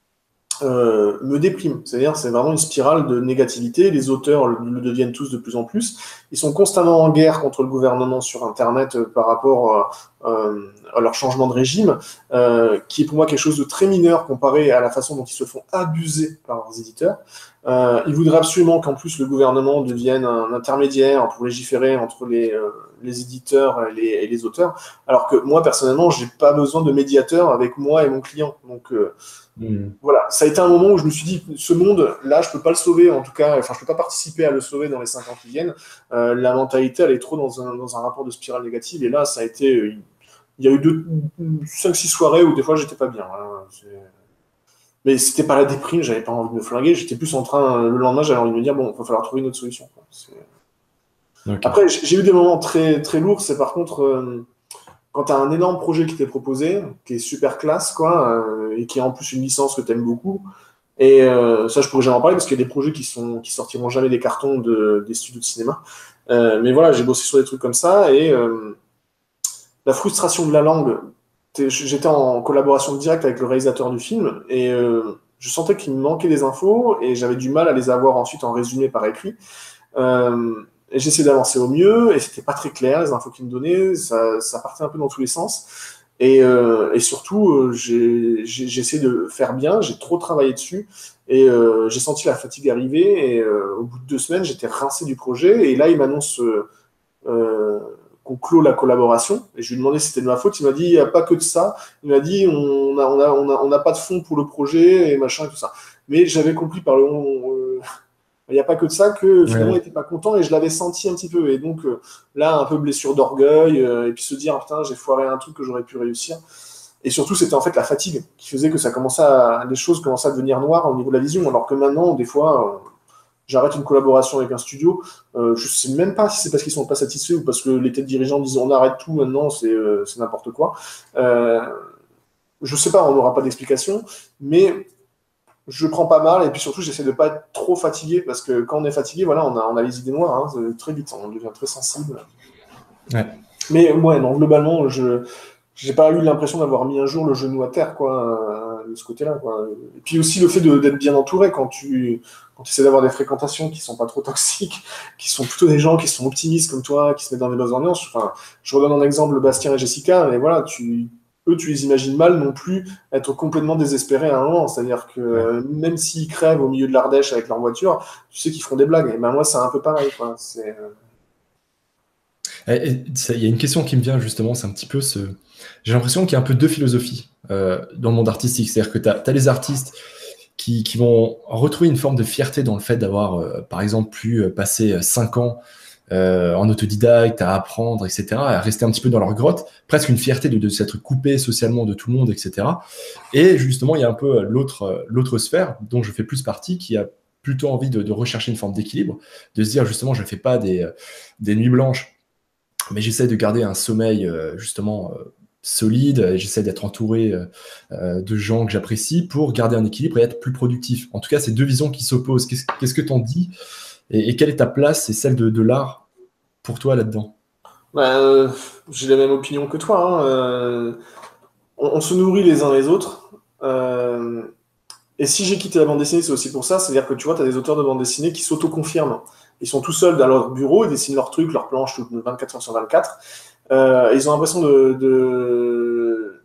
euh, me déprime. C'est-à-dire, c'est vraiment une spirale de négativité. Les auteurs le, le deviennent tous de plus en plus. Ils sont constamment en guerre contre le gouvernement sur Internet euh, par rapport euh, euh, à leur changement de régime, euh, qui est pour moi quelque chose de très mineur comparé à la façon dont ils se font abuser par leurs éditeurs. Euh, ils voudraient absolument qu'en plus le gouvernement devienne un intermédiaire pour légiférer entre les, euh, les éditeurs et les, et les auteurs, alors que moi, personnellement, j'ai pas besoin de médiateur avec moi et mon client. Donc, euh,
Mm.
voilà, ça a été un moment où je me suis dit, ce monde-là, je peux pas le sauver, en tout cas, enfin, je peux pas participer à le sauver dans les cinq ans qui viennent. Euh, la mentalité, elle est trop dans un, dans un rapport de spirale négative, et là, ça a été, euh, il y a eu deux, cinq, six soirées où des fois, j'étais pas bien, hein. C'est- Mais c'était pas la déprime, j'avais pas envie de me flinguer, j'étais plus en train, le lendemain, j'avais envie de me dire, bon, il va falloir trouver une autre solution, quoi. C'est-
Ok.
Après, j'ai j'ai eu des moments très, très lourds, c'est par contre, euh, quand tu as un énorme projet qui t'est proposé, qui est super classe, quoi, euh, et qui a en plus une licence que tu aimes beaucoup. Et euh, ça, je pourrais jamais en parler parce qu'il y a des projets qui sont qui sortiront jamais des cartons de, des studios de cinéma. Euh, mais voilà, j'ai bossé sur des trucs comme ça et euh, la frustration de la langue. t'es- J'étais en collaboration directe avec le réalisateur du film et euh, je sentais qu'il me manquait des infos et j'avais du mal à les avoir ensuite en résumé par écrit. Euh, et j'essayais d'avancer au mieux, et c'était pas très clair, les infos qu'ils me donnaient, ça, ça partait un peu dans tous les sens. Et, euh, et surtout, euh, j'ai essayé de faire bien, j'ai trop travaillé dessus, et euh, j'ai senti la fatigue arriver, et euh, au bout de deux semaines, j'étais rincé du projet, et là, il m'annonce euh, euh, qu'on clôt la collaboration, et je lui ai demandé si c'était de ma faute, il m'a dit, il n'y a pas que de ça, il m'a dit, on n'a on a, on a, on a pas de fonds pour le projet, et machin, et tout ça. Mais j'avais compris par le... Euh, il n'y a pas que de ça que finalement
Ouais.
il n'était pas content et je l'avais senti un petit peu. Et donc euh, là, un peu blessure d'orgueil euh, et puis se dire, putain, j'ai foiré un truc que j'aurais pu réussir. Et surtout, c'était en fait la fatigue qui faisait que ça commençait à, les choses commençaient à devenir noires au niveau de la vision. Alors que maintenant, des fois, euh, j'arrête une collaboration avec un studio, euh, je ne sais même pas si c'est parce qu'ils ne sont pas satisfaits ou parce que les têtes dirigeants disent on arrête tout maintenant, c'est euh, n'importe quoi. Euh, je ne sais pas, on n'aura pas d'explication, mais je prends pas mal et puis surtout j'essaie de pas être trop fatigué parce que quand on est fatigué, voilà, on a, on a les idées noires, hein, très vite, on devient très sensible.
Ouais.
Mais ouais, non, globalement, je j'ai pas eu l'impression d'avoir mis un jour le genou à terre, quoi, euh, de ce côté-là, quoi. Et puis aussi le fait d'être bien entouré quand tu quand tu essaies d'avoir des fréquentations qui sont pas trop toxiques, qui sont plutôt des gens qui sont optimistes comme toi, qui se mettent dans des bonnes ambiances. Enfin, je redonne un exemple, Bastien et Jessica, mais voilà, tu eux, tu les imagines mal non plus être complètement désespérés à un moment. C'est-à-dire que
Ouais.
euh, même s'ils crèvent au milieu de l'Ardèche avec leur voiture, tu sais qu'ils feront des blagues. Et ben moi, c'est un peu pareil, quoi. C'est euh,
Et- et ça, il y a une question qui me vient justement, c'est un petit peu ce. J'ai l'impression qu'il y a un peu deux philosophies euh, dans le monde artistique. C'est-à-dire que tu as, les artistes qui, qui vont retrouver une forme de fierté dans le fait d'avoir, euh, par exemple, pu euh, passer euh, cinq ans euh, en autodidacte, à apprendre, et cetera, à rester un petit peu dans leur grotte, presque une fierté de, de s'être coupé socialement de tout le monde, et cetera. Et justement, il y a un peu euh, l'autre euh, l'autre sphère dont je fais plus partie, qui a plutôt envie de, de rechercher une forme d'équilibre, de se dire justement, je ne fais pas des, euh, des nuits blanches, mais j'essaie de garder un sommeil euh, justement euh, solide, et j'essaie d'être entouré euh, euh, de gens que j'apprécie pour garder un équilibre et être plus productif. En tout cas, c'est deux visions qui s'opposent. Qu'est-ce qu'est-ce que t'en dis et, et quelle est ta place et celle de, de l'art pour toi là-dedans?
ben, euh, j'ai la même opinion que toi, hein. Euh, on, on se nourrit les uns les autres. Euh, et si j'ai quitté la bande dessinée, c'est aussi pour ça. C'est-à-dire que tu vois, tu as des auteurs de bande dessinée qui s'auto-confirment. Ils sont tout seuls dans leur bureau, ils dessinent leurs trucs, leurs planches vingt-quatre heures sur vingt-quatre. Euh, ils ont l'impression de, de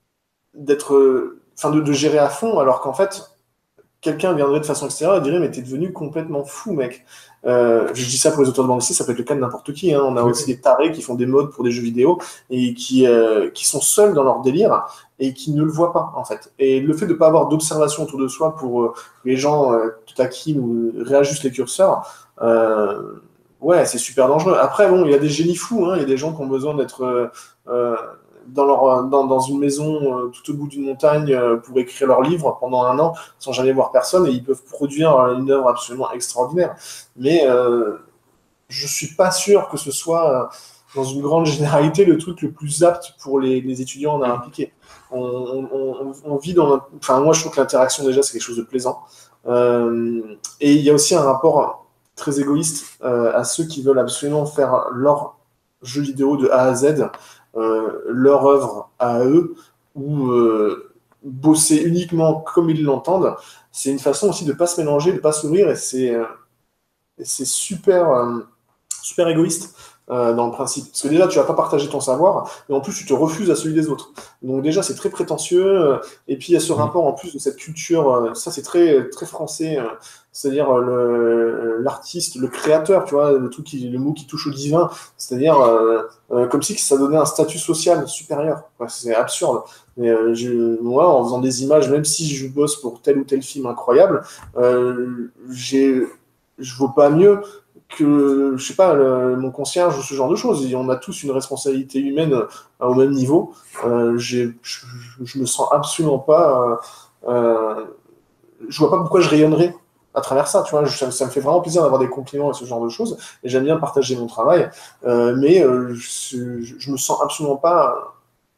d'être, enfin de, de gérer à fond, alors qu'en fait, quelqu'un viendrait de façon extérieure et dirait mais t'es devenu complètement fou, mec. Euh, je dis ça pour les auteurs de bande dessinée, ça peut être le cas de n'importe qui, hein. On a aussi des tarés qui font des mods pour des jeux vidéo et qui, euh, qui sont seuls dans leur délire et qui ne le voient pas, en fait. Et le fait de ne pas avoir d'observation autour de soi pour euh, que les gens euh, te taquinent ou réajustent les curseurs, euh, ouais, c'est super dangereux. Après, bon, il y a des génies fous, hein. Il y a des gens qui ont besoin d'être euh, euh, dans, leur, dans, dans une maison euh, tout au bout d'une montagne euh, pour écrire leur livre pendant un an sans jamais voir personne et ils peuvent produire une œuvre absolument extraordinaire. Mais euh, je suis pas sûr que ce soit, euh, dans une grande généralité, le truc le plus apte pour les, les étudiants à impliquer. On, on, on, on vit dans... Enfin, moi, je trouve que l'interaction, déjà, c'est quelque chose de plaisant. Euh, et il y a aussi un rapport très égoïste euh, à ceux qui veulent absolument faire leur jeu vidéo de A à Z, euh, leur œuvre à eux, ou euh, bosser uniquement comme ils l'entendent. C'est une façon aussi de ne pas se mélanger, de ne pas s'ouvrir, et c'est euh, c'est super, euh, super égoïste euh, dans le principe. Parce que déjà, tu vas pas partager ton savoir, et en plus, tu te refuses à celui des autres. Donc déjà, c'est très prétentieux, euh, et puis il y a ce
Mm.
rapport en plus de cette culture, euh, ça c'est très, très français, euh, c'est-à-dire euh, l'artiste, le créateur, tu vois, le, truc qui, le mot qui touche au divin, c'est-à-dire euh, euh, comme si ça donnait un statut social supérieur. Ouais, c'est absurde. Mais euh, je, moi, en faisant des images, même si je bosse pour tel ou tel film incroyable, euh, j'ai je vaux pas mieux que, je sais pas, le, mon concierge ou ce genre de choses. Et on a tous une responsabilité humaine euh, au même niveau. Euh, j'ai, je, je me sens absolument pas. Euh, euh, je vois pas pourquoi je rayonnerais à travers ça. Tu vois, je, ça, ça me fait vraiment plaisir d'avoir des compliments et ce genre de choses. Et j'aime bien partager mon travail, euh, mais euh, je, je, je me sens absolument pas.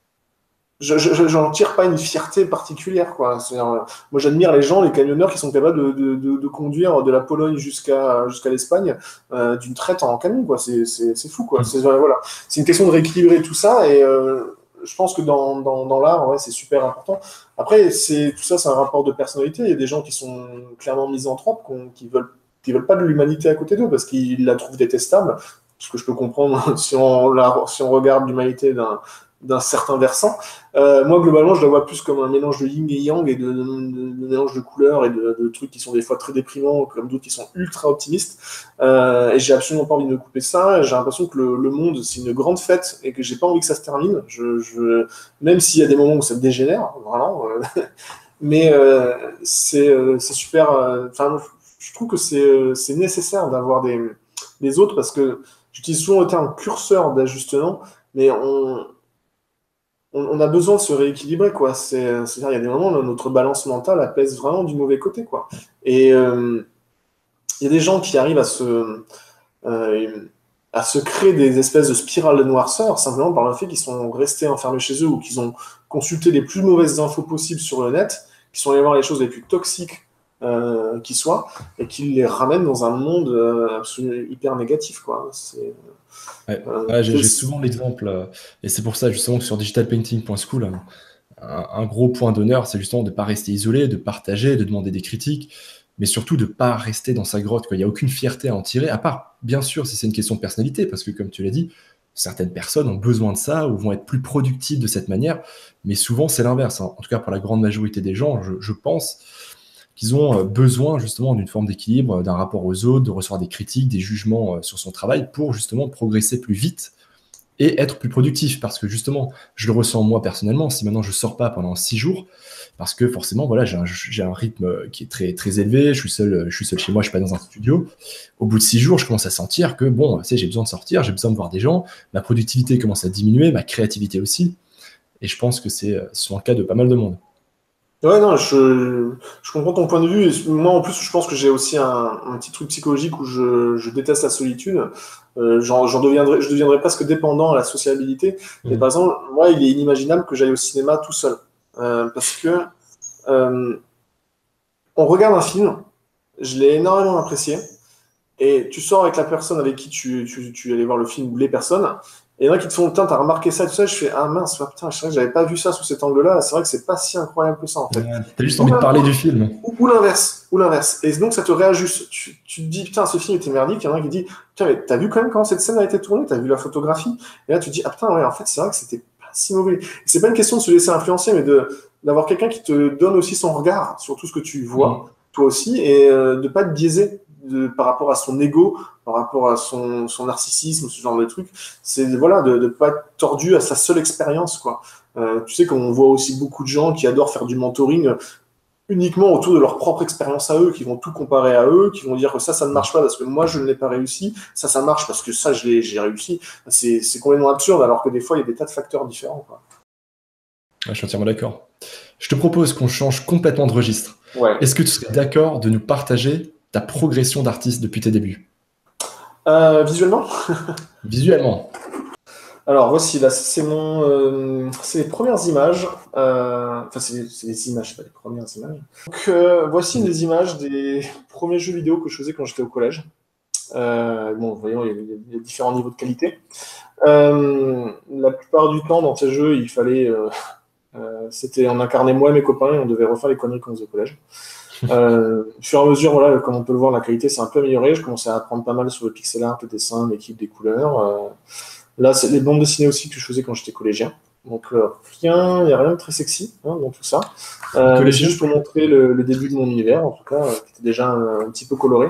Je, je, j'en tire pas une fierté particulière, quoi. C'est-à-dire, moi, j'admire les gens, les camionneurs qui sont capables de, de, de, de conduire de la Pologne jusqu'à jusqu'à l'Espagne euh, d'une traite en camion, quoi. C'est, c'est, c'est fou, quoi. C'est, voilà. C'est une question de rééquilibrer tout ça, et euh, je pense que dans, dans, dans l'art, ouais, c'est super important. Après, c'est, tout ça, c'est un rapport de personnalité. Il y a des gens qui sont clairement misanthropes, qui veulent qui veulent pas de l'humanité à côté d'eux parce qu'ils la trouvent détestable, ce que je peux comprendre si on, la, si on regarde l'humanité d'un d'un certain versant. Euh, moi, globalement, je la vois plus comme un mélange de yin et yang et de, de, de, de mélange de couleurs et de, de trucs qui sont des fois très déprimants, comme d'autres qui sont ultra optimistes. Euh, et j'ai absolument pas envie de me couper ça. J'ai l'impression que le, le monde, c'est une grande fête et que j'ai pas envie que ça se termine. Je, je, même s'il y a des moments où ça dégénère, vraiment. Euh, mais euh, c'est euh, super. Enfin, euh, je trouve que c'est euh, c'est nécessaire d'avoir des, des autres parce que j'utilise souvent le terme curseur d'ajustement, mais on on a besoin de se rééquilibrer, quoi. C'est, c'est-à-dire, il y a des moments où notre balance mentale, elle pèse vraiment du mauvais côté, quoi. Et euh, il y a des gens qui arrivent à se, euh, à se créer des espèces de spirales de noirceur simplement par le fait qu'ils sont restés enfermés chez eux ou qu'ils ont consulté les plus mauvaises infos possibles sur le net, qu'ils sont allés voir les choses les plus toxiques euh, qui soient, et qu'ils les ramènent dans un monde euh, absolument hyper négatif, quoi. C'est...
Ouais.
Euh,
Ouais, j'ai j'ai
c'est-
souvent l'exemple, euh, et c'est pour ça justement que sur digital painting point school, un, un gros point d'honneur, c'est justement de ne pas rester isolé, de partager, de demander des critiques, mais surtout de ne pas rester dans sa grotte, quoi. Il n'y a aucune fierté à en tirer, à part, bien sûr, si c'est une question de personnalité, parce que comme tu l'as dit, certaines personnes ont besoin de ça ou vont être plus productives de cette manière, mais souvent c'est l'inverse, hein. En tout cas, pour la grande majorité des gens, je, je pense qu'ils ont euh, besoin justement d'une forme d'équilibre, d'un rapport aux autres, de recevoir des critiques, des jugements euh, sur son travail pour justement progresser plus vite et être plus productif. Parce que justement, je le ressens moi personnellement, si maintenant je sors pas pendant six jours, parce que forcément, voilà, j'ai un, j'ai un rythme qui est très, très élevé, je suis seul, je suis seul chez moi, je suis pas dans un studio. Au bout de six jours, je commence à sentir que bon, tu sais, j'ai besoin de sortir, j'ai besoin de voir des gens, ma productivité commence à diminuer, ma créativité aussi. Et je pense que c'est souvent le cas de pas mal de monde.
Ouais, non, je, je comprends ton point de vue. Et moi, en plus, je pense que j'ai aussi un, un petit truc psychologique où je, je déteste la solitude. Euh, j'en, j'en deviendrai, je deviendrai presque dépendant à la sociabilité. Et par
Mmh.
exemple, moi, il est inimaginable que j'aille au cinéma tout seul. Euh, parce que euh, on regarde un film, je l'ai énormément apprécié, et tu sors avec la personne avec qui tu, tu, tu allais voir le film ou les personnes, et il y en a qui te font, putain, t'as remarqué ça, tout ça, je fais, ah mince, ouais, putain, je savais que j'avais pas vu ça sous cet angle-là, c'est vrai que c'est pas si incroyable que ça, en fait.
Ouais, t'as juste
Ou
envie de
l'in-
parler du film.
ou- ou l'inverse, ou l'inverse. Et donc ça te réajuste. Tu, tu te dis, putain, ce film était merdique, il y en a un qui dit, putain, mais t'as vu quand même comment cette scène a été tournée, t'as vu la photographie, et là tu te dis, ah putain, ouais, en fait, c'est vrai que c'était pas si mauvais. Et c'est pas une question de se laisser influencer, mais de, d'avoir quelqu'un qui te donne aussi son regard sur tout ce que tu vois,
Mmh.
toi aussi, et euh, de pas te biaiser de, par rapport à son ego, par rapport à son, son narcissisme, ce genre de truc. C'est voilà, de ne pas être tordu à sa seule expérience, quoi. Euh, tu sais, comme on voit aussi beaucoup de gens qui adorent faire du mentoring uniquement autour de leur propre expérience à eux, qui vont tout comparer à eux, qui vont dire que ça, ça ne marche pas parce que moi, je ne l'ai pas réussi, ça, ça marche parce que ça, je l'ai, j'ai réussi. C'est, c'est complètement absurde, alors que des fois, il y a des tas de facteurs différents, quoi.
Ouais, je suis entièrement d'accord. Je te propose qu'on change complètement de registre.
Ouais.
Est-ce que tu serais d'accord de nous partager ta progression d'artiste depuis tes débuts?
Euh, visuellement,
Visuellement.
alors voici, là, c'est mon, euh, c'est les premières images. euh, Enfin, c'est les, c'est les images, pas les premières images. Donc, euh, voici des images des premiers jeux vidéo que je faisais quand j'étais au collège. Euh, bon, voyons, il y, a, il y a différents niveaux de qualité. Euh, la plupart du temps, dans ces jeux, il fallait, euh, euh, c'était, on incarnait moi et mes copains et on devait refaire les conneries qu'on faisait au collège. Euh, au fur et à mesure, voilà, comme on peut le voir, la qualité s'est un peu améliorée. Je commençais à apprendre pas mal sur le pixel art, le dessin, l'équipe des couleurs. Euh, là, c'est les bandes dessinées aussi que je faisais quand j'étais collégien. Donc euh, rien, il n'y a rien de très sexy hein, dans tout ça. Euh, mais c'est
Collégien?
juste pour montrer le, le début de mon univers, en tout cas, euh, qui était déjà un, un petit peu coloré.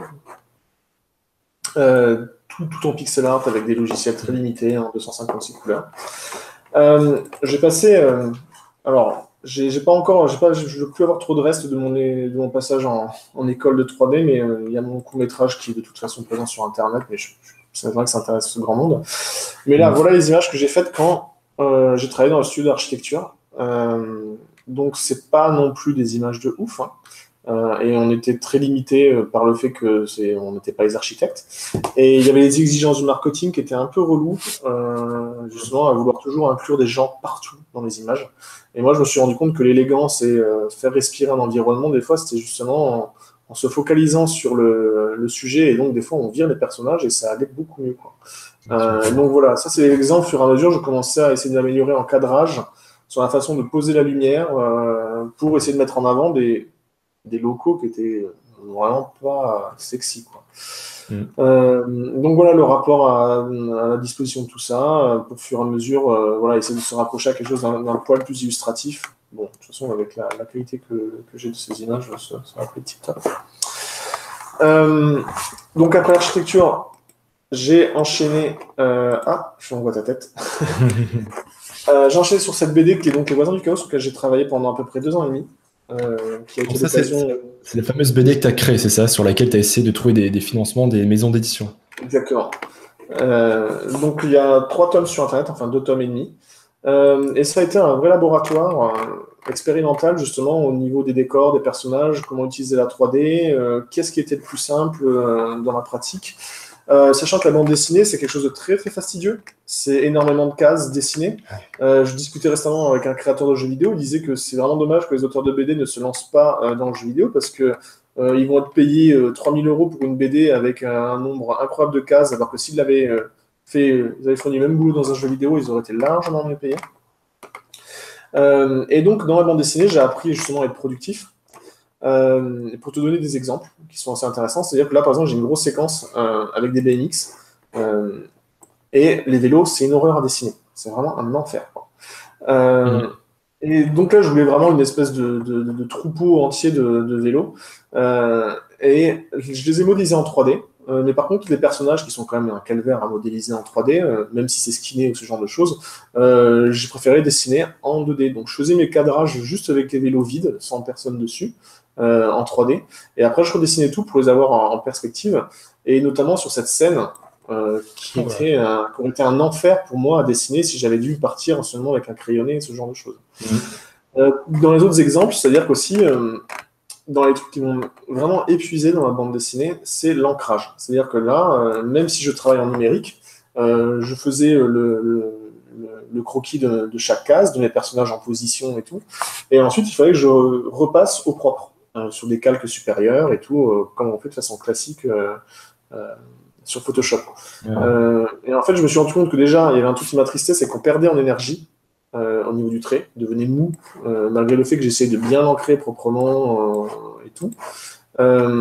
Euh, tout, tout en pixel art avec des logiciels très limités, en deux cent cinquante-six couleurs. Euh, j'ai passé, euh, alors, j'ai j'ai pas encore, j'ai pas, je ne veux plus avoir trop de reste de mon, é- de mon passage en, en école de trois D, mais euh, il y a mon court métrage qui est de toute façon présent sur Internet, mais je, je- c'est vrai que ça intéresse ce grand monde. Mais là,
Mmh.
voilà les images que j'ai faites quand euh, j'ai travaillé dans le studio d'architecture. Euh, donc, c'est pas non plus des images de ouf, hein. Euh, et on était très limité euh, par le fait que c'est, on n'était pas les architectes. Et il y avait les exigences du marketing qui étaient un peu reloues, euh, justement, à vouloir toujours inclure des gens partout dans les images. Et moi, je me suis rendu compte que l'élégance et euh, faire respirer un environnement, des fois, c'était justement en, en se focalisant sur le, le sujet. Et donc, des fois, on vire les personnages et ça allait beaucoup mieux, quoi. Euh, donc voilà, ça c'est l'exemple. Au fur et à mesure, je commençais à essayer d'améliorer en cadrage, sur la façon de poser la lumière, euh, pour essayer de mettre en avant des, des locaux qui étaient vraiment pas sexy, quoi.
Mm.
Euh, donc voilà le rapport à, à la disposition de tout ça, euh, pour fur et à mesure, euh, voilà, essayer de se rapprocher à quelque chose d'un d'un poil plus illustratif. Bon, de toute façon, avec la, la qualité que, que j'ai de ces images, ça, ça va être tip top. Euh, donc après l'architecture, j'ai enchaîné. Euh, ah, je vois ta tête. euh, j'ai enchaîné sur cette B D qui est donc Les Voisins du Chaos, sur laquelle j'ai travaillé pendant à peu près deux ans et demi. Euh, qui a été
Donc ça, c'est
l'occasion.
c'est la fameuse B D que tu as créée, c'est ça, sur laquelle tu as essayé de trouver des, des financements des maisons d'édition.
Exactement. Euh, donc il y a trois tomes sur Internet, enfin deux tomes et demi. Euh, et ça a été un vrai laboratoire euh, expérimental justement au niveau des décors, des personnages, comment utiliser la trois D, euh, qu'est-ce qui était le plus simple euh, dans la pratique. Euh, sachant que la bande dessinée, c'est quelque chose de très très fastidieux. C'est énormément de cases dessinées. Euh, je discutais récemment avec un créateur de jeux vidéo, il disait que c'est vraiment dommage que les auteurs de B D ne se lancent pas euh, dans le jeu vidéo parce que euh, ils vont être payés euh, trois mille euros pour une B D avec un nombre incroyable de cases, alors que s'ils l'avaient euh, fait, euh, ils avaient fourni le même boulot dans un jeu vidéo, ils auraient été largement mieux payés. Euh, et donc, dans la bande dessinée, j'ai appris justement à être productif. Euh, pour te donner des exemples qui sont assez intéressants, c'est-à-dire que là, par exemple, j'ai une grosse séquence euh, avec des B M X, euh, et les vélos, c'est une horreur à dessiner. C'est vraiment un enfer, quoi. Euh,
Mhm.
Et donc là, je voulais vraiment une espèce de, de, de troupeau entier de, de vélos. Euh, et je les ai modélisés en trois D. Euh, mais par contre, les personnages qui sont quand même un calvaire à modéliser en trois D, euh, même si c'est skiné ou ce genre de choses, euh, j'ai préféré dessiner en deux D. Donc je faisais mes cadrages juste avec les vélos vides, sans personne dessus, euh, en trois D. Et après, je redessinais tout pour les avoir en, en perspective. Et notamment sur cette scène, euh, qui,
Oh, voilà.
était un, qui aurait été un enfer pour moi à dessiner si j'avais dû partir seulement avec un crayonné et ce genre de choses.
Mhm.
Euh, dans les autres exemples, c'est-à-dire qu'aussi, euh, dans les trucs qui m'ont vraiment épuisé dans la bande dessinée, c'est l'ancrage. C'est-à-dire que là, euh, même si je travaille en numérique, euh, je faisais le, le, le, le croquis de, de chaque case, de mes personnages en position et tout. Et ensuite, il fallait que je repasse au propre, euh, sur des calques supérieurs et tout, euh, comme on fait de façon classique euh, euh, sur Photoshop.
Ouais.
Euh, et en fait, je me suis rendu compte que déjà, il y avait un truc qui m'attristait, c'est qu'on perdait en énergie. Euh, au niveau du trait, devenait mou, euh, malgré le fait que j'essayais de bien l'ancrer proprement euh, et tout. Euh,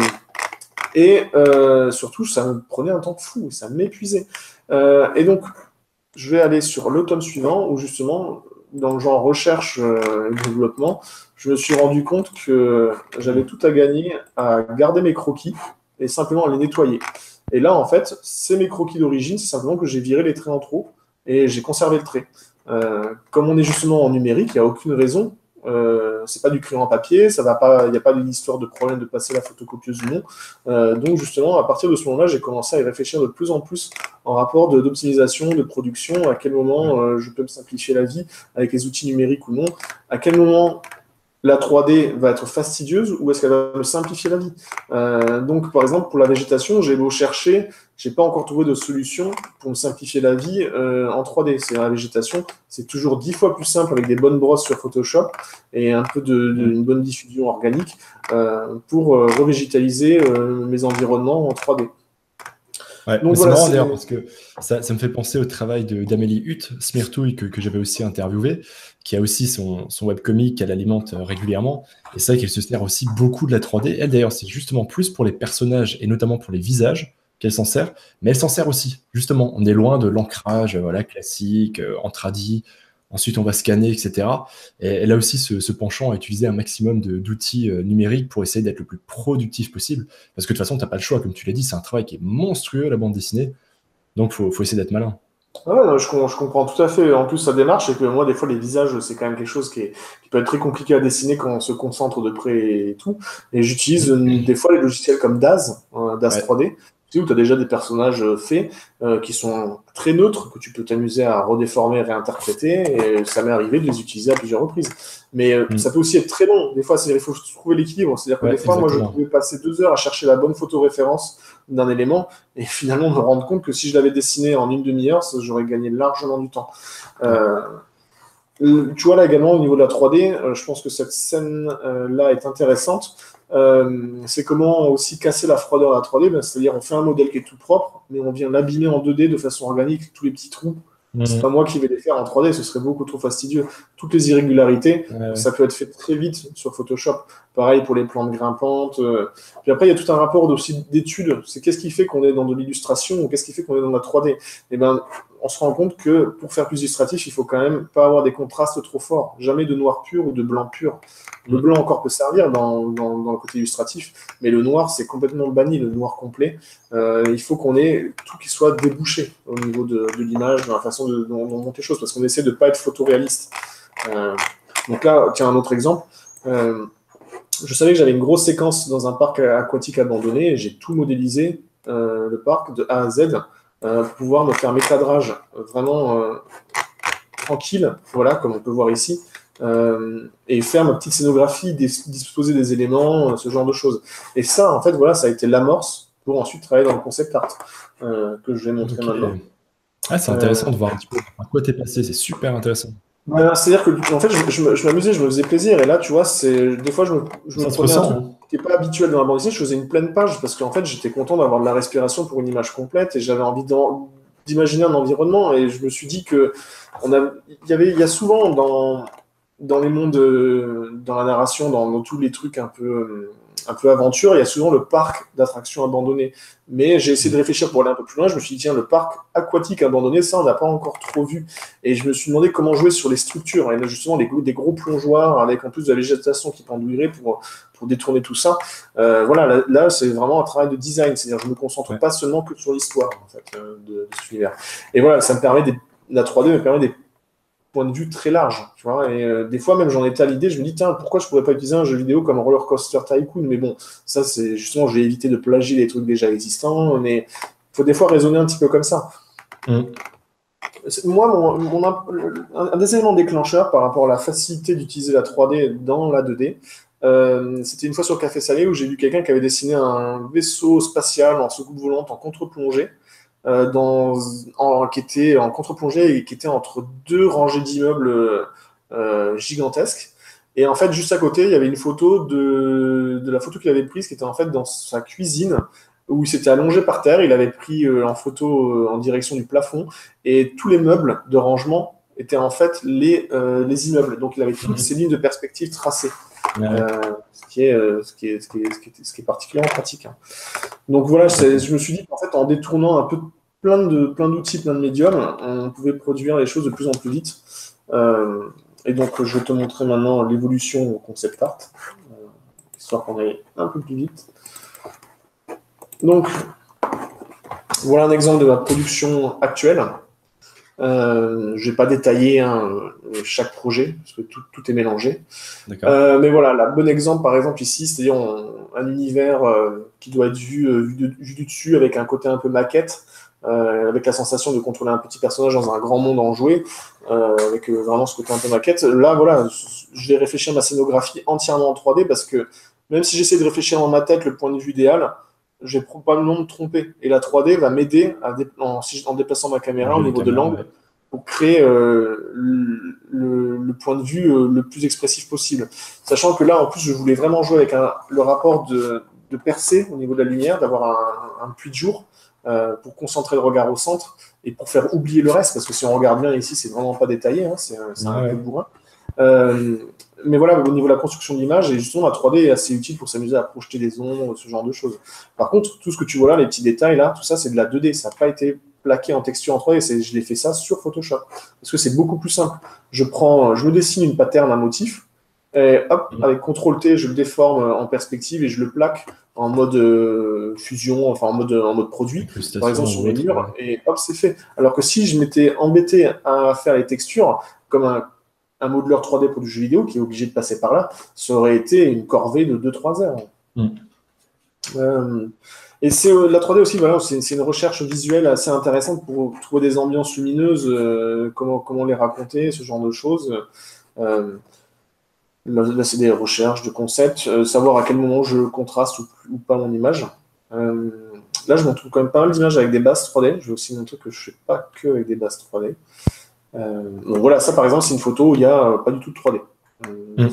et euh, surtout, ça me prenait un temps fou, ça m'épuisait. Euh, et donc, je vais aller sur l'automne suivant, où justement, dans le genre recherche euh, et développement, je me suis rendu compte que j'avais tout à gagner à garder mes croquis et simplement à les nettoyer. Et là, en fait, c'est mes croquis d'origine, c'est simplement que j'ai viré les traits en trop et j'ai conservé le trait. Euh, comme on est justement en numérique, il n'y a aucune raison. Euh, c'est pas du crayon en papier, ça va pas, il n'y a pas d'histoire de problème de passer la photocopieuse ou non. Euh, donc justement, à partir de ce moment-là, j'ai commencé à y réfléchir de plus en plus en rapport de- d'optimisation, de production, à quel moment euh, je peux me simplifier la vie avec les outils numériques ou non, à quel moment la trois D va être fastidieuse ou est-ce qu'elle va me simplifier la vie. Euh, donc, par exemple, pour la végétation, j'ai beau chercher, j'ai pas encore trouvé de solution pour me simplifier la vie euh, en trois D. C'est la végétation, c'est toujours dix fois plus simple avec des bonnes brosses sur Photoshop et un peu de, de une bonne diffusion organique euh, pour euh, revégétaliser euh, mes environnements en trois D.
Ouais,
Donc
mais c'est
voilà,
marrant
c'est
d'ailleurs parce que ça, ça me fait penser au travail de- d'Amélie Hutt, Smirtouille, que, que j'avais aussi interviewé, qui a aussi son, son webcomic qu'elle alimente euh, régulièrement. Et c'est vrai qu'elle se sert aussi beaucoup de la trois D. Elle d'ailleurs, c'est justement plus pour les personnages et notamment pour les visages qu'elle s'en sert, mais elle s'en sert aussi, justement. On est loin de l'ancrage euh, voilà, classique, euh, en tradi. Ensuite, on va scanner, et cetera. Et elle a aussi ce, ce penchant à utiliser un maximum de- d'outils euh, numériques pour essayer d'être le plus productif possible. Parce que de toute façon, tu n'as pas le choix, comme tu l'as dit, c'est un travail qui est monstrueux, la bande dessinée. Donc, il faut, faut essayer d'être malin.
Ouais, non, je, com- je comprends tout à fait. En plus, sa démarche, c'est que moi, des fois, les visages, c'est quand même quelque chose qui, est- qui peut être très compliqué à dessiner quand on se concentre de près et tout. Et j'utilise euh, des fois les logiciels comme Daz, euh, Daz
Ouais.
trois D, tu sais, où tu as déjà des personnages euh, faits euh, qui sont très neutres, que tu peux t'amuser à redéformer, réinterpréter. Et ça m'est arrivé de les utiliser à plusieurs reprises. Mais euh, ça
Mm.
peut aussi être très long. Des fois, c'est- il faut trouver l'équilibre. C'est-à-dire que des
Ouais,
fois, moi, je
exactement.
pouvais passer deux heures à chercher la bonne photoréférence d'un élément et finalement me rendre compte que si je l'avais dessiné en une demi-heure, ça, j'aurais gagné largement du temps.
Ouais.
Euh, euh, tu vois là également au niveau de la trois D, euh, je pense que cette scène-là est intéressante. Euh, c'est comment aussi casser la froideur à la trois D, ben, c'est-à-dire on fait un modèle qui est tout propre, mais on vient l'abîmer en deux D de façon organique, tous les petits trous, C'est
Mhm.
pas moi qui vais les faire en trois D, ce serait beaucoup trop fastidieux. Toutes les irrégularités,
Ouais, ouais.
ça peut être fait très vite sur Photoshop. Pareil pour les plantes grimpantes. euh. Puis après, il y a tout un rapport aussi d'études. C'est qu'est-ce qui fait qu'on est dans de l'illustration ou qu'est-ce qui fait qu'on est dans la trois D? Eh ben, on se rend compte que pour faire plus illustratif, il faut quand même pas avoir des contrastes trop forts. Jamais de noir pur ou de blanc pur. Le
Mhm.
blanc encore peut servir dans, dans, dans le côté illustratif, mais le noir, c'est complètement banni, le noir complet. Euh, il faut qu'on ait tout qui soit débouché au niveau de, de l'image, dans la façon de, dont, dont monter les choses, parce qu'on essaie de ne pas être photoréaliste. Euh, donc là, tiens, un autre exemple. Euh, je savais que j'avais une grosse séquence dans un parc aquatique abandonné, et j'ai tout modélisé, euh, le parc, de A à Z, euh, pour pouvoir me faire mes cadrages vraiment euh, tranquilles, voilà, comme on peut voir ici, euh, et faire ma petite scénographie, dis- disposer des éléments, euh, ce genre de choses. Et ça, en fait, voilà, ça a été l'amorce pour ensuite travailler dans le concept art, euh, que je vais montrer
Ok.
maintenant.
Ah, c'est
Euh,
intéressant de voir un petit peu à quoi t'es passé, c'est super intéressant.
voilà, c'est-à-dire que, en fait, je, je me- je m'amusais, je me faisais plaisir, et là, tu vois, c'est des fois, je me, je me
Ça se
prenais un truc
ressent, hein.
qui n'est pas habituel dans la bande dessinée, je faisais une pleine page, parce qu'en fait, j'étais content d'avoir de la respiration pour une image complète, et j'avais envie d'en- d'imaginer un environnement, et je me suis dit que on a, il y avait, il y a souvent dans, dans les mondes, euh, dans la narration, dans, dans tous les trucs un peu, euh, un peu aventure, il y a souvent le parc d'attractions abandonné. Mais j'ai essayé de
Mhm.
réfléchir pour aller un peu plus loin. Je me suis dit, tiens, le parc aquatique abandonné, ça, on n'a pas encore trop vu. Et je me suis demandé comment jouer sur les structures. Et là, justement, des, des gros plongeoirs avec en plus de la végétation qui pendouillerait pour, pour détourner tout ça. Euh, voilà, là, là, c'est vraiment un travail de design. C'est-à-dire, je ne me concentre
Ouais.
pas seulement que sur l'histoire en fait, euh, de, de cet univers. Et voilà, ça me permet des, la trois D me permet des point de vue très large, tu vois. Et euh, des fois, même, j'en étais à l'idée, je me dis, tiens, pourquoi je pourrais pas utiliser un jeu vidéo comme Roller Coaster Tycoon? Mais bon, ça, c'est justement, je vais éviter de plagier les trucs déjà existants, mais il faut des fois raisonner un petit peu comme ça.
Mhm.
Moi, mon, mon, un, un, des éléments déclencheurs par rapport à la facilité d'utiliser la trois D dans la deux D, euh, c'était une fois sur Café Salé où j'ai vu quelqu'un qui avait dessiné un vaisseau spatial en soucoupe volante en contre-plongée, euh, dans, en, qui était en contre-plongée et qui était entre deux rangées d'immeubles euh, gigantesques. Et en fait, juste à côté, il y avait une photo de, de la photo qu'il avait prise, qui était en fait dans sa cuisine, où il s'était allongé par terre. Il avait pris euh, en photo euh, en direction du plafond, et tous les meubles de rangement étaient en fait les, euh, les immeubles. Donc, il avait toutes ces
Mhm.
lignes de perspective tracées,
Ouais, ouais.
euh, ce, qui est, euh, ce, qui est, ce, qui est, ce, qui est, ce qui est particulièrement pratique, hein. Donc voilà, je me suis dit qu'en fait, en détournant un peu plein de plein d'outils, plein de médiums, on pouvait produire les choses de plus en plus vite. Euh, et donc, je vais te montrer maintenant l'évolution au concept art, euh, histoire qu'on aille un peu plus vite. Donc, voilà un exemple de ma production actuelle. Euh, je ne vais pas détailler hein, chaque projet, parce que tout, tout est mélangé.
D'accord.
Euh, mais voilà, la bon exemple, par exemple, ici, c'est-à-dire on- un univers euh, qui doit être vu, euh, vu, de- vu du dessus avec un côté un peu maquette, euh, avec la sensation de contrôler un petit personnage dans un grand monde enjoué, euh, avec euh, vraiment ce côté un peu maquette. Là, voilà, je vais réfléchir ma scénographie entièrement en trois D parce que même si j'essaie de réfléchir dans ma tête le point de vue idéal, je vais probablement me tromper. Et la trois D va m'aider à dé- en, si- en déplaçant ma caméra au
Bouger les
niveau de
caméras,
l'angle
ouais.
pour créer euh, le, le- le point de vue euh, le plus expressif possible. Sachant que là, en plus, je voulais vraiment jouer avec un- le rapport de, de percée au niveau de la lumière, d'avoir un, un puits de jour euh, pour concentrer le regard au centre et pour faire oublier le reste, parce que si on regarde bien ici, c'est vraiment pas détaillé, hein, c'est un, c'est
Ouais,
un peu
ouais.
bourrin. Euh, mais voilà, au niveau de la construction de l'image, et justement, la trois D est assez utile pour s'amuser à projeter des ombres, ce genre de choses. Par contre, tout ce que tu vois là, les petits détails là, tout ça, c'est de la deux D. Ça n'a pas été plaqué en texture en trois D. C'est- Je l'ai fait ça sur Photoshop. Parce que c'est beaucoup plus simple. Je prends, je me dessine une pattern, un motif, et hop,
Mhm.
avec contrôle T, je le déforme en perspective et je le plaque en mode euh, fusion, enfin en mode, en mode produit, par exemple
Incrustation
sur
ou
mes
autre,
murs,
ouais.
et hop, c'est fait. Alors que si je m'étais embêté à faire les textures, comme un, un modeleur trois D pour du jeu vidéo qui est obligé de passer par là, ça aurait été une corvée de deux trois heures.
Mhm.
Euh, et c'est euh, la trois D aussi, voilà, c'est c'est une recherche visuelle assez intéressante pour trouver des ambiances lumineuses, euh, comment, comment les raconter, ce genre de choses. Euh, là, là, c'est des recherches de concepts, euh, savoir à quel moment je contraste ou, ou pas mon image. Euh, là, je montre quand même pas mal d'images avec des bases trois D. Je vais aussi montrer que je ne fais pas que avec des bases trois D. Euh, donc voilà, ça par exemple, c'est une photo où il n'y a euh, pas du tout de trois D. Euh,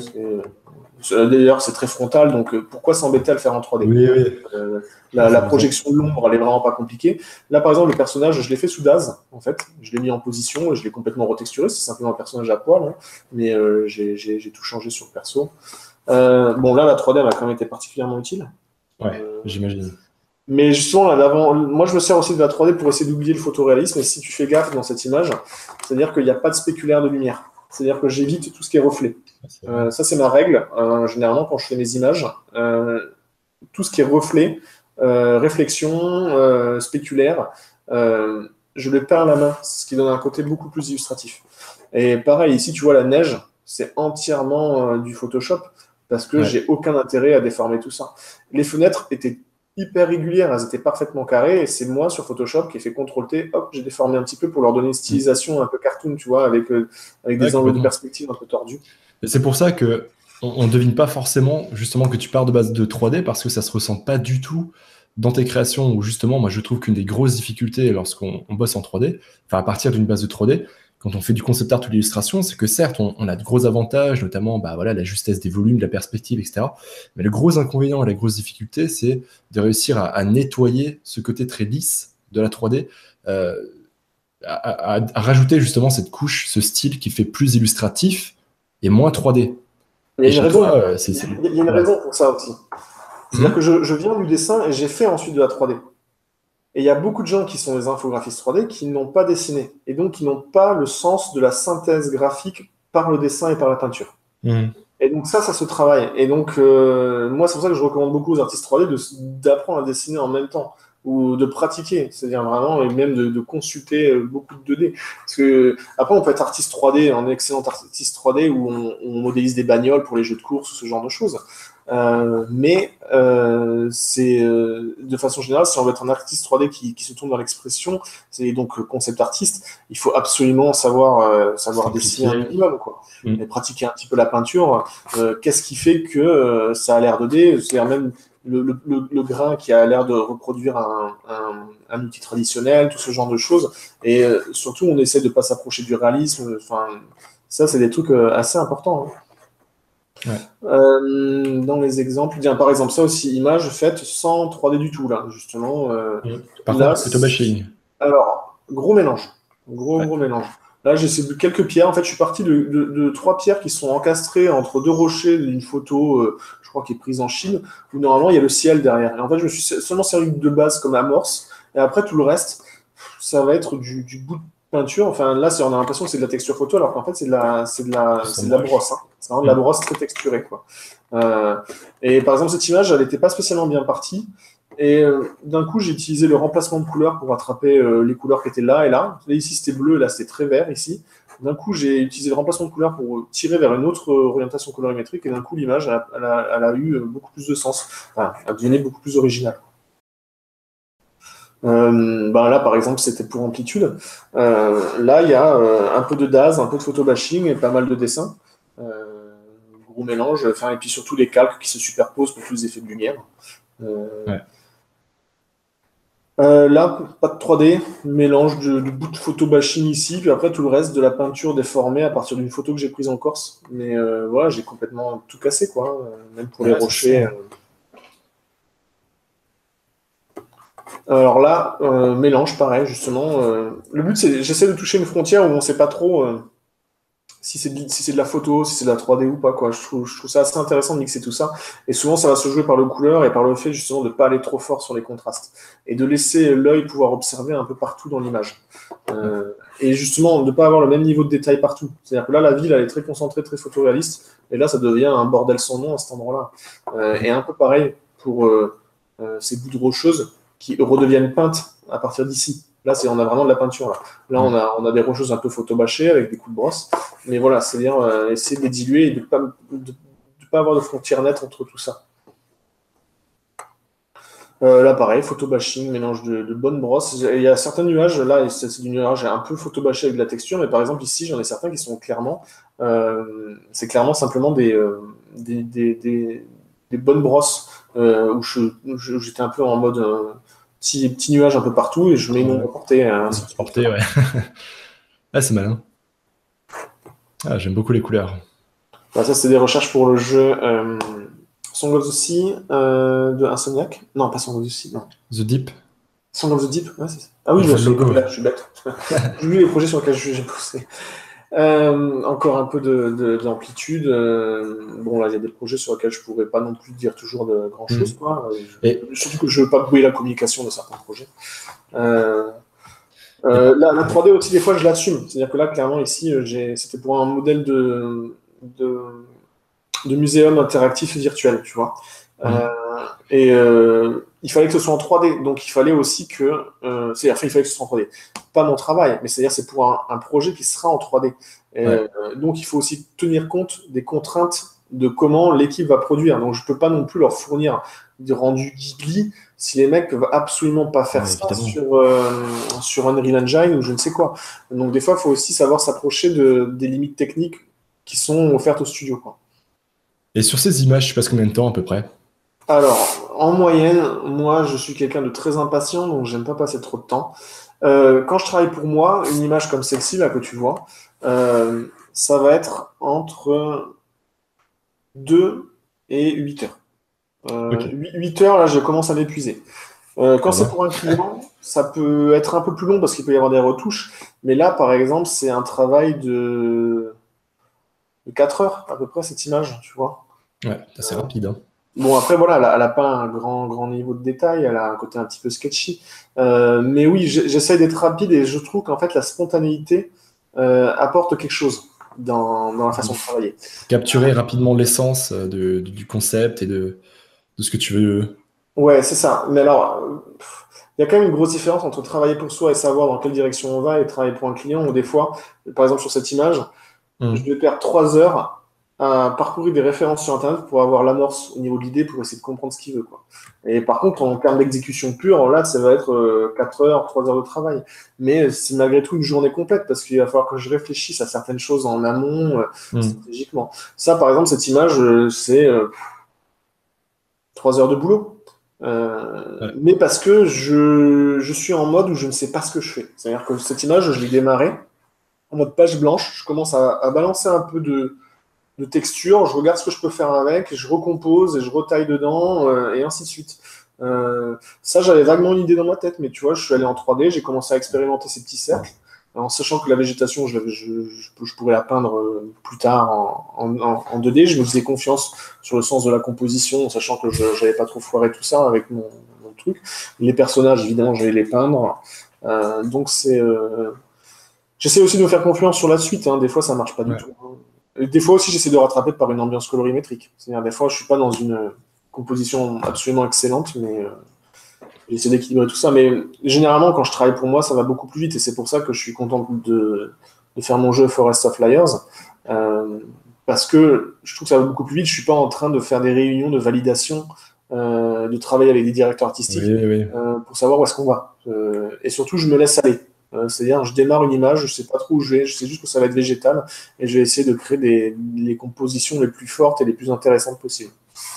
mmh. D'ailleurs, c'est très frontal, donc pourquoi s'embêter à le faire en trois D?
Oui, oui.
Euh, la, la projection de l'ombre, elle est vraiment pas compliquée. Là, par exemple, le personnage, je l'ai fait sous Daz, en fait. Je l'ai mis en position et je l'ai complètement retexturé. C'est simplement un personnage à poil, hein, mais euh, j'ai tout changé sur le perso. Euh, bon, là, la trois D, elle a quand même été particulièrement utile.
Ouais, euh, j'imagine.
Mais justement, là, d'avant, moi, je me sers aussi de la trois D pour essayer d'oublier le photoréalisme. Et si tu fais gaffe dans cette image, c'est-à-dire qu'il n'y a pas de spéculaire de lumière. C'est-à-dire que j'évite tout ce qui est reflet. Euh, ça, c'est ma règle. Euh, généralement, quand je fais mes images, euh, tout ce qui est reflet, euh, réflexion, euh, spéculaire, euh, je le peins à la main, ce qui donne un côté beaucoup plus illustratif. Et pareil, ici, tu vois, la neige, c'est entièrement euh, du Photoshop parce que ouais. j'ai aucun intérêt à déformer tout ça. Les fenêtres étaient hyper régulières, elles étaient parfaitement carrées, et c'est moi sur Photoshop qui ai fait contrôle T, hop, j'ai déformé un petit peu pour leur donner une stylisation un peu cartoon, tu vois, avec, euh, avec des ouais, angles de perspective un peu tordus.
C'est pour ça que on ne devine pas forcément justement que tu pars de base de trois D, parce que ça se ressent pas du tout dans tes créations, où justement, moi je trouve qu'une des grosses difficultés lorsqu'on bosse en trois D, enfin à partir d'une base de trois D, quand on fait du concept art ou de l'illustration, c'est que certes, on, on a de gros avantages, notamment bah, voilà, la justesse des volumes, de la perspective, et cetera. Mais le gros inconvénient et la grosse difficulté, c'est de réussir à, à nettoyer ce côté très lisse de la trois D, euh, à, à, à rajouter justement cette couche, ce style qui fait plus illustratif et moins trois D.
Il y a une, raison, toi, euh, il y a, il y a une voilà. raison pour ça aussi. C'est-à-dire mmh. que je, je viens du dessin et j'ai fait ensuite de la trois D. Et il y a beaucoup de gens qui sont des infographistes trois D qui n'ont pas dessiné, et donc qui n'ont pas le sens de la synthèse graphique par le dessin et par la peinture. Mmh. Et donc ça, ça se travaille. Et donc, euh, moi, c'est pour ça que je recommande beaucoup aux artistes trois D d'apprendre à dessiner en même temps, ou de pratiquer, c'est-à-dire vraiment, et même de, de consulter beaucoup de deux D. Parce que, après, on peut être artiste trois D, un excellent artiste trois D, où on, on modélise des bagnoles pour les jeux de course, ou ce genre de choses. Euh, mais euh, c'est euh, de façon générale, si on veut être un artiste trois D qui, qui se tourne dans l'expression, c'est donc concept artiste, il faut absolument savoir euh, savoir dessiner un minimum, quoi, mmh. et pratiquer un petit peu la peinture. Euh, Qu'est-ce qui fait que euh, ça a l'air deux D, c'est-à-dire même le, le, le, le grain qui a l'air de reproduire un, un, un outil traditionnel, tout ce genre de choses. Et euh, surtout, on essaie de pas s'approcher du réalisme. Enfin, ça, c'est des trucs euh, assez importants. Hein. Ouais. Euh, dans les exemples, bien, par exemple, ça aussi, image faite sans trois D du tout, là, justement. Euh,
mmh. Par là, contre, plutôt bashing.
Alors, gros mélange. Gros, ouais. gros mélange. Là, j'ai quelques pierres. En fait, je suis parti de, de, de trois pierres qui sont encastrées entre deux rochers d'une photo, euh, je crois, qui est prise en Chine, où normalement, il y a le ciel derrière. Et en fait, je me suis seulement servi de base comme amorce. Et après, tout le reste, ça va être du, du bout de peinture. Enfin, là, on a l'impression que c'est de la texture photo, alors qu'en fait, c'est de la, c'est de la, c'est de la brosse. Hein. C'est vraiment de la brosse très texturée, quoi. Euh, et par exemple, cette image, elle n'était pas spécialement bien partie. Et euh, d'un coup, j'ai utilisé le remplacement de couleurs pour attraper euh, les couleurs qui étaient là et là. Là, ici, c'était bleu, là, c'était très vert, ici. D'un coup, j'ai utilisé le remplacement de couleurs pour tirer vers une autre orientation colorimétrique. Et d'un coup, l'image, elle, elle, elle a eu beaucoup plus de sens. Enfin, elle devenait beaucoup plus originale. Euh, ben là, par exemple, c'était pour amplitude. Euh, là, il y a euh, un peu de Daz, un peu de photobashing et pas mal de dessins. Euh, gros mélange. Enfin, et puis surtout les calques qui se superposent pour tous les effets de lumière. Euh, ouais. euh, là, pas de trois D, mélange de, de bout de photobashing ici, puis après tout le reste de la peinture déformée à partir d'une photo que j'ai prise en Corse. Mais euh, voilà, j'ai complètement tout cassé, quoi. Même pour ouais, les rochers. Alors là, euh, mélange, pareil, justement. Euh, le but, c'est j'essaie de toucher une frontière où on ne sait pas trop euh, si c'est de, si de la photo, si c'est de la trois D ou pas, quoi. Je trouve, je trouve ça assez intéressant de mixer tout ça. Et souvent, ça va se jouer par le couleur et par le fait, justement, de ne pas aller trop fort sur les contrastes. Et de laisser l'œil pouvoir observer un peu partout dans l'image. Euh, et justement, de ne pas avoir le même niveau de détail partout. C'est-à-dire que là, la ville, elle est très concentrée, très photoréaliste. Et là, ça devient un bordel sans nom à cet endroit-là. Euh, et un peu pareil pour euh, euh, ces bouts de rocheuses qui redeviennent peintes à partir d'ici. Là, c'est, on a vraiment de la peinture. Là, là on, a, on a des rocheuses un peu photobâchées avec des coups de brosse. Mais voilà, c'est-à-dire euh, essayer de les diluer et de ne pas, de, de pas avoir de frontière nette entre tout ça. Euh, là, pareil, photobashing, mélange de, de bonnes brosses. Il y a certains nuages, là, c'est, c'est du nuage un peu photobâché avec de la texture, mais par exemple, ici, j'en ai certains qui sont clairement, euh, c'est clairement simplement des, euh, des, des, des, des bonnes brosses euh, où, je, où j'étais un peu en mode euh, petit, petit nuage un peu partout et je mets une ombre portée. Hein,
portée, ouais. Ah, c'est malin. Ah, j'aime beaucoup les couleurs.
Bah, ça, c'est des recherches pour le jeu euh, Song of the Sea euh, de Insomniac. Non, pas Song of the Sea, non.
The Deep.
Song of the Deep, ouais, c'est ça. Ah oui,
Je
je,
vois le
suis,
logo.
là, je suis bête. J'ai vu les projets sur lesquels j'ai poussé. Euh, encore un peu de, de, d'amplitude. Euh, bon, là, il y a des projets sur lesquels je pourrais pas non plus dire toujours de grand
Mm.
chose, quoi.
Et
Je- surtout que je veux pas brouiller la communication de certains projets. Euh, euh, la, la trois D aussi, des fois, je l'assume. C'est-à-dire que là, clairement, ici, euh, j'ai, c'était pour un modèle de, de, de muséum interactif virtuel, tu vois. Euh,
mm.
et euh, il fallait que ce soit en trois D. Donc, il fallait aussi que. Euh, c'est-à-dire, enfin, il fallait que ce soit en trois D. Pas mon travail, mais c'est-à-dire c'est pour un, un projet qui sera en trois D. Et,
Ouais.
euh, donc, il faut aussi tenir compte des contraintes de comment l'équipe va produire. Donc, je ne peux pas non plus leur fournir du rendu Ghibli si les mecs peuvent absolument pas faire
Ouais,
ça
évidemment.
sur, euh, sur Unreal Engine ou je ne sais quoi. Donc, des fois, il faut aussi savoir s'approcher de, des limites techniques qui sont offertes au studio, quoi.
Et sur ces images, tu passes combien de temps à peu près?
Alors, en moyenne, moi, je suis quelqu'un de très impatient, donc j'aime pas passer trop de temps. Euh, quand je travaille pour moi, une image comme celle-ci, là, que tu vois, euh, ça va être entre deux et huit heures. Euh,
Ok,
huit heures, là, je commence à m'épuiser. Euh, quand
ça
c'est
va.
pour un client, ça peut être un peu plus long parce qu'il peut y avoir des retouches. Mais là, par exemple, c'est un travail de, de quatre heures à peu près, cette image, tu vois.
Ouais, c'est rapide, hein.
Bon, après, voilà, elle n'a pas un grand, grand niveau de détail, elle a un côté un petit peu sketchy. Euh, mais oui, j'ai- j'essaie d'être rapide et je trouve qu'en fait, la spontanéité euh, apporte quelque chose dans, dans la façon de travailler.
Capturer rapidement l'essence euh, de- du du concept et de, de ce que tu veux.
Ouais, c'est ça. Mais alors, euh, pff, il y a quand même une grosse différence entre travailler pour soi et savoir dans quelle direction on va et travailler pour un client, où des fois, par exemple sur cette image, je
Mm.
vais perdre trois heures à parcourir des références sur Internet pour avoir l'amorce au niveau de l'idée, pour essayer de comprendre ce qu'il veut, quoi. Et par contre, en termes d'exécution pure, là, ça va être euh, quatre heures, trois heures de travail. Mais c'est malgré tout une journée complète parce qu'il va falloir que je réfléchisse à certaines choses en amont, euh,
Mm.
stratégiquement. Ça, par exemple, cette image, euh, c'est euh, trois heures de boulot. Euh,
Ouais.
mais parce que je, je suis en mode où je ne sais pas ce que je fais. C'est-à-dire que cette image, je l'ai démarrée en mode page blanche. Je commence à, à balancer un peu de, de texture, je regarde ce que je peux faire avec, je recompose et je retaille dedans, euh, et ainsi de suite. Euh, ça, j'avais vaguement une idée dans ma tête, mais tu vois, je suis allé en trois D, j'ai commencé à expérimenter ces petits cercles, en sachant que la végétation, je, je, je, je pourrais la peindre euh, plus tard en, en, en deux D. Je me faisais confiance sur le sens de la composition, en sachant que je n'avais pas trop foiré tout ça avec mon, mon truc. Les personnages, évidemment, j'allais les peindre. Euh, donc, c'est. Euh... J'essaie aussi de me faire confiance sur la suite, hein. Des fois, ça marche pas du
Ouais.
tout, hein. Et des fois aussi, j'essaie de rattraper par une ambiance colorimétrique. C'est-à-dire, des fois, je suis pas dans une euh, composition absolument excellente, mais euh, j'essaie d'équilibrer tout ça. Mais généralement, quand je travaille pour moi, ça va beaucoup plus vite. Et c'est pour ça que je suis content de, de faire mon jeu Forest of Liars. Euh, parce que je trouve que ça va beaucoup plus vite. Je suis pas en train de faire des réunions de validation, euh, de travailler avec des directeurs artistiques
Oui, oui.
euh, pour savoir où est-ce qu'on va. Euh, et surtout, je me laisse aller. Euh, c'est-à-dire, je démarre une image, je sais pas trop où je vais, je sais juste que ça va être végétal, et je vais essayer de créer des, les compositions les plus fortes et les plus intéressantes possibles.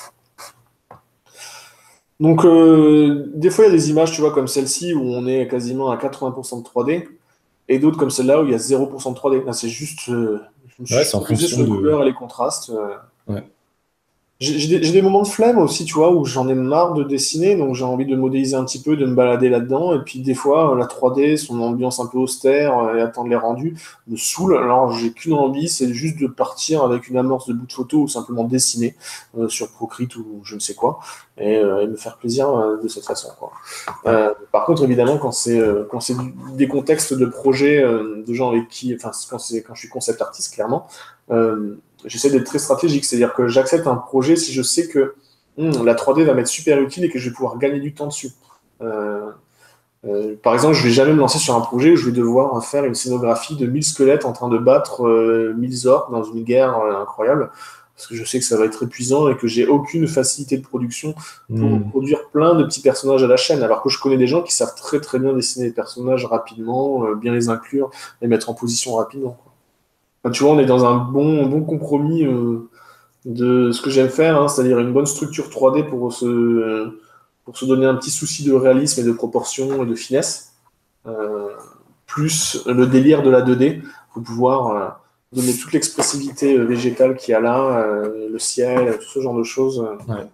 Donc, euh, des fois, il y a des images, tu vois, comme celle-ci, où on est quasiment à quatre-vingts pour cent de trois D, et d'autres comme celle-là, où il y a zéro pour cent de trois D. Là, c'est juste, euh, je me suis
Ouais,
juste
c'est en
focusé sur
fonction
les
de.
couleurs et les contrastes. euh,
Ouais.
J'ai j'ai des, j'ai des moments de flemme aussi, tu vois, où j'en ai marre de dessiner, donc j'ai envie de modéliser un petit peu, de me balader là-dedans. Et puis des fois, la trois D, son ambiance un peu austère euh, et attendre les rendus, me saoule. Alors j'ai qu'une envie, c'est juste de partir avec une amorce de bout de photo ou simplement dessiner euh, sur Procreate ou je ne sais quoi, et, euh, et me faire plaisir euh, de cette façon, quoi.
Ouais.
Euh, par contre, évidemment, quand c'est euh, quand c'est du- des contextes de projets euh, de gens avec qui, enfin, quand c'est quand je suis concept artiste, clairement. euh, J'essaie d'être très stratégique, c'est-à-dire que j'accepte un projet si je sais que hum, la trois D va m'être super utile et que je vais pouvoir gagner du temps dessus. Euh, euh, par exemple, je vais jamais me lancer sur un projet où je vais devoir faire une scénographie de mille squelettes en train de battre euh, mille orques dans une guerre euh, incroyable, parce que je sais que ça va être épuisant et que j'ai aucune facilité de production pour
Mm.
produire plein de petits personnages à la chaîne, alors que je connais des gens qui savent très très bien dessiner des personnages rapidement, euh, bien les inclure, les mettre en position rapidement, quoi. Enfin, tu vois, on est dans un bon, bon compromis euh, de ce que j'aime faire, hein, c'est-à-dire une bonne structure trois D pour se, pour se donner un petit souci de réalisme et de proportion et de finesse, euh, plus le délire de la deux D pour pouvoir euh, donner toute l'expressivité euh, végétale qu'il y a là, euh, le ciel, tout ce genre de choses. Euh,
Ouais.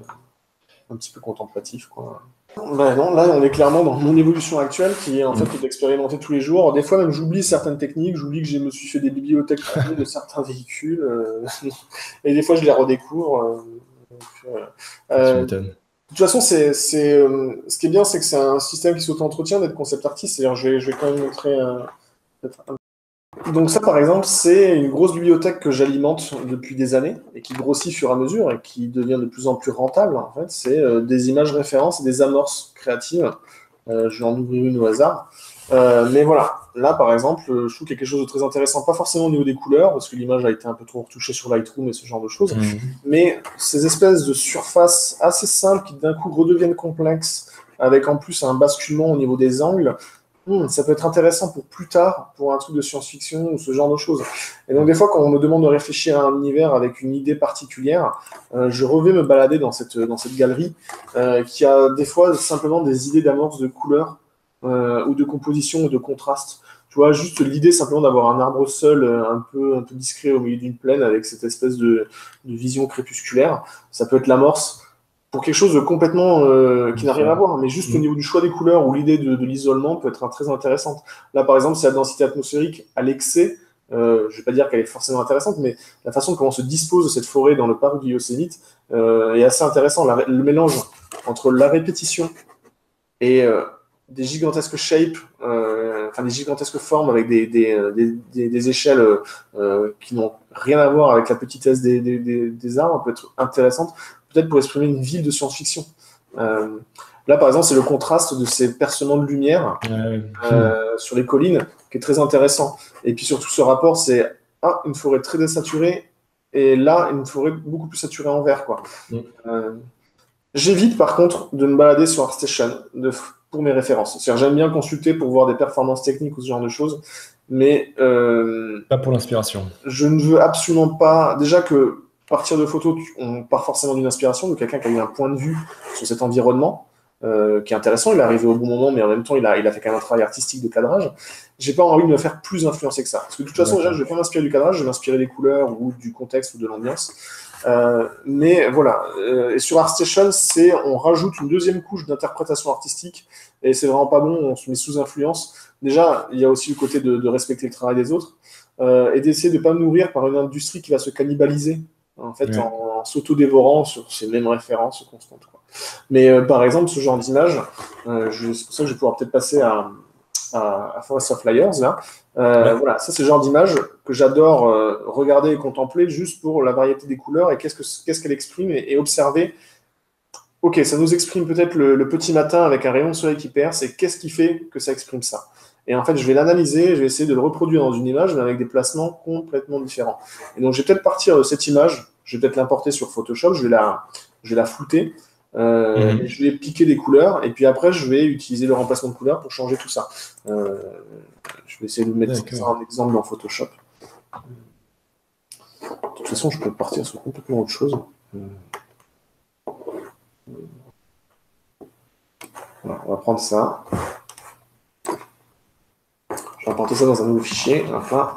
un petit peu contemplatif, quoi. Ouais, non, là, on est clairement dans mon évolution actuelle qui est en
Mm.
fait d'expérimenter tous les jours. Des fois, même, j'oublie certaines techniques, j'oublie que je me suis fait des bibliothèques privées de certains véhicules, euh, et des fois, je les redécouvre. euh, donc, euh,
Tu
euh,
m'étonnes.
de toute façon, c'est, c'est, euh, ce qui est bien, c'est que c'est un système qui s'auto-entretient d'être concept artiste. C'est-à-dire, je vais, je vais quand même montrer un, un donc ça, par exemple, c'est une grosse bibliothèque que j'alimente depuis des années et qui grossit au fur et à mesure et qui devient de plus en plus rentable. En fait, c'est euh, des images références et des amorces créatives. Euh, je vais en ouvrir une au hasard. Euh, mais voilà, là, par exemple, je trouve quelque chose de très intéressant, pas forcément au niveau des couleurs, parce que l'image a été un peu trop retouchée sur Lightroom et ce genre de choses,
Mm.
mais ces espèces de surfaces assez simples qui d'un coup redeviennent complexes, avec en plus un basculement au niveau des angles. Hmm, ça peut être intéressant pour plus tard, pour un truc de science-fiction ou ce genre de choses. Et donc, des fois, quand on me demande de réfléchir à un univers avec une idée particulière, euh, je revais me balader dans cette, dans cette galerie euh, qui a des fois simplement des idées d'amorce de couleurs euh, ou de composition ou de contraste. Tu vois, juste l'idée simplement d'avoir un arbre seul, euh, un peu, un peu discret au milieu d'une plaine avec cette espèce de, de vision crépusculaire, ça peut être l'amorce pour quelque chose de complètement euh, qui n'a rien à
Différent.
voir, mais juste au
Mm.
niveau du choix des couleurs ou l'idée de, de l'isolement peut être très intéressante. Là, par exemple, si la densité atmosphérique à l'excès, euh, je ne vais pas dire qu'elle est forcément intéressante, mais la façon dont on se dispose de cette forêt dans le parc du Yosemite euh, est assez intéressant. La, le mélange entre la répétition et euh, des gigantesques shapes, euh, enfin des gigantesques formes avec des, des, des, des, des échelles euh, qui n'ont rien à voir avec la petitesse des, des, des, des arbres peut être intéressante, peut-être pour exprimer une ville de science-fiction. Euh, là, par exemple, c'est le contraste de ces percements de lumière
Ouais. Mm.
euh, sur les collines qui est très intéressant. Et puis surtout, ce rapport, c'est ah, une forêt très désaturée et là, une forêt beaucoup plus saturée en vert, quoi.
Mm.
Euh, J'évite par contre de me balader sur ArtStation de, pour mes références. C'est-à-dire, j'aime bien consulter pour voir des performances techniques ou ce genre de choses, mais euh,
Pas pour l'inspiration.
je ne veux absolument pas. Déjà que partir de photos, on part forcément d'une inspiration, de quelqu'un qui a eu un point de vue sur cet environnement, euh, qui est intéressant. Il est arrivé au bon moment, mais en même temps, il a, il a fait quand même un travail artistique de cadrage. J'ai pas envie de me faire plus influencer que ça. Parce que de toute façon, déjà, je vais pas m'inspirer du cadrage, je vais m'inspirer des couleurs ou du contexte ou de l'ambiance. Euh, mais voilà. Euh, et sur ArtStation, c'est on rajoute une deuxième couche d'interprétation artistique et c'est vraiment pas bon. On se met sous influence. Déjà, il y a aussi le côté de, de respecter le travail des autres euh, et d'essayer de ne pas me nourrir par une industrie qui va se cannibaliser en fait
Ouais.
en, en s'auto-dévorant sur ces mêmes références constantes, quoi. Mais euh, par exemple, ce genre d'image, euh, je- c'est pour ça que je vais pouvoir peut-être passer à, à, à Forest of Liars là. Euh,
Ouais.
voilà, ça c'est le genre d'image que j'adore euh, regarder et contempler juste pour la variété des couleurs et qu'est-ce que qu'est-ce qu'elle exprime et, et observer. Ok, ça nous exprime peut-être le, le petit matin avec un rayon de soleil qui perce et qu'est-ce qui fait que ça exprime ça? Et en fait, je vais l'analyser, je vais essayer de le reproduire dans une image, mais avec des placements complètement différents. Et donc, je vais peut-être partir de cette image, je vais peut-être l'importer sur Photoshop, je vais la, je vais la flouter, euh, et
Mhm.
je vais piquer des couleurs, et puis après, je vais utiliser le remplacement de couleurs pour changer tout ça. Euh, je vais essayer de mettre ça
D'accord.
en exemple dans Photoshop. De toute façon, je peux partir sur complètement autre chose. Voilà, on va prendre ça. Je vais importer ça dans un nouveau fichier. Enfin,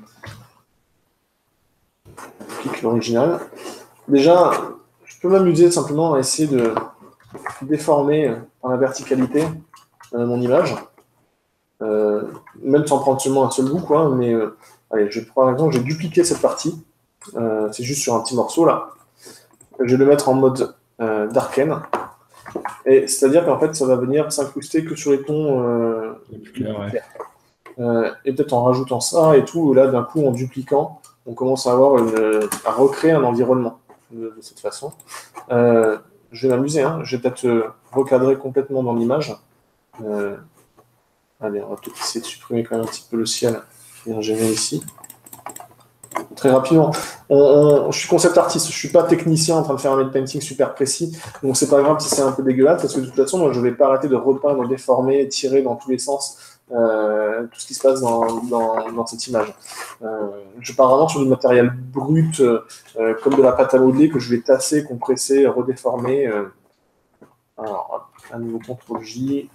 je clique l'original. Déjà, je peux m'amuser simplement à essayer de déformer par la verticalité euh, mon image, euh, même sans prendre seulement un seul bout, quoi. Mais euh, allez, je, par exemple, je vais dupliquer cette partie. Euh, c'est juste sur un petit morceau là. Je vais le mettre en mode euh, darken. Et c'est-à-dire qu'en fait, ça va venir s'incruster que sur les tons euh,
C'est plus
les
clair,
plus
ouais.
clairs. Euh, et peut-être en rajoutant ça et tout, là, d'un coup, en dupliquant, on commence à avoir une, à recréer un environnement de, de cette façon. Euh, je vais m'amuser, hein. Je vais peut-être euh, recadrer complètement dans l'image. Euh, allez, on va peut-être essayer de supprimer quand même un petit peu le ciel qui vient gêner ici. Très rapidement, on, on, je suis concept artiste, je suis pas technicien en train de faire un made painting super précis, donc c'est pas grave si c'est un peu dégueulasse, parce que de toute façon, moi, je vais pas arrêter de repeindre, déformer, tirer dans tous les sens euh, tout ce qui se passe dans, dans, dans cette image. Euh, je pars vraiment sur du matériel brut, euh, comme de la pâte à modeler, que je vais tasser, compresser, redéformer. Euh. Alors, à nouveau contrôle J.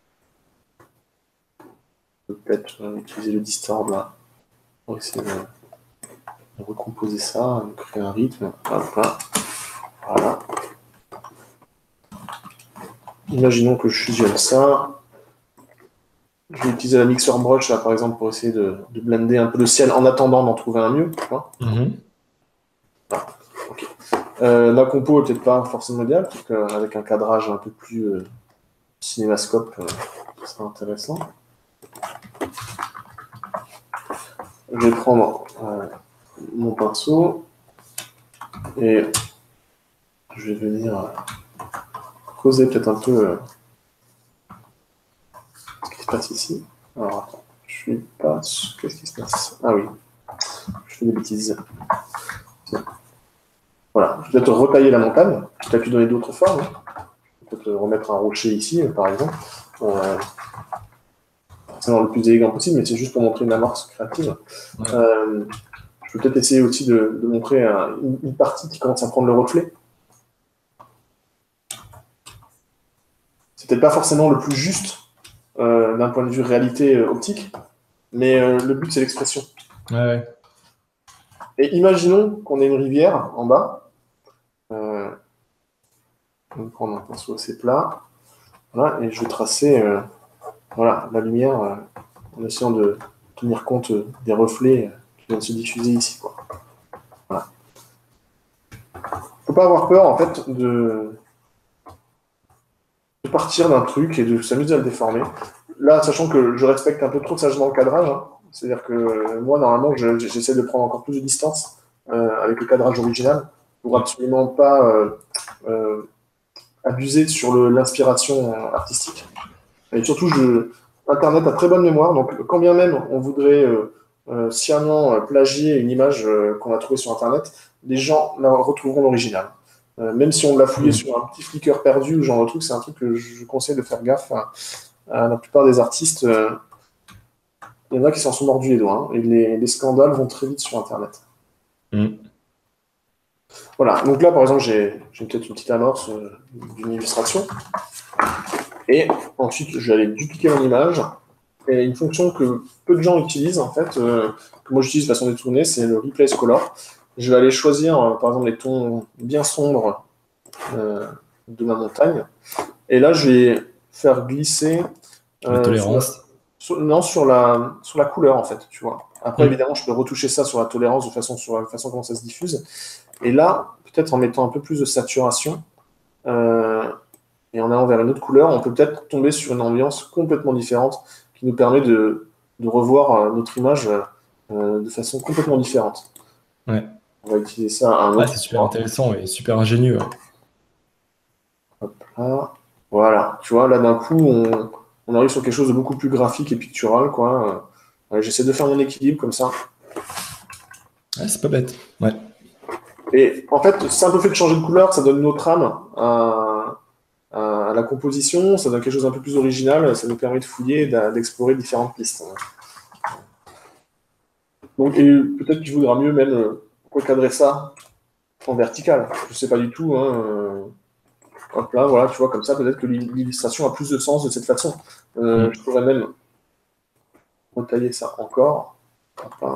Peut-être euh, utiliser le distord là. Pour essayer de... recomposer ça, créer un rythme. Hop là. Voilà. Imaginons que je fusionne ça. Je vais utiliser la mixer brush là, par exemple, pour essayer de, de blender un peu le ciel en attendant d'en trouver un mieux.
Mm-hmm.
Voilà. Okay. Euh, la compo n'est peut-être pas forcément idéale, parce qu'avec un cadrage un peu plus euh, cinémascope, euh, ça sera intéressant. Je vais prendre euh, mon pinceau et je vais venir euh, creuser peut-être un peu euh, ce qui se passe ici. Alors attends, je suis pas. Qu'est-ce qui se passe? Ah oui, je fais des bêtises. Voilà, je vais peut-être retailler la montagne. Je t'ai pu donner d'autres formes. Je vais peut-être remettre un rocher ici, par exemple. Euh, c'est le plus élégant possible, mais c'est juste pour montrer une amorce créative. Ouais. Euh, je peux peut-être essayer aussi de, de montrer un, une, une partie qui commence à prendre le reflet. C'est peut-être pas forcément le plus juste euh, d'un point de vue réalité euh, optique, mais euh, le but, c'est l'expression.
Ouais, ouais.
Et imaginons qu'on ait une rivière en bas. Euh, on va prendre un pinceau assez plat. Voilà, et je vais tracer euh, voilà, la lumière euh, en essayant de tenir compte euh, des reflets euh, qui viennent se diffuser ici. Quoi. Voilà. Faut pas avoir peur, en fait, de, de partir d'un truc et de s'amuser à le déformer. Là, sachant que je respecte un peu trop sagement le cadrage, hein, c'est-à-dire que euh, moi, normalement, je, j'essaie de prendre encore plus de distance euh, avec le cadrage original pour absolument pas euh, euh, abuser sur le, l'inspiration artistique. Et surtout, je, Internet a très bonne mémoire, donc quand bien même on voudrait euh, euh, sciemment euh, plagier une image euh, qu'on a trouvée sur Internet, les gens la retrouveront l'original. Euh, même si on l'a fouillé mmh. sur un petit Flickr perdu ou genre de truc, c'est un truc que je conseille de faire gaffe à, à la plupart des artistes. Euh, il y en a qui s'en sont mordus les doigts, hein, et les, les scandales vont très vite sur Internet. Mmh. Voilà, donc là par exemple, j'ai, j'ai peut-être une petite amorce euh, d'une illustration. Et ensuite, je vais aller dupliquer mon image. Et une fonction que peu de gens utilisent, en fait, euh, que moi j'utilise de façon détournée, c'est le Replace Color. Je vais aller choisir, euh, par exemple, les tons bien sombres euh, de ma montagne. Et là, je vais faire glisser...
Euh, la tolérance
sur la, sur, Non, sur la, sur la couleur, en fait, tu vois. Après, mmh. évidemment, je peux retoucher ça sur la tolérance, de façon, sur la façon comment ça se diffuse. Et là, peut-être en mettant un peu plus de saturation... Euh, et en allant vers une autre couleur, on peut peut-être tomber sur une ambiance complètement différente qui nous permet de, de revoir notre image euh, de façon complètement différente.
Ouais.
On va utiliser ça à un
ouais,
autre.
C'est super intéressant et super ingénieux. Ouais.
Hop là. Voilà. Tu vois, là d'un coup, on, on arrive sur quelque chose de beaucoup plus graphique et pictural, quoi. Euh, j'essaie de faire mon équilibre comme ça.
Ouais, c'est pas bête. Ouais.
Et en fait, c'est un peu fait de changer de couleur, ça donne une autre âme à, à la composition, ça donne quelque chose d'un peu plus original, ça nous permet de fouiller, d'explorer différentes pistes. Donc, et peut-être qu'il vaudra mieux même recadrer ça en vertical. Je ne sais pas du tout. Hein. Hop là, voilà, tu vois, comme ça, peut-être que l'illustration a plus de sens de cette façon. Euh, mmh. Je pourrais même retailler ça encore. Hop là.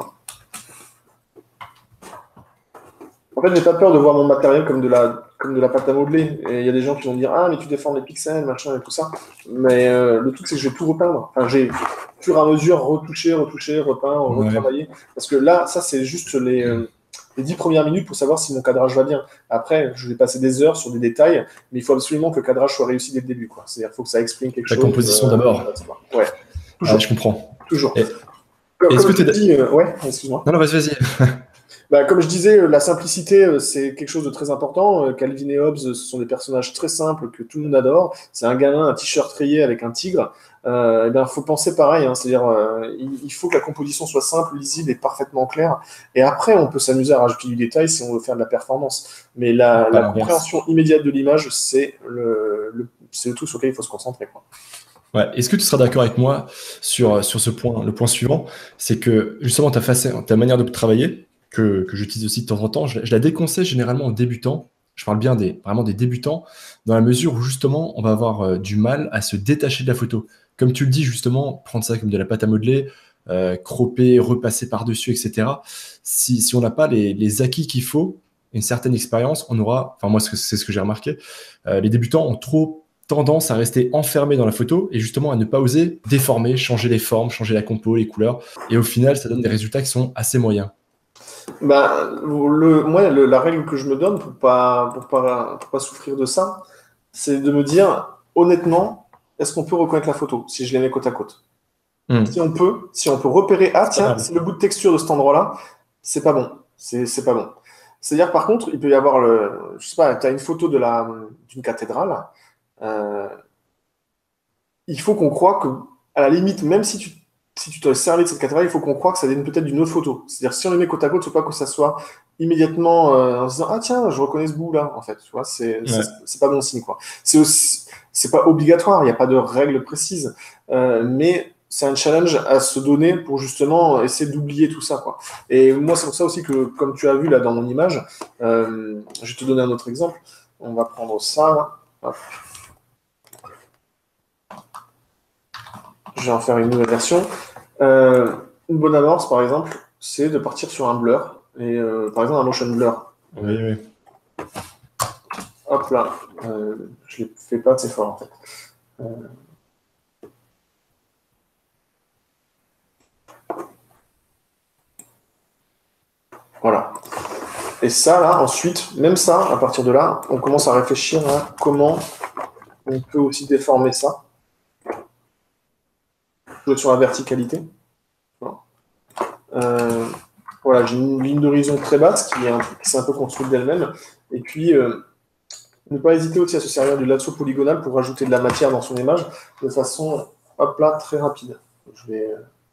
En fait, j'ai pas peur de voir mon matériel comme de la, comme de la pâte à modeler. Et il y a des gens qui vont dire « Ah, mais tu déformes les pixels, machin, et tout ça. » Mais euh, le truc, c'est que je vais tout repeindre. Enfin, j'ai, au fur et à mesure, retouché, retouché, repeint, ouais. retravaillé. Parce que là, ça, c'est juste les, euh, les dix premières minutes pour savoir si mon cadrage va bien. Après, je vais passer des heures sur des détails, mais il faut absolument que le cadrage soit réussi dès le début. Quoi. C'est-à-dire qu'il faut que ça exprime quelque
la
chose.
La composition euh, d'abord.
Ouais.
Ah, je comprends.
Toujours.
Et...
Comme,
Est-ce
comme
que tu
dis, euh, ouais, excuse-moi.
Non, non, vas-y, vas-y.
Bah, comme je disais, la simplicité, c'est quelque chose de très important. Calvin et Hobbes, ce sont des personnages très simples que tout le monde adore. C'est un gamin, un t-shirt rayé avec un tigre. Euh, et ben, faut penser pareil. Hein, c'est-à-dire, euh, il faut que la composition soit simple, lisible et parfaitement claire. Et après, on peut s'amuser à rajouter du détail si on veut faire de la performance. Mais la, la compréhension immédiate de l'image, c'est le, le, c'est le truc sur lequel il faut se concentrer, quoi.
Ouais. Est-ce que tu seras d'accord avec moi sur, sur ce point, le point suivant, c'est que justement ta, façon, ta manière de travailler, que, que j'utilise aussi de temps en temps, je, je la déconseille généralement aux débutants. Je parle bien des, vraiment des débutants, dans la mesure où justement, on va avoir euh, du mal à se détacher de la photo. Comme tu le dis, justement, prendre ça comme de la pâte à modeler, euh, cropper, repasser par-dessus, et cetera. Si, si on n'a pas les, les acquis qu'il faut, une certaine expérience, on aura, enfin moi c'est ce que j'ai remarqué, euh, les débutants ont trop tendance à rester enfermés dans la photo et justement à ne pas oser déformer, changer les formes, changer la compo, les couleurs. Et au final, ça donne des résultats qui sont assez moyens.
Bah, le, moi, le- la règle que je me donne pour pas, pour pas, pour pas souffrir de ça, c'est de me dire, honnêtement, est-ce qu'on peut reconnaître la photo si je les mets côte à côte?
Hmm.
Si on peut, si on peut repérer, ah
C'est pas
tiens,
mal.
c'est le bout de texture de cet endroit-là, c'est pas bon. C'est c'est pas bon. C'est-à-dire, par contre, il peut y avoir le, je sais pas, tu as une photo de la, d'une cathédrale, euh, il faut qu'on croie que, à la limite, même si tu, si tu te servis de cette cathédrale, il faut qu'on croie que ça vienne peut-être d'une autre photo. C'est-à-dire, si on les met côte à côte, il ne faut pas que ça soit immédiatement euh, en se disant, ah tiens, je reconnais ce bout-là, en fait. Tu vois, c'est
Ouais.
c'est- c'est pas bon signe, quoi. C'est aussi, c'est pas obligatoire, il n'y a pas de règle précise, euh, mais c'est un challenge à se donner pour justement essayer d'oublier tout ça, quoi. Et moi, c'est pour ça aussi que, comme tu as vu là dans mon image, euh, je vais te donner un autre exemple. On va prendre ça. Hop. Je vais en faire une nouvelle version. Euh, une bonne amorce, par exemple, c'est de partir sur un blur, et euh, par exemple un motion blur.
Oui, oui.
Hop là, euh, je ne les fais pas assez fort en fait. Euh, voilà. Et ça, là, ensuite, même ça, à partir de là, on commence à réfléchir à comment on peut aussi déformer ça. Jouer sur la verticalité. Voilà, euh, voilà, j'ai une ligne d'horizon très basse qui, est un, qui s'est un peu construite d'elle-même. Et puis, euh, ne pas hésiter aussi à se servir du lasso polygonal pour rajouter de la matière dans son image de façon, hop là, très rapide. Je vais...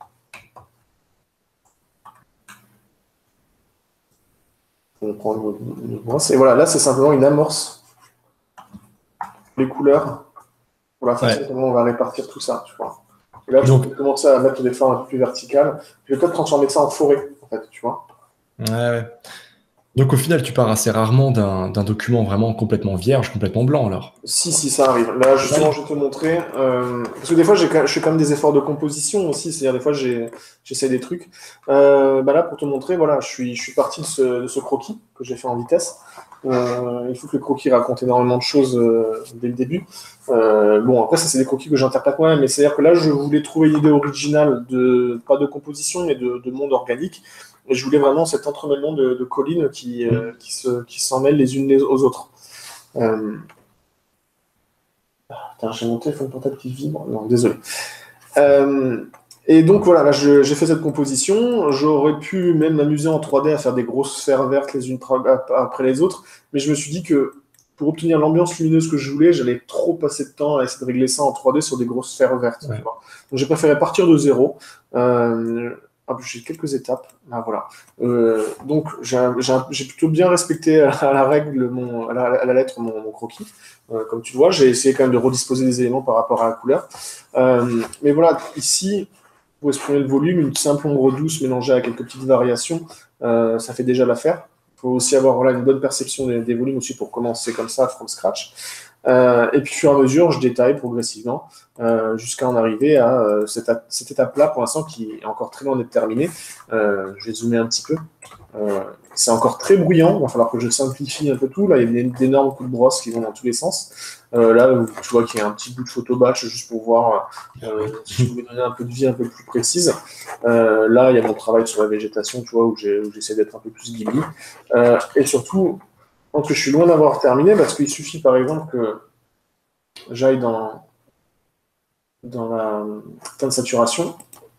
Je vais prendre une brosse. Et voilà, là, c'est simplement une amorce. Les couleurs, pour la façon
Ouais.
dont on va répartir tout ça, tu vois. Et là,
Donc,
je vais commencer à mettre des formes un peu plus verticales. Je vais peut-être transformer ça en forêt, en fait, tu vois.
ouais, ouais. Donc au final, tu pars assez rarement d'un d'un document vraiment complètement vierge, complètement blanc alors.
Si, si, ça arrive. Là,
Ça
justement,
arrive.
je vais te montrer. euh, parce que des fois, j'ai quand- je fais quand même des efforts de composition aussi. C'est-à-dire, des fois, j'ai- j'essaie des trucs. Euh, bah là, pour te montrer, voilà, je suis, je suis parti de ce, de ce croquis que j'ai fait en vitesse. Euh, il faut que le croquis raconte énormément de choses euh, dès le début. Euh, bon, après, ça, c'est des croquis que j'interprète moi-même. Mais c'est-à-dire que là, je voulais trouver une idée originale, de, pas de composition, mais de, de monde organique. Et je voulais vraiment cet entremêlement de, de collines qui, euh, qui se, qui s'en mêlent les unes les- aux autres. Euh, Putain, j'ai mon téléphone portable qui vibre. Non, désolé. Euh, et donc voilà, là, je- j'ai fait cette composition. J'aurais pu même m'amuser en trois D à faire des grosses sphères vertes les unes tra- après les autres, mais je me suis dit que pour obtenir l'ambiance lumineuse que je voulais, j'allais trop passer de temps à essayer de régler ça en trois D sur des grosses sphères vertes.
Ouais.
Tu vois. Donc j'ai préféré partir de zéro. Euh, ah, j'ai quelques étapes. Ah, voilà. Euh, donc j'ai j'ai- j'ai plutôt bien respecté à la règle, mon, à, la, à la lettre, mon, mon croquis. Euh, comme tu le vois, j'ai essayé quand même de redisposer des éléments par rapport à la couleur. Euh, mais voilà, ici, pour exprimer le volume, une simple ombre douce mélangée à quelques petites variations, euh, ça fait déjà l'affaire. Il faut aussi avoir voilà, une bonne perception des, des volumes aussi pour commencer comme ça, from scratch. Euh, et puis, au fur et à mesure, je détaille progressivement euh, jusqu'à en arriver à euh, cette, cette étape-là, pour l'instant, qui est encore très loin d'être terminée. Euh, je vais zoomer un petit peu. Euh, c'est encore très bruyant, il va falloir que je simplifie un peu tout. Là, il y a d'énormes coups de brosse qui vont dans tous les sens. Euh, là, tu vois qu'il y a un petit bout de photo batch juste pour voir euh, si je pouvais donner un peu de vie un peu plus précise. Euh, là, il y a mon travail sur la végétation, tu vois, où j'essaie d'être un peu plus guilly. Euh, et surtout, je pense que je suis loin d'avoir terminé parce qu'il suffit, par exemple, que j'aille dans, dans la teinte de saturation.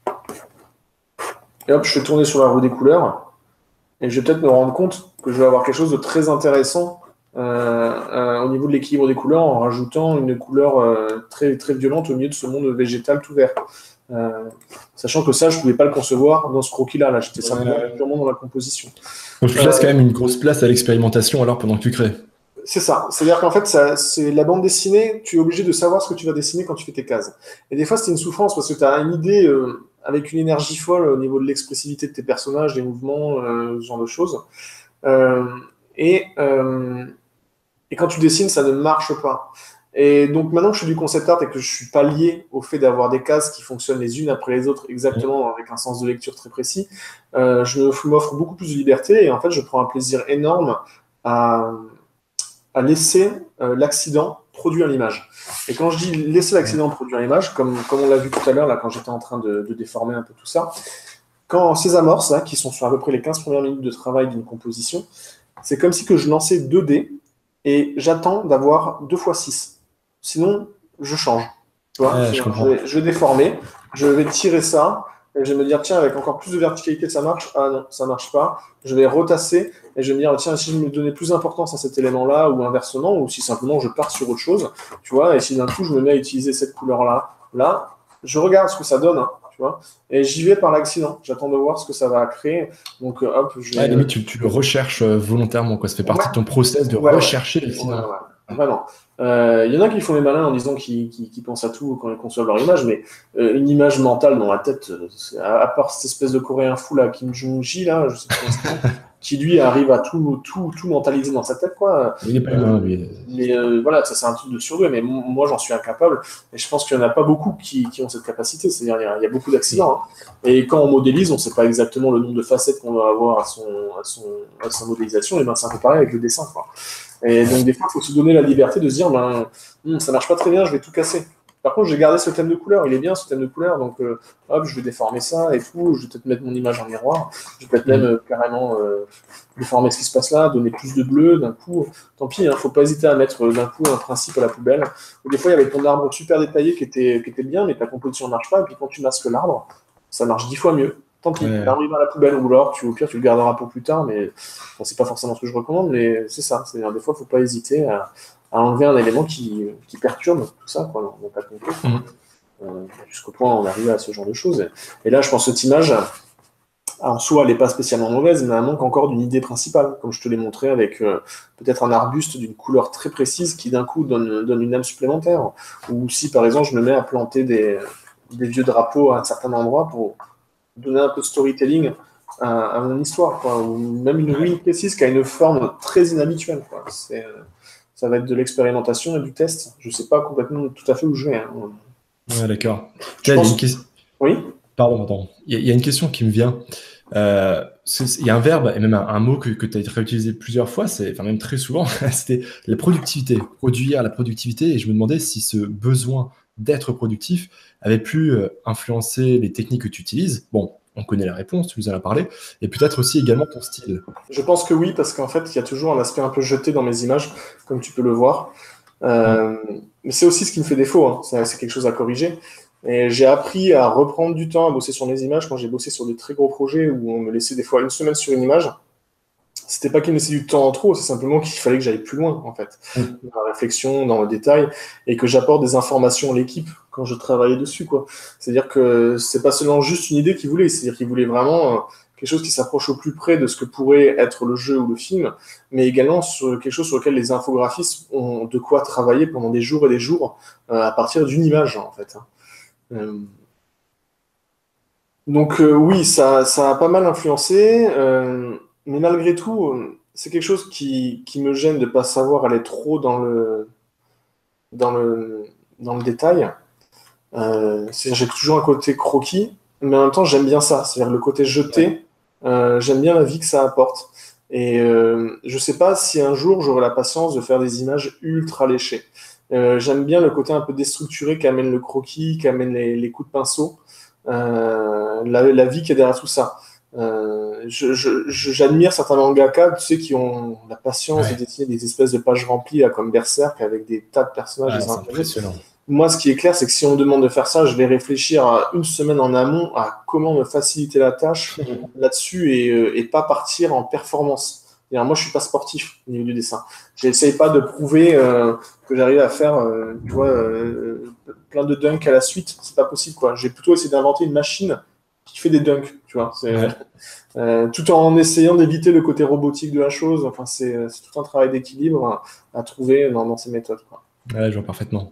Et hop, je fais tourner sur la roue des couleurs. Et je vais peut-être me rendre compte que je vais avoir quelque chose de très intéressant euh, euh, au niveau de l'équilibre des couleurs en rajoutant une couleur euh, très, très violente au milieu de ce monde végétal tout vert. Euh, sachant que ça, je ne pouvais pas le concevoir dans ce croquis-là. Là, j'étais simplement
Ouais.
purement dans la composition.
Donc tu laisses quand même une grosse place à l'expérimentation alors pendant que tu crées.
C'est ça. C'est-à-dire qu'en fait, ça, c'est la bande dessinée, tu es obligé de savoir ce que tu vas dessiner quand tu fais tes cases. Et des fois, c'est une souffrance parce que tu as une idée euh, avec une énergie folle au niveau de l'expressivité de tes personnages, des mouvements, euh, ce genre de choses. Euh, et, euh, et quand tu dessines, ça ne marche pas. Et donc maintenant que je suis du concept art et que je suis pas lié au fait d'avoir des cases qui fonctionnent les unes après les autres exactement avec un sens de lecture très précis, euh, je m'offre beaucoup plus de liberté et en fait je prends un plaisir énorme à, à laisser euh, l'accident produire l'image. Et quand je dis laisser l'accident produire l'image, comme, comme on l'a vu tout à l'heure là quand j'étais en train de, de déformer un peu tout ça, quand ces amorces là, qui sont sur à peu près les quinze premières minutes de travail d'une composition, c'est comme si que je lançais deux dés et j'attends d'avoir deux fois six. Sinon, je change. Tu vois,
Ouais, je
je,
comprends.
vais, je vais déformer, je vais tirer ça, et je vais me dire, tiens, avec encore plus de verticalité, ça marche. Ah non, ça marche pas. Je vais retasser, et je vais me dire, tiens, si je me donnais plus d'importance à cet élément-là, ou inversement, ou si simplement je pars sur autre chose, tu vois, et si d'un coup je me mets à utiliser cette couleur-là, là, je regarde ce que ça donne, hein, tu vois, et j'y vais par l'accident. J'attends de voir ce que ça va créer. Donc, euh, hop, je vais.
À la limite, tu, tu le recherches euh, volontairement, quoi. Ça fait partie
Ouais,
de ton process de
ouais, ouais.
rechercher
Ouais,
l'accident.
ouais, vraiment. Il euh, y en a qui font les malins en disant qu'ils qu qu pensent à tout quand ils conçoivent leur image, mais euh, une image mentale dans la tête, euh, à, à part cette espèce de coréen fou là, Kim Jong-ji, là, je sais pas comment il s'appelle, qui lui arrive à tout, tout, tout mentaliser dans sa tête, quoi.
Il n'est pas
Euh,
humain, lui.
mais euh, voilà, ça c'est un truc de surdoué, mais moi j'en suis incapable, et je pense qu'il n'y en a pas beaucoup qui, qui ont cette capacité, c'est-à-dire il y, y a beaucoup d'accidents, hein. Et quand on modélise, on ne sait pas exactement le nombre de facettes qu'on va avoir à, son, à, son, à sa modélisation, et ben c'est un peu pareil avec le dessin, quoi. Et donc, des fois, il faut se donner la liberté de se dire, ben, hm, ça marche pas très bien, je vais tout casser. Par contre, j'ai gardé ce thème de couleur, il est bien ce thème de couleur, donc euh, hop, je vais déformer ça et tout, je vais peut-être mettre mon image en miroir, je vais peut-être même euh, carrément euh, déformer ce qui se passe là, donner plus de bleu d'un coup. Tant pis, hein, faut pas hésiter à mettre euh, d'un coup un principe à la poubelle. Ou des fois, il y avait ton arbre super détaillé qui était, qui était bien, mais ta composition ne marche pas, et puis quand tu masques l'arbre, ça marche dix fois mieux. Tant pis,
Ouais.
l'arbre il va à la poubelle, ou alors tu, au pire tu le garderas pour plus tard, mais bon, c'est pas forcément ce que je recommande, mais c'est ça. C'est-à-dire, des fois, il faut pas hésiter à, à enlever un élément qui, qui perturbe tout ça, quoi, dans, dans ta compo.
Mmh.
Euh, jusqu'au point où on arrive à ce genre de choses. Et, et là, je pense que cette image, en soi, elle n'est pas spécialement mauvaise, mais elle manque encore d'une idée principale, comme je te l'ai montré, avec euh, peut-être un arbuste d'une couleur très précise qui d'un coup donne, donne une âme supplémentaire. Ou si, par exemple, je me mets à planter des, des vieux drapeaux à un certain endroit pour donner un peu de storytelling à, à mon histoire, quoi. Ou même une ruine précise qui a une forme très inhabituelle, quoi. C'est, ça va être de l'expérimentation et du test. Je ne sais pas complètement tout à fait où je vais, hein.
Ouais, d'accord.
Je
Là, il y a
pense...
une question.
Oui.
Pardon, attends. Il y, a, il y a une question qui me vient. Euh, il y a un verbe et même un, un mot que, que tu as réutilisé plusieurs fois, c'est, enfin même très souvent, c'était la productivité, produire la productivité. Et je me demandais si ce besoin d'être productif avait pu euh, influencer les techniques que tu utilises. Bon, on connaît la réponse, tu nous en as parlé, et peut-être aussi également ton style.
Je pense que oui, parce qu'en fait, il y a toujours un aspect un peu jeté dans mes images, comme tu peux le voir. Euh, mmh. Mais c'est aussi ce qui me fait défaut, hein. C'est, c'est quelque chose à corriger. Et j'ai appris à reprendre du temps à bosser sur mes images quand j'ai bossé sur des très gros projets où on me laissait des fois une semaine sur une image. C'était pas qu'il me laissait du temps en trop, c'est simplement qu'il fallait que j'aille plus loin, en fait, mmh. dans la réflexion, dans le détail, et que j'apporte des informations à l'équipe quand je travaillais dessus, quoi. C'est-à-dire que c'est pas seulement juste une idée qu'il voulait, c'est-à-dire qu'il voulait vraiment quelque chose qui s'approche au plus près de ce que pourrait être le jeu ou le film, mais également sur quelque chose sur lequel les infographistes ont de quoi travailler pendant des jours et des jours euh, à partir d'une image, en fait. Euh... Donc euh, oui, ça, ça a pas mal influencé, euh, mais malgré tout, c'est quelque chose qui, qui me gêne de ne pas savoir aller trop dans le, dans le, dans le détail. Euh, c'est-à-dire j'ai toujours un côté croquis, mais en même temps j'aime bien ça, c'est-à-dire le côté jeté, euh, j'aime bien la vie que ça apporte. Et euh, je sais pas si un jour j'aurai la patience de faire des images ultra léchées. Euh, j'aime bien le côté un peu déstructuré qu'amène le croquis, qu'amène les, les coups de pinceau, euh, la, la vie qui est derrière tout ça. Euh, je, je, j'admire certains mangaka, tu sais, qui ont la patience ouais. de dessiner des espèces de pages remplies, là, comme Berserk, avec des tas de personnages.
Ah, c'est impressionnant.
Moi, ce qui est clair, c'est que si on me demande de faire ça, je vais réfléchir à une semaine en amont à comment me faciliter la tâche là-dessus et, euh, et pas partir en performance. C'est-à-dire, moi, je suis pas sportif au niveau du dessin. J'essaye pas de prouver euh, que j'arrive à faire, euh, tu vois, euh, plein de dunks à la suite. C'est pas possible, quoi. J'ai plutôt essayé d'inventer une machine qui fait des dunks, tu vois. C'est, ouais. euh, tout en essayant d'éviter le côté robotique de la chose. Enfin, c'est, c'est tout un travail d'équilibre à, à trouver dans, dans ces méthodes, quoi.
Ouais, je vois parfaitement.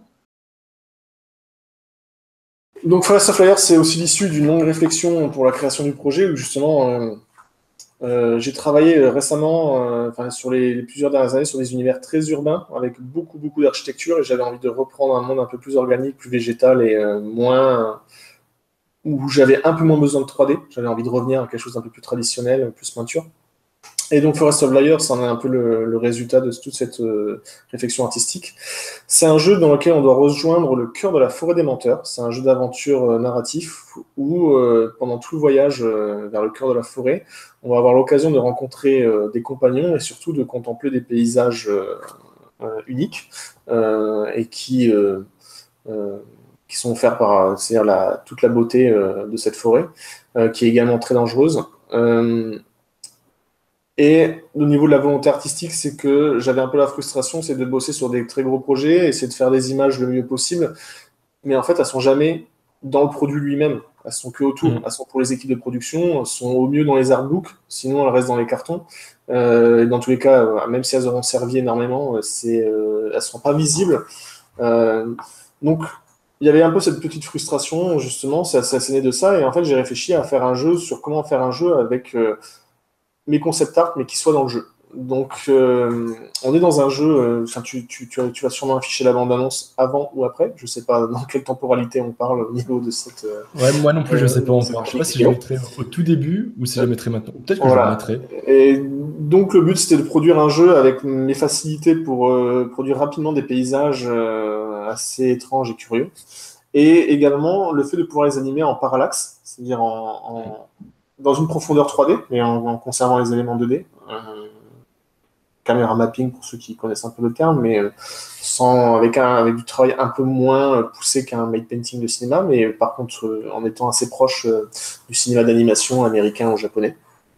Donc Forest of Flyers, c'est aussi l'issue d'une longue réflexion pour la création du projet où justement euh, Euh, j'ai travaillé euh, récemment, euh, enfin, sur les, les plusieurs dernières années, sur des univers très urbains, avec beaucoup, beaucoup d'architecture, et j'avais envie de reprendre un monde un peu plus organique, plus végétal, et euh, moins, où j'avais un peu moins besoin de trois D. J'avais envie de revenir à quelque chose d'un peu plus traditionnel, plus peinture. Et donc Forest of Liars, c'en est un peu le, le résultat de toute cette euh, réflexion artistique. C'est un jeu dans lequel on doit rejoindre le cœur de la forêt des menteurs. C'est un jeu d'aventure euh, narratif où, euh, pendant tout le voyage euh, vers le cœur de la forêt, on va avoir l'occasion de rencontrer euh, des compagnons et surtout de contempler des paysages euh, euh, uniques euh, et qui, euh, euh, qui sont offerts par c'est-à-dire la, toute la beauté euh, de cette forêt, euh, qui est également très dangereuse. Euh, Et au niveau de la volonté artistique, c'est que j'avais un peu la frustration, c'est de bosser sur des très gros projets, essayer de faire des images le mieux possible, mais en fait, elles sont jamais dans le produit lui-même. Elles sont que autour.
Mm.
Elles sont pour les équipes de production, elles sont au mieux dans les artbooks, sinon elles restent dans les cartons. Euh, et dans tous les cas, euh, même si elles auront servi énormément, euh, c'est, euh, elles ne seront pas visibles. Euh, donc, il y avait un peu cette petite frustration, justement, ça, ça c'est né de ça. Et en fait, j'ai réfléchi à faire un jeu sur comment faire un jeu avec euh, mes concept art, mais qui soit dans le jeu. Donc, euh, on est dans un jeu, euh, enfin, tu, tu, tu, tu vas sûrement afficher la bande-annonce avant ou après. Je sais pas dans quelle temporalité on parle au niveau de cette, euh,
Ouais, moi non plus, je sais pas
cette
encore. Je sais pas
chronique
si je la
vidéo.
mettrai au tout début ou si je la mettrai maintenant. Ou peut-être que je la
Voilà.
remettrai.
Et donc, le but, c'était de produire un jeu avec mes facilités pour euh, produire rapidement des paysages euh, assez étranges et curieux. Et également, le fait de pouvoir les animer en parallaxe, c'est-à-dire en, en- dans une profondeur trois D, mais en, en conservant les éléments deux D. Euh, caméra mapping pour ceux qui connaissent un peu le terme, mais euh, sans, avec, un, avec du travail un peu moins poussé qu'un made painting de cinéma, mais par contre euh, en étant assez proche euh, du cinéma d'animation américain ou japonais.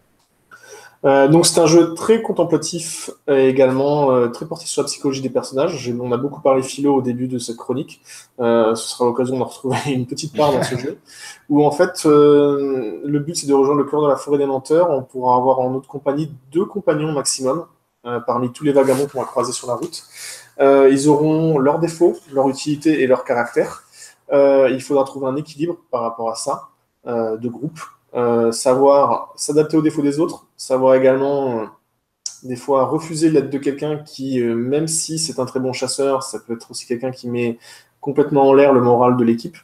Euh, donc c'est un jeu très contemplatif et également euh, très porté sur la psychologie des personnages. J'ai- On a beaucoup parlé philo au début de cette chronique. Euh, ce sera l'occasion de retrouver une petite part dans ce jeu, où en fait euh, le but c'est de rejoindre le cœur de la forêt des menteurs. On pourra avoir en notre compagnie deux compagnons maximum euh, parmi tous les vagabonds qu'on va croiser sur la route. Euh, ils auront leurs défauts, leur utilité et leur caractère. Euh, il faudra trouver un équilibre par rapport à ça, euh, de groupe. Euh, savoir s'adapter aux défauts des autres, savoir également euh, des fois refuser l'aide de quelqu'un qui, euh, même si c'est un très bon chasseur, ça peut être aussi quelqu'un qui met complètement en l'air le moral de l'équipe.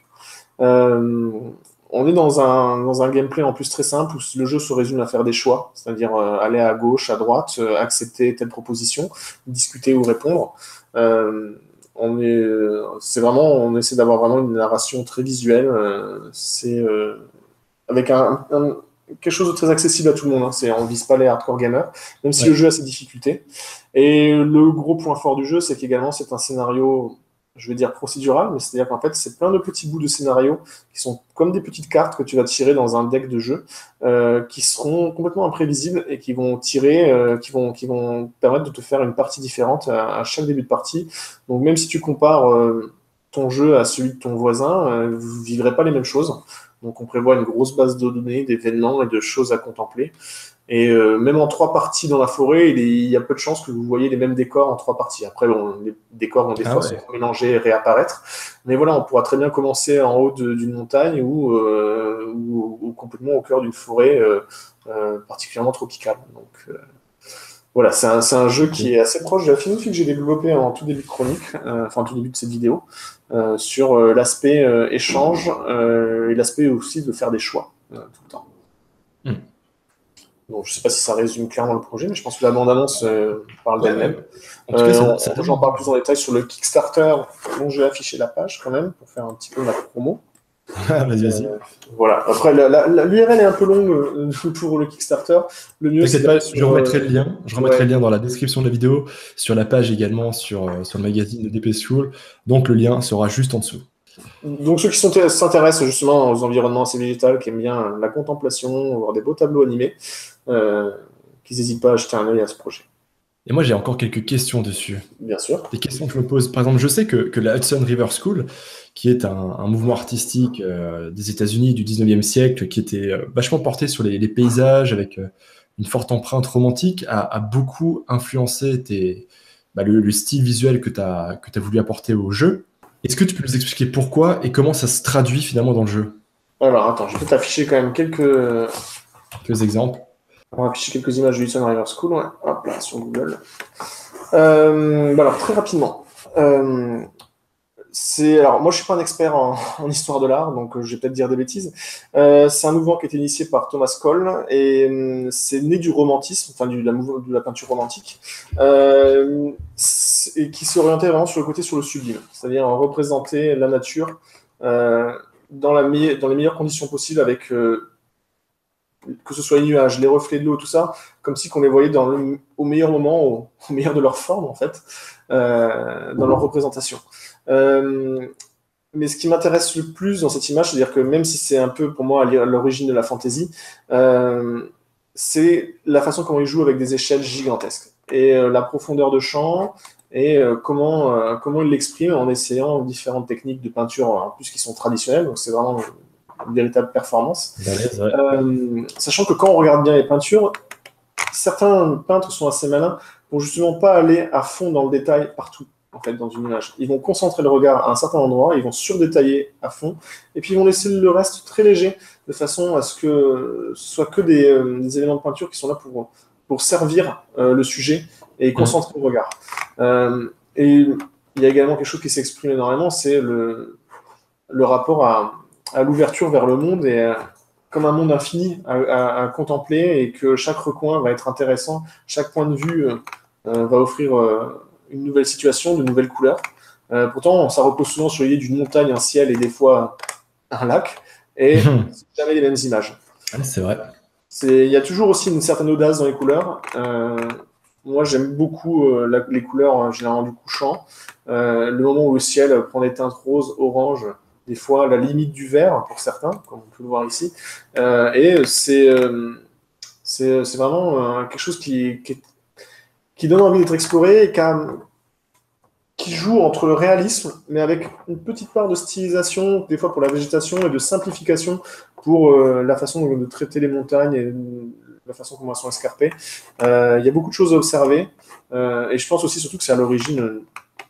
Euh, on est dans un, dans un gameplay en plus très simple où le jeu se résume à faire des choix, c'est-à-dire euh, aller à gauche, à droite, euh, accepter telle proposition, discuter ou répondre. Euh, on est, euh, c'est vraiment, on essaie d'avoir vraiment une narration très visuelle. Euh, c'est euh, avec un, un- quelque chose de très accessible à tout le monde. Hein. C'est, on vise pas les hardcore gamers, même si le
Ouais.
jeu a ses difficultés. Et le gros point fort du jeu, c'est qu'également c'est un scénario, je vais dire procédural, mais c'est-à-dire qu'en fait c'est plein de petits bouts de scénario qui sont comme des petites cartes que tu vas tirer dans un deck de jeu, euh, qui seront complètement imprévisibles et qui vont tirer, euh, qui vont, qui vont permettre de te faire une partie différente à, à chaque début de partie. Donc même si tu compares euh, ton jeu à celui de ton voisin, euh, vous ne vivrez pas les mêmes choses. Donc on prévoit une grosse base de données, d'événements et de choses à contempler. Et euh, même en trois parties dans la forêt, il, est- il y a peu de chances que vous voyez les mêmes décors en trois parties. Après, bon, les décors vont des
Ah
fois se
ouais.
mélanger et réapparaître. Mais voilà, on pourra très bien commencer en haut de- d'une montagne ou, euh, ou, ou complètement au cœur d'une forêt euh, euh, particulièrement tropicale. Donc euh, voilà, c'est un, c'est un jeu
Ok.
qui est assez proche de la philosophie que j'ai développé en tout début de chronique, euh, enfin en tout début de cette vidéo, euh, sur euh, l'aspect euh, échange euh, et l'aspect aussi de faire des choix euh, tout le temps.
Hmm.
Donc je ne sais pas si ça résume clairement le projet, mais je pense que la bande-annonce euh, parle
Ouais,
d'elle-même.
ouais. En tout cas,
Euh,
ça, ça
on-
donne
j'en
envie.
parle plus en détail sur le Kickstarter, dont je vais afficher la page quand même, pour faire un petit peu ma promo.
Ah, vas-y, vas-y.
Euh, voilà. Après, la- la- la- l'U R L est un peu longue euh, pour le Kickstarter. Le mieux, c'est
T'inquiète
d'aller
pas, je
sur...
remettrai
euh,
le lien. Je remettrai
ouais.
le lien dans la description de la vidéo, sur la page également, sur, euh, sur le magazine de D P School. Donc le lien sera juste en dessous.
Donc ceux qui sont- s'intéressent justement aux environnements assez végétaux, qui aiment bien la contemplation, voir des beaux tableaux animés, euh, qu'ils n'hésitent pas à jeter un œil à ce projet.
Et moi, j'ai encore quelques questions dessus.
Bien sûr.
Des questions que je me pose. Par exemple, je sais que, que la Hudson River School, qui est un, un mouvement artistique euh, des États-Unis du dix-neuvième siècle, qui était euh, vachement porté sur les, les paysages, avec euh, une forte empreinte romantique, a, a beaucoup influencé tes, bah, le, le style visuel que tu as, que tu as voulu apporter au jeu. Est-ce que tu peux nous expliquer pourquoi et comment ça se traduit finalement dans le jeu?
Alors attends, je peux t'afficher quand même quelques,
Quelques exemples.
On va afficher quelques images de Hudson River School, ouais. Hop là, sur Google. Euh, bah alors, très rapidement. Euh, c'est, alors, moi, je suis pas un expert en, en histoire de l'art, donc euh, je vais peut-être dire des bêtises. Euh, c'est un mouvement qui a été initié par Thomas Cole, et euh, c'est né du romantisme, enfin, du, de, la, de la peinture romantique, euh, et qui s'orientait vraiment sur le côté, sur le sublime, c'est-à-dire représenter la nature euh, dans, la, dans les meilleures conditions possibles, avec... Euh, que ce soit les nuages, les reflets de l'eau, tout ça, comme si qu'on les voyait dans le, au meilleur moment, au, au meilleur de leur forme, en fait, euh, dans leur représentation. Euh, mais ce qui m'intéresse le plus dans cette image, c'est-à-dire que même si c'est un peu, pour moi, à l'origine de la fantaisie, euh, c'est la façon comment ils jouent avec des échelles gigantesques. Et euh, la profondeur de champ, et euh, comment, euh, comment ils l'expriment en essayant différentes techniques de peinture, en plus qui sont traditionnelles, donc c'est vraiment une véritable performance.
Balèze, ouais.
Euh, sachant que quand on regarde bien les peintures, certains peintres sont assez malins pour justement pas aller à fond dans le détail partout, en fait, dans une image. Ils vont concentrer le regard à un certain endroit, ils vont surdétailler à fond, et puis ils vont laisser le reste très léger, de façon à ce que ce soit que des, euh, des éléments de peinture qui sont là pour, pour servir euh, le sujet et concentrer mmh. le regard. Euh, et il y a également quelque chose qui s'exprime énormément, c'est le, le rapport à à l'ouverture vers le monde et euh, comme un monde infini à, à, à contempler et que chaque recoin va être intéressant, chaque point de vue euh, va offrir euh, une nouvelle situation, de nouvelles couleurs. Euh, pourtant, ça repose souvent sur l'idée d'une montagne, un ciel et des fois un lac, et c'est jamais les mêmes images.
C'est vrai.
Il y a toujours aussi une certaine audace dans les couleurs. Euh, moi, j'aime beaucoup euh, la, les couleurs euh, généralement du couchant. Euh, le moment où le ciel prend des teintes roses, orange, des fois la limite du vert pour certains, comme on peut le voir ici. Euh, et c'est euh, c'est vraiment euh, quelque chose qui, qui, qui donne envie d'être exploré et qui, a, qui joue entre le réalisme, mais avec une petite part de stylisation, des fois pour la végétation, et de simplification pour euh, la façon de, de traiter les montagnes et la façon comment elles sont escarpées. Euh, il y a beaucoup de choses à observer, euh, et je pense aussi surtout que c'est à l'origine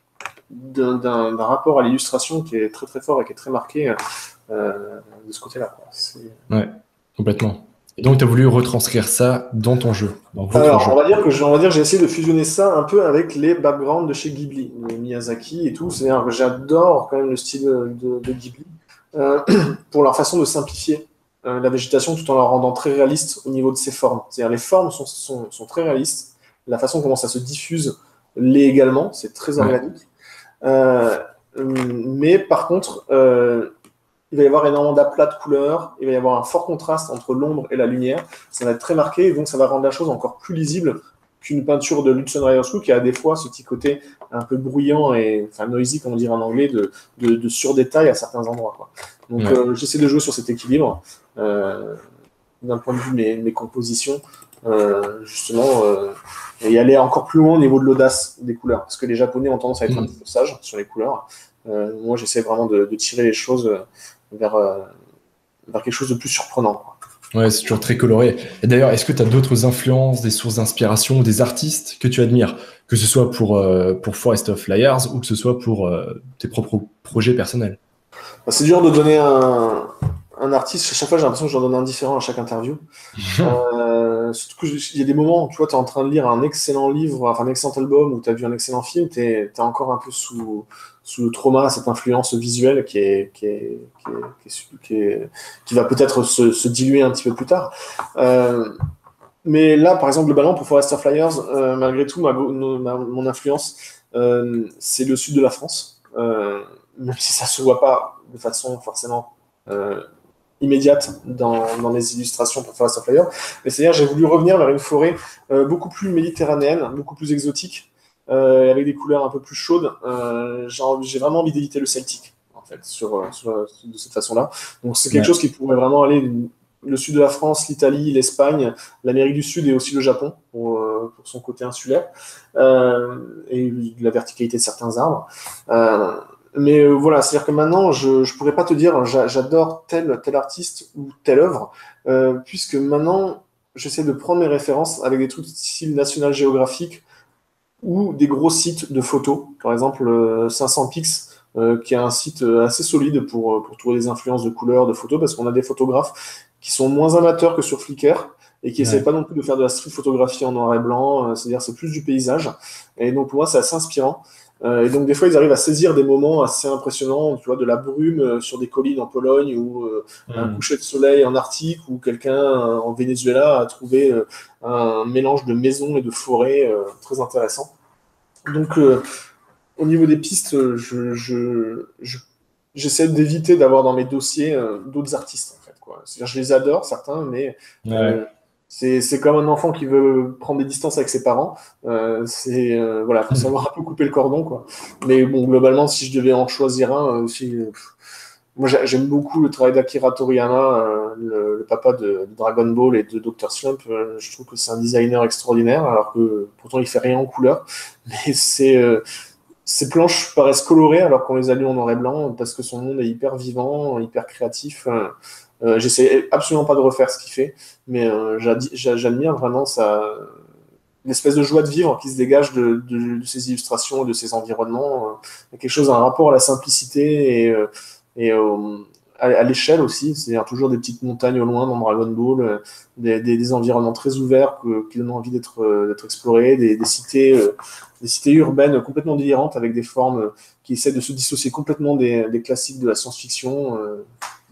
d'un rapport à l'illustration qui est très très fort et qui est très marqué euh, de ce côté-là.
Ouais, complètement. Et donc, tu as voulu retranscrire ça dans ton jeu, dans votre
Alors,
jeu.
on va dire que j'ai essayé de fusionner ça un peu avec les backgrounds de chez Ghibli, Miyazaki et tout. C'est-à-dire que j'adore quand même le style de, de Ghibli euh, pour leur façon de simplifier euh, la végétation tout en la rendant très réaliste au niveau de ses formes. C'est-à-dire les formes sont, sont, sont très réalistes, la façon comment ça se diffuse l'est également, c'est très organique. Ouais. Euh, mais par contre, euh, il va y avoir énormément d'aplats de couleurs, il va y avoir un fort contraste entre l'ombre et la lumière, ça va être très marqué, et donc ça va rendre la chose encore plus lisible qu'une peinture de Hudson River School qui a des fois ce petit côté un peu bruyant et enfin noisy, comme on dirait en anglais, de, de, de surdétail à certains endroits, quoi. Donc ouais. euh, j'essaie de jouer sur cet équilibre euh, d'un point de vue de mes, mes compositions, euh, justement, euh, et aller encore plus loin au niveau de l'audace des couleurs, parce que les Japonais ont tendance à être mmh. un petit peu sages sur les couleurs. Euh, moi, j'essaie vraiment de, de tirer les choses vers, euh, vers quelque chose de plus surprenant, quoi.
Ouais, c'est toujours très coloré. Et d'ailleurs, est-ce que tu as d'autres influences, des sources d'inspiration, des artistes que tu admires, que ce soit pour, euh, pour Forest of Liars ou que ce soit pour euh, tes propres projets personnels?
C'est dur de donner un, un artiste. À chaque fois, j'ai l'impression que j'en donne un différent à chaque interview. euh, surtout qu'il y a des moments où tu vois, tu es en train de lire un excellent livre, enfin un excellent album, ou tu as vu un excellent film, tu es encore un peu sous, sous le trauma, cette influence visuelle qui, est, qui, est, qui, est, qui, est, qui, est, qui va peut-être se, se diluer un petit peu plus tard. Euh, mais là, par exemple, globalement, pour Forest of Liars, euh, malgré tout, ma, ma, mon influence, euh, c'est le sud de la France. Euh, même si ça ne se voit pas de façon forcément euh, immédiate dans, dans mes illustrations pour Forest of Liars. Mais c'est-à-dire j'ai voulu revenir vers une forêt euh, beaucoup plus méditerranéenne, beaucoup plus exotique, euh, avec des couleurs un peu plus chaudes. Euh, j'ai vraiment envie d'éviter le celtique, en fait, sur, sur, de cette façon-là. Donc c'est quelque ouais. chose qui pourrait vraiment aller le sud de la France, l'Italie, l'Espagne, l'Amérique du Sud et aussi le Japon, pour, euh, pour son côté insulaire, euh, et la verticalité de certains arbres. Euh, Mais euh, voilà, c'est-à-dire que maintenant, je ne pourrais pas te dire j'adore tel, tel artiste ou telle œuvre, euh, puisque maintenant, j'essaie de prendre mes références avec des trucs style National Geographic ou des gros sites de photos, par exemple euh, cinq cents pix, euh, qui est un site assez solide pour, pour trouver des influences de couleurs, de photos, parce qu'on a des photographes qui sont moins amateurs que sur Flickr et qui
Ouais.
essaient pas non plus de faire de la street photographie en noir et blanc, euh, c'est-à-dire c'est plus du paysage. Et donc pour moi, c'est assez inspirant. Euh, et donc des fois, ils arrivent à saisir des moments assez impressionnants, tu vois, de la brume euh, sur des collines en Pologne ou euh, un
Hmm.
coucher de soleil en Arctique ou quelqu'un euh, en Venezuela a trouvé euh, un mélange de maisons et de forêts euh, très intéressant. Donc euh, au niveau des pistes, euh, je, je, je- j'essaie d'éviter d'avoir dans mes dossiers euh, d'autres artistes, en fait, quoi. C'est-à-dire, je les adore, certains, mais
Ouais.
euh, c'est, c'est comme un enfant qui veut prendre des distances avec ses parents. Euh, c'est, euh, voilà, faut savoir un peu couper le cordon, quoi. Mais bon, globalement, si je devais en choisir un, euh, si, euh, pff, moi, j'a- j'aime beaucoup le travail d'Akira Toriyama, euh, le, le papa de, de Dragon Ball et de docteur Slump. Euh, je trouve que c'est un designer extraordinaire, alors que pourtant, il fait rien en couleur. Mais c'est... euh, ces planches paraissent colorées alors qu'on les a lues en noir et blanc parce que son monde est hyper vivant, hyper créatif. Euh, euh, J'essaie absolument pas de refaire ce qu'il fait, mais euh, j'adi- j'a- j'admire vraiment sa, l'espèce de joie de vivre qui se dégage de, de, de ses illustrations et de ses environnements. Euh, il y a quelque chose, un rapport à la simplicité et, euh, et au- à, à l'échelle aussi, c'est-à-dire toujours des petites montagnes au loin dans Dragon Ball, euh, des, des, des environnements très ouverts que- qui donnent envie d'être euh, d'être explorés, des, des cités, euh, des cités urbaines complètement délirantes avec des formes euh, qui essaient de se dissocier complètement des, des classiques de la science-fiction. Euh.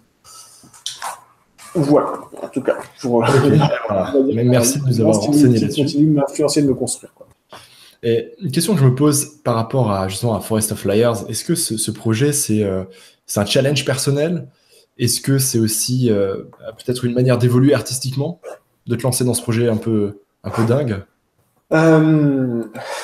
Voilà, en tout cas, pour,
Ok.
on va
Voilà.
dire
Mais
que
merci de nous avoir
qui,
renseigné
qui
là-dessus.
continue de m'influencer, de me construire, quoi.
Et une question que je me pose par rapport à justement à Forest of Liars, est-ce que ce, ce projet c'est euh, c'est un challenge personnel? Est-ce que c'est aussi euh, peut-être une manière d'évoluer artistiquement, de te lancer dans ce projet un peu un peu dingue?
Euh,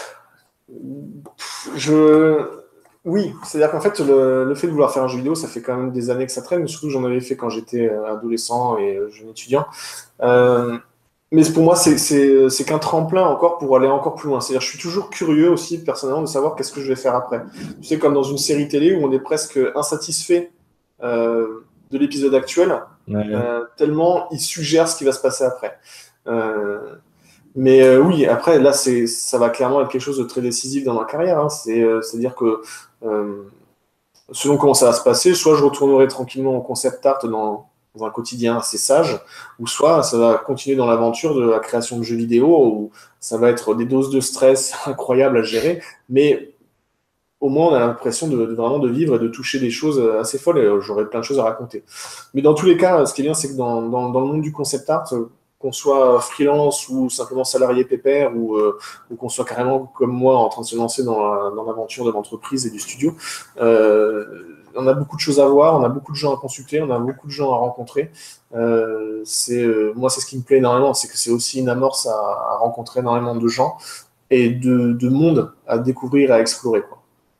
je... Oui, c'est-à-dire qu'en fait, le, le fait de vouloir faire un jeu vidéo, ça fait quand même des années que ça traîne, mais surtout que j'en avais fait quand j'étais euh, adolescent et euh, jeune étudiant. Euh, mais pour moi, c'est c'est- c'est qu'un tremplin encore pour aller encore plus loin. C'est-à-dire, je suis toujours curieux aussi, personnellement, de savoir qu'est-ce que je vais faire après. Tu sais, comme dans une série télé où on est presque insatisfait euh, de l'épisode actuel,
Ouais.
euh, tellement il suggère ce qui va se passer après. Euh, mais euh, oui, après, là, c'est, ça va clairement être quelque chose de très décisif dans ma carrière, hein. C'est, euh, c'est-à-dire que euh, selon comment ça va se passer, soit je retournerai tranquillement en concept art dans, dans un quotidien assez sage, ou soit ça va continuer dans l'aventure de la création de jeux vidéo, où ça va être des doses de stress incroyables à gérer, mais au moins on a l'impression de, de vraiment de vivre et de toucher des choses assez folles, et euh, j'aurai plein de choses à raconter. Mais dans tous les cas, ce qui est bien, c'est que dans, dans, dans le monde du concept art, euh, qu'on soit freelance ou simplement salarié pépère, ou, euh, ou qu'on soit carrément comme moi en train de se lancer dans, la- dans l'aventure de l'entreprise et du studio, euh, on a beaucoup de choses à voir, on a beaucoup de gens à consulter, on a beaucoup de gens à rencontrer. Euh, c'est, euh, moi, c'est ce qui me plaît énormément, c'est que c'est aussi une amorce à, à rencontrer énormément de gens et de, de monde à découvrir et à explorer, quoi.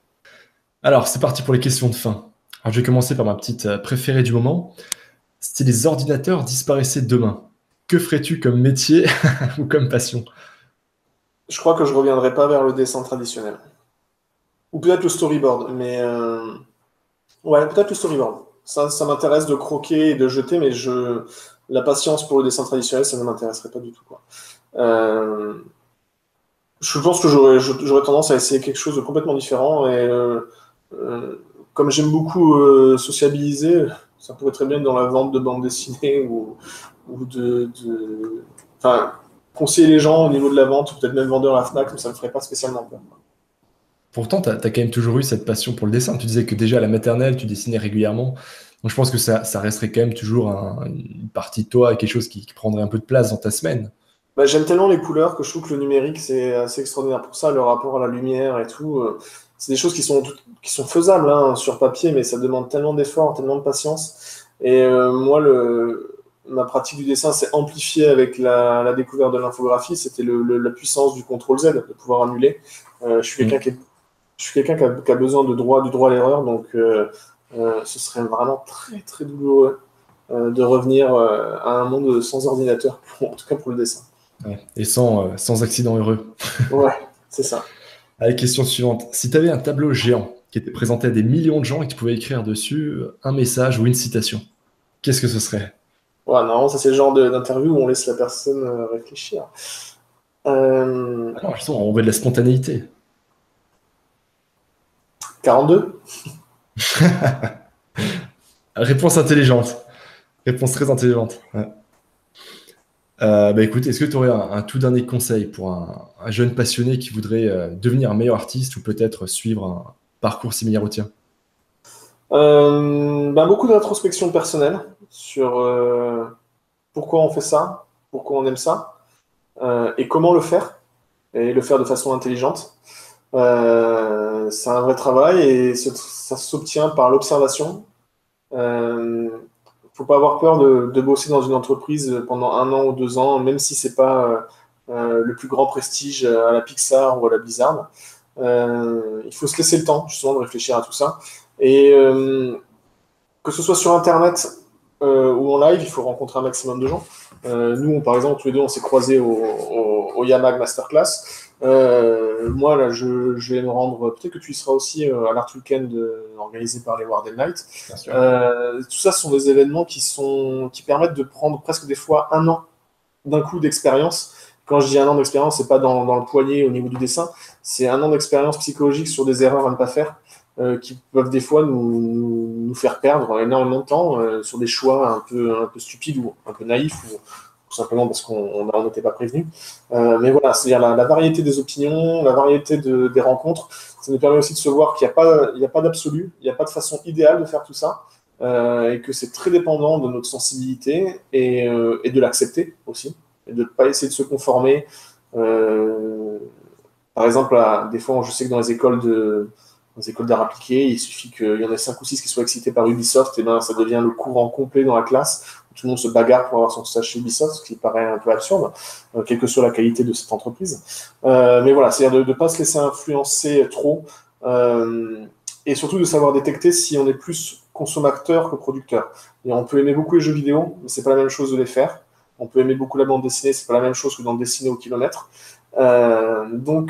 Alors, c'est parti pour les questions de fin. Alors, je vais commencer par ma petite euh, préférée du moment. Si les ordinateurs disparaissaient demain, que ferais-tu comme métier ou comme passion?
Je crois que je reviendrai pas vers le dessin traditionnel. Ou peut-être le storyboard, mais euh, ouais, peut-être le storyboard. Ça, ça m'intéresse de croquer et de jeter, mais je la patience pour le dessin traditionnel, ça ne m'intéresserait pas du tout, quoi. Euh, je pense que j'aurais j'aurais tendance à essayer quelque chose de complètement différent et euh, euh, comme j'aime beaucoup euh, sociabiliser, ça pourrait très bien être dans la vente de bandes dessinées ou, ou de, de... Enfin, conseiller les gens au niveau de la vente, ou peut-être même vendeur à la Fnac, mais ça me ferait pas spécialement peur.
Pourtant, tu as, quand même toujours eu cette passion pour le dessin. Tu disais que déjà à la maternelle, tu dessinais régulièrement. Donc, je pense que ça, ça resterait quand même toujours un- une partie de toi, quelque chose qui, qui prendrait un peu de place dans ta semaine.
Bah, j'aime tellement les couleurs que je trouve que le numérique, c'est assez extraordinaire pour ça, le rapport à la lumière et tout. euh, C'est des choses qui sont, tout- qui sont faisables hein, sur papier, mais ça demande tellement d'efforts, tellement de patience. Et euh, moi, le, ma pratique du dessin s'est amplifiée avec la, la découverte de l'infographie. C'était le, le- la puissance du contrôle Z, de pouvoir annuler. Euh, je suis quelqu'un
Mm.
qui, est- je suis quelqu'un qui a, qui a besoin de droit, du droit à l'erreur, donc euh, euh, ce serait vraiment très, très douloureux euh, de revenir euh, à un monde sans ordinateur, pour- en tout cas pour le dessin.
Ouais. Et sans, euh, sans accident heureux.
Ouais, c'est ça.
Allez, question suivante. Si tu avais un tableau géant qui était présenté à des millions de gens et que tu pouvais écrire dessus euh, un message ou une citation, qu'est-ce que ce serait?
Ouais, normalement, ça, c'est le genre de- d'interview où on laisse la personne euh, réfléchir. Euh,
Ah non, justement, on veut de la spontanéité.
quarante-deux?
Réponse intelligente. Réponse très intelligente. Ouais. Euh, bah écoute, est-ce que tu aurais un, un tout dernier conseil pour un, un jeune passionné qui voudrait euh, devenir un meilleur artiste ou peut-être suivre un parcours similaire au tien?
Euh, ben, beaucoup d'introspection personnelle sur euh, pourquoi on fait ça, pourquoi on aime ça, euh, et comment le faire, et le faire de façon intelligente. Euh, c'est un vrai travail et ce- ça s'obtient par l'observation. Euh, faut pas avoir peur de, de bosser dans une entreprise pendant un an ou deux ans, même si c'est pas euh, euh, le plus grand prestige à la Pixar ou à la Blizzard. Euh, il faut se laisser le temps, justement, de réfléchir à tout ça. Et euh, que ce soit sur Internet euh, ou en live, il faut rencontrer un maximum de gens. Euh, nous, on, par exemple, tous les deux, on s'est croisés au, au, au Yamag Masterclass. Euh, moi, là, je, je vais me rendre, peut-être que tu y seras aussi euh, à l'Art Weekend euh, organisé par les Warden Night.
Bien sûr.
Euh, tout ça, ce sont des événements qui, sont, qui permettent de prendre presque des fois un an d'un coup d'expérience. Quand je dis un an d'expérience, c'est pas dans, dans le poignet au niveau du dessin, c'est un an d'expérience psychologique sur des erreurs à ne pas faire, euh, qui peuvent des fois nous, nous, nous faire perdre énormément de temps euh, sur des choix un peu, un peu stupides ou un peu naïfs, ou tout simplement parce qu'on n'était pas prévenu. Euh, mais voilà, c'est-à-dire la, la variété des opinions, la variété de, des rencontres, ça nous permet aussi de se voir qu'il n'y a pas, il n'y a pas d'absolu, il n'y a pas de façon idéale de faire tout ça, euh, et que c'est très dépendant de notre sensibilité et, euh, et de l'accepter aussi, et de ne pas essayer de se conformer. Euh, par exemple, à, des fois, je sais que dans les écoles de dans les écoles d'art appliqué, il suffit qu'il y en ait cinq ou six qui soient excités par Ubisoft, et ben ça devient le courant complet dans la classe, où tout le monde se bagarre pour avoir son stage chez Ubisoft, ce qui paraît un peu absurde, euh, quelle que soit la qualité de cette entreprise. Euh, mais voilà, c'est-à-dire de ne pas se laisser influencer trop, euh, et surtout de savoir détecter si on est plus consommateur que producteur. Et on peut aimer beaucoup les jeux vidéo, mais c'est pas la même chose de les faire. On peut aimer beaucoup la bande dessinée, c'est pas la même chose que d'en dessiner au kilomètre. Euh, donc,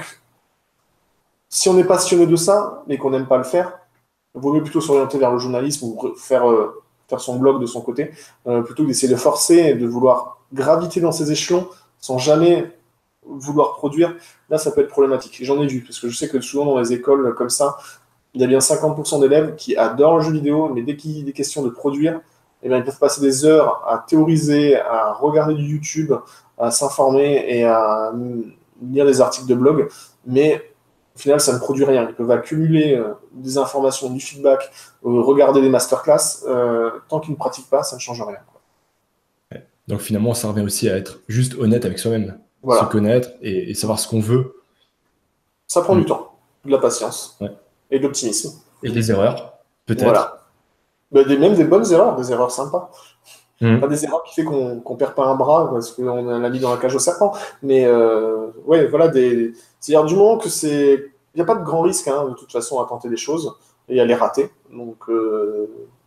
si on est passionné de ça, mais qu'on n'aime pas le faire, il vaut mieux plutôt s'orienter vers le journalisme ou faire, euh, faire son blog de son côté, euh, plutôt que d'essayer de forcer et de vouloir graviter dans ces échelons sans jamais vouloir produire. Là, ça peut être problématique. Et j'en ai vu, parce que je sais que souvent dans les écoles comme ça, il y a bien cinquante pour cent d'élèves qui adorent le jeu vidéo, mais dès qu'il est question de produire, eh bien, ils peuvent passer des heures à théoriser, à regarder du YouTube, à s'informer et à lire des articles de blog, mais au final, ça ne produit rien. Ils peuvent accumuler euh, des informations, du feedback, euh, regarder des masterclass. Euh, tant qu'ils ne pratiquent pas, ça ne change rien, quoi.
Ouais. Donc finalement, ça revient aussi à être juste honnête avec soi-même,
Voilà.
Se connaître et, et savoir ce qu'on veut.
Ça prend
Mm.
du temps, de la patience
Ouais.
et de l'optimisme.
Et des erreurs, peut-être.
Voilà. Ben, des, même des bonnes erreurs, des erreurs sympas.
Mm.
Pas des erreurs qui fait qu'on qu'on perd pas un bras parce qu'on l'a mis dans la cage au serpent. Mais euh, ouais, voilà, des... c'est-à-dire du moment que c'est... Il n'y a pas de grand risque, hein, de toute façon, à tenter des choses et à les rater. Donc, euh...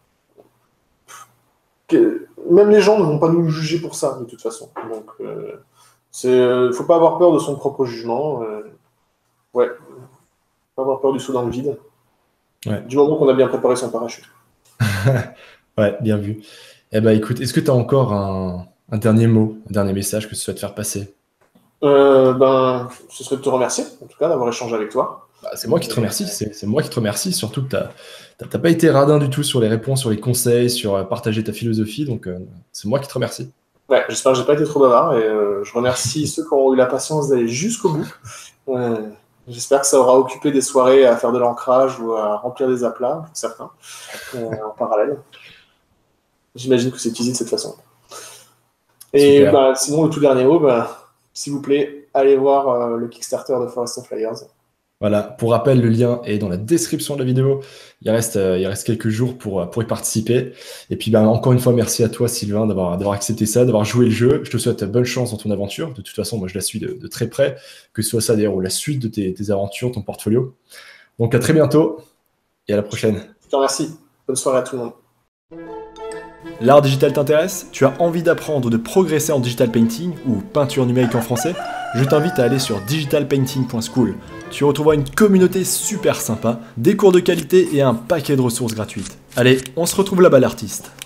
que... même les gens ne vont pas nous juger pour ça, de toute façon. Donc, euh... c'est... faut pas avoir peur de son propre jugement. Euh... Ouais, faut pas avoir peur du saut dans le vide.
Ouais.
Du moment qu'on a bien préparé son parachute.
Ouais, bien vu. Eh ben, écoute, est-ce que tu as encore un, un dernier mot, un dernier message que tu souhaites faire passer?
Euh, ben, ce serait de te remercier, en tout cas, d'avoir échangé avec toi.
Bah, c'est moi qui te remercie, c'est c'est moi qui te remercie, surtout que t'as t'as- t'as pas été radin du tout sur les réponses, sur les conseils, sur euh, partager ta philosophie, donc euh, c'est moi qui te remercie.
Ouais, j'espère que j'ai pas été trop bavard et euh, je remercie ceux qui ont eu la patience d'aller jusqu'au bout. Euh, j'espère que ça aura occupé des soirées à faire de l'ancrage ou à remplir des aplats, pour certains, euh, en parallèle. J'imagine que c'est utilisé de cette façon. Et
Super.
bah, sinon, le tout dernier mot, bah, s'il vous plaît, allez voir euh, le Kickstarter de Forest of Flyers.
Voilà, pour rappel, le lien est dans la description de la vidéo. Il reste, euh, il reste quelques jours pour, euh, pour y participer. Et puis, ben, encore une fois, merci à toi, Sylvain, d'avoir d'avoir accepté ça, d'avoir joué le jeu. Je te souhaite bonne chance dans ton aventure. De toute façon, moi, je la suis de, de très près, que ce soit ça d'ailleurs ou la suite de tes, tes aventures, ton portfolio. Donc, à très bientôt et à la prochaine.
Je te remercie. Bonne soirée à tout le monde.
L'art digital t'intéresse? Tu as envie d'apprendre ou de progresser en digital painting ou peinture numérique en français? Je t'invite à aller sur digital painting point school. Tu retrouveras une communauté super sympa, des cours de qualité et un paquet de ressources gratuites. Allez, on se retrouve là-bas l'artiste.